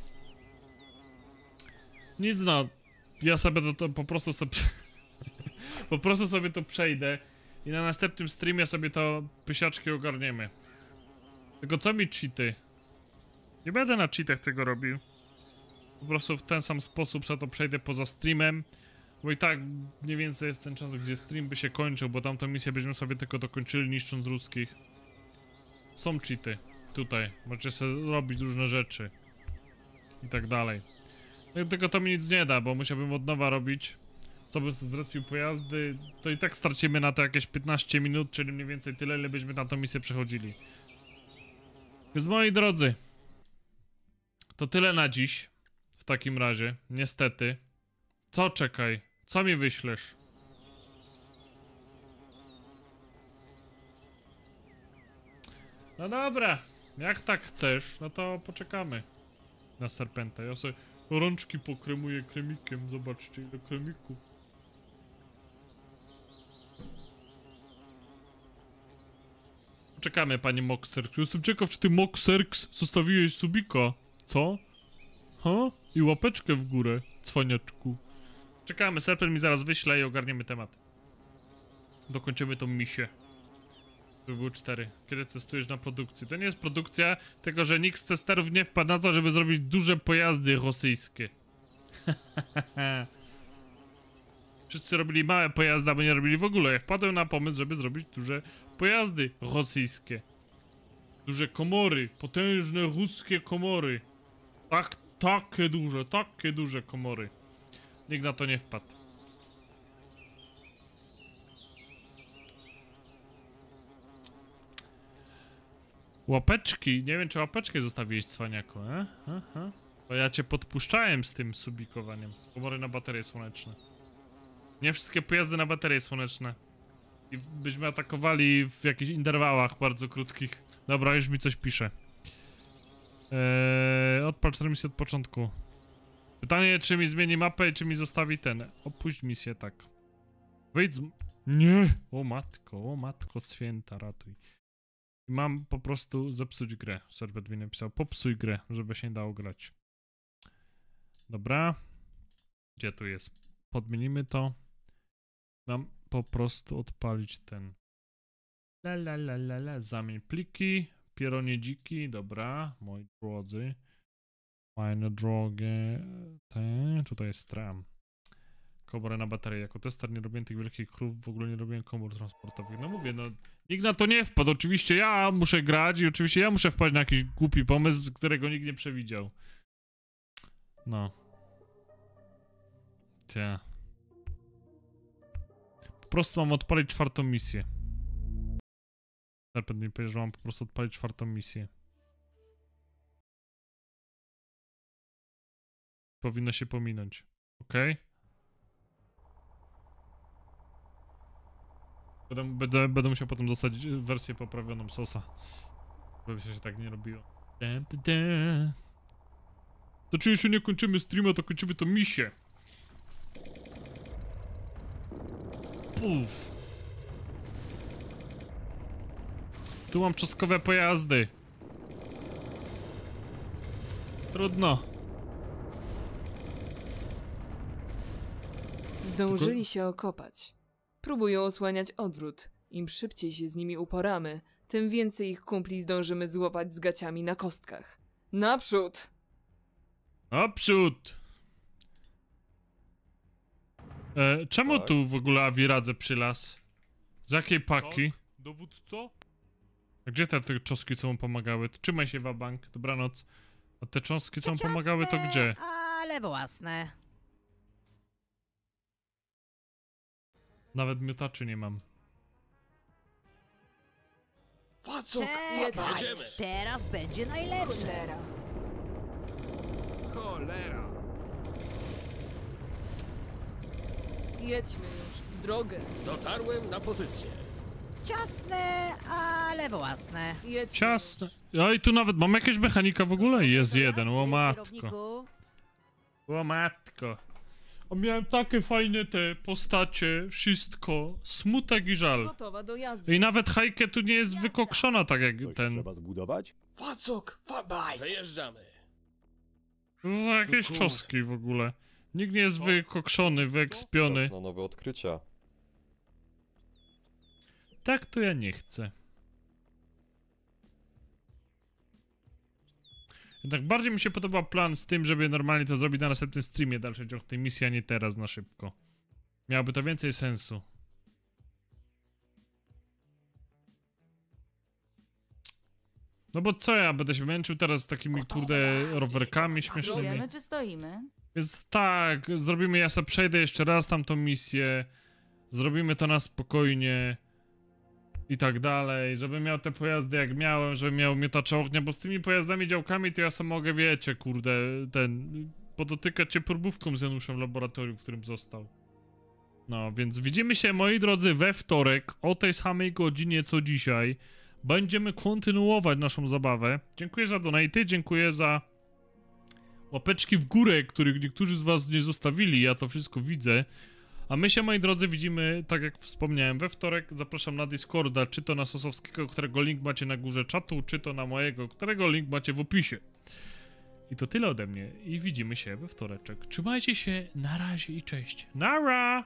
Nic no. Ja sobie to, to po prostu sobie... po prostu sobie to przejdę. I na następnym streamie sobie to pysiaczki ogarniemy. Tylko co mi cheaty? Nie będę na cheatach tego robił. Po prostu w ten sam sposób sobie to przejdę poza streamem. Bo i tak mniej więcej jest ten czas, gdzie stream by się kończył, bo tamtą misję byśmy sobie tylko dokończyli, niszcząc ruskich. Są cheaty. Tutaj. Możecie sobie robić różne rzeczy. I tak dalej. No, tylko to mi nic nie da, bo musiałbym od nowa robić. Co bym sobie zrespił pojazdy, to i tak stracimy na to jakieś piętnaście minut, czyli mniej więcej tyle, ile byśmy na tą misję przechodzili. Więc moi drodzy, to tyle na dziś. W takim razie, niestety. Co czekaj? Co mi wyślesz? No dobra, jak tak chcesz, no to poczekamy na Serpenta. Ja sobie rączki pokremuję kremikiem, zobaczcie ile kremiku. Czekamy, panie Moxerx. Jestem ciekaw, czy ty Moxerx zostawiłeś subika. Co? Ha? I łapeczkę w górę, cwaniaczku. Czekamy, Serpent mi zaraz wyśle i ogarniemy temat. Dokończymy tą misię. To były cztery. Kiedy testujesz na produkcji? To nie jest produkcja, tylko że nikt z testerów nie wpadł na to, żeby zrobić duże pojazdy rosyjskie. Wszyscy robili małe pojazdy, bo nie robili w ogóle. Ja wpadłem na pomysł, żeby zrobić duże pojazdy rosyjskie. Duże komory, potężne ruskie komory. Tak, takie duże, takie duże komory. Nikt na to nie wpadł. Łapeczki. Nie wiem, czy łapeczkę zostawiłeś, cwaniaku, e? Aha. To ja cię podpuszczałem z tym subikowaniem. Komory na baterie słoneczne. Nie wszystkie pojazdy na baterie słoneczne. I byśmy atakowali w jakichś interwałach bardzo krótkich. Dobra, już mi coś pisze. Eee, odpal cztery misje od początku. Pytanie, czy mi zmieni mapę i czy mi zostawi ten. Opuść misję, tak. Wyjdź z... Nie! O matko, o matko święta, ratuj. Mam po prostu zepsuć grę. Serwet mi napisał, popsuj grę, żeby się nie dało grać. Dobra. Gdzie tu jest? Podmienimy to. Mam po prostu odpalić ten. La la la la la. Zamień pliki. Pieronie dziki. Dobra, moi drodzy. Fajne drogie. Te. Tutaj jest tram. Komory na baterię. Jako tester nie robiłem tych wielkich krów, w ogóle nie robiłem komór transportowych. No mówię, no nikt na to nie wpadł. Oczywiście ja muszę grać i oczywiście ja muszę wpaść na jakiś głupi pomysł, którego nikt nie przewidział. No. Cia. Po prostu mam odpalić czwartą misję. Serpent mi powiedział, że mam po prostu odpalić czwartą misję. Powinno się pominąć. Okej? Okay? Będę, będę, będę musiał potem dostać wersję poprawioną sosa. Żeby się tak nie robiło. To czy jeszcze nie kończymy streama, to kończymy to misję. Uff. Tu mam czosnkowe pojazdy. Trudno. Zdążyli Tylko... się okopać. Próbują osłaniać odwrót. Im szybciej się z nimi uporamy, tym więcej ich kumpli zdążymy złapać z gaciami na kostkach. Naprzód! Naprzód! E, czemu Tak. tu w ogóle Awiradze przylas? Z jakiej paki? Tak, dowódco? A gdzie te, te cząstki, co mu pomagały? Trzymaj się, wabank. Dobranoc. A te cząstki, co mu pomagały, to gdzie? Ale własne. Nawet miotaczy nie mam. Wacok, Czekaj, teraz będzie najlepsze. Cholera. Jedźmy już, w drogę. Dotarłem na pozycję. Ciasne, ale własne. Jedźmy Ciasne. Ja i tu nawet mam jakiegoś mechanika w ogóle? Jest jeden, o matko. Kierowniku. O matko. A miałem takie fajne te postacie, wszystko. Smutek i żal. Gotowa do jazdy. I nawet Hajkę tu nie jest wykokszona tak jak Coś ten. trzeba zbudować? Wacok, wabaj. Wyjeżdżamy. To są jakieś kurde. czoski w ogóle. Nikt nie jest wykokszony, wyekspiony. Czas na nowe odkrycia. Tak to ja nie chcę. Jednak bardziej mi się podoba plan z tym, żeby normalnie to zrobić na następnym streamie, dalszy ciąg tej misji, a nie teraz na szybko. Miałoby to więcej sensu. No bo co ja będę się męczył teraz z takimi kurde rowerkami śmiesznymi? Wiemy, czy stoimy? Więc tak, zrobimy, ja sobie przejdę jeszcze raz tamtą misję. Zrobimy to na spokojnie. I tak dalej, żebym miał te pojazdy jak miałem, żebym miał miotacza ognia, bo z tymi pojazdami, działkami to ja sam mogę, wiecie, kurde, ten, podotykać się próbówką z Januszem w laboratorium, w którym został. No, więc widzimy się, moi drodzy, we wtorek, o tej samej godzinie co dzisiaj. Będziemy kontynuować naszą zabawę. Dziękuję za donaty, dziękuję za łapeczki w górę, których niektórzy z was nie zostawili, ja to wszystko widzę. A my się, moi drodzy, widzimy, tak jak wspomniałem, we wtorek. Zapraszam na Discorda, czy to na Sosowskiego, którego link macie na górze czatu, czy to na mojego, którego link macie w opisie. I to tyle ode mnie i widzimy się we wtoreczek. Trzymajcie się, na razie i cześć. Nara!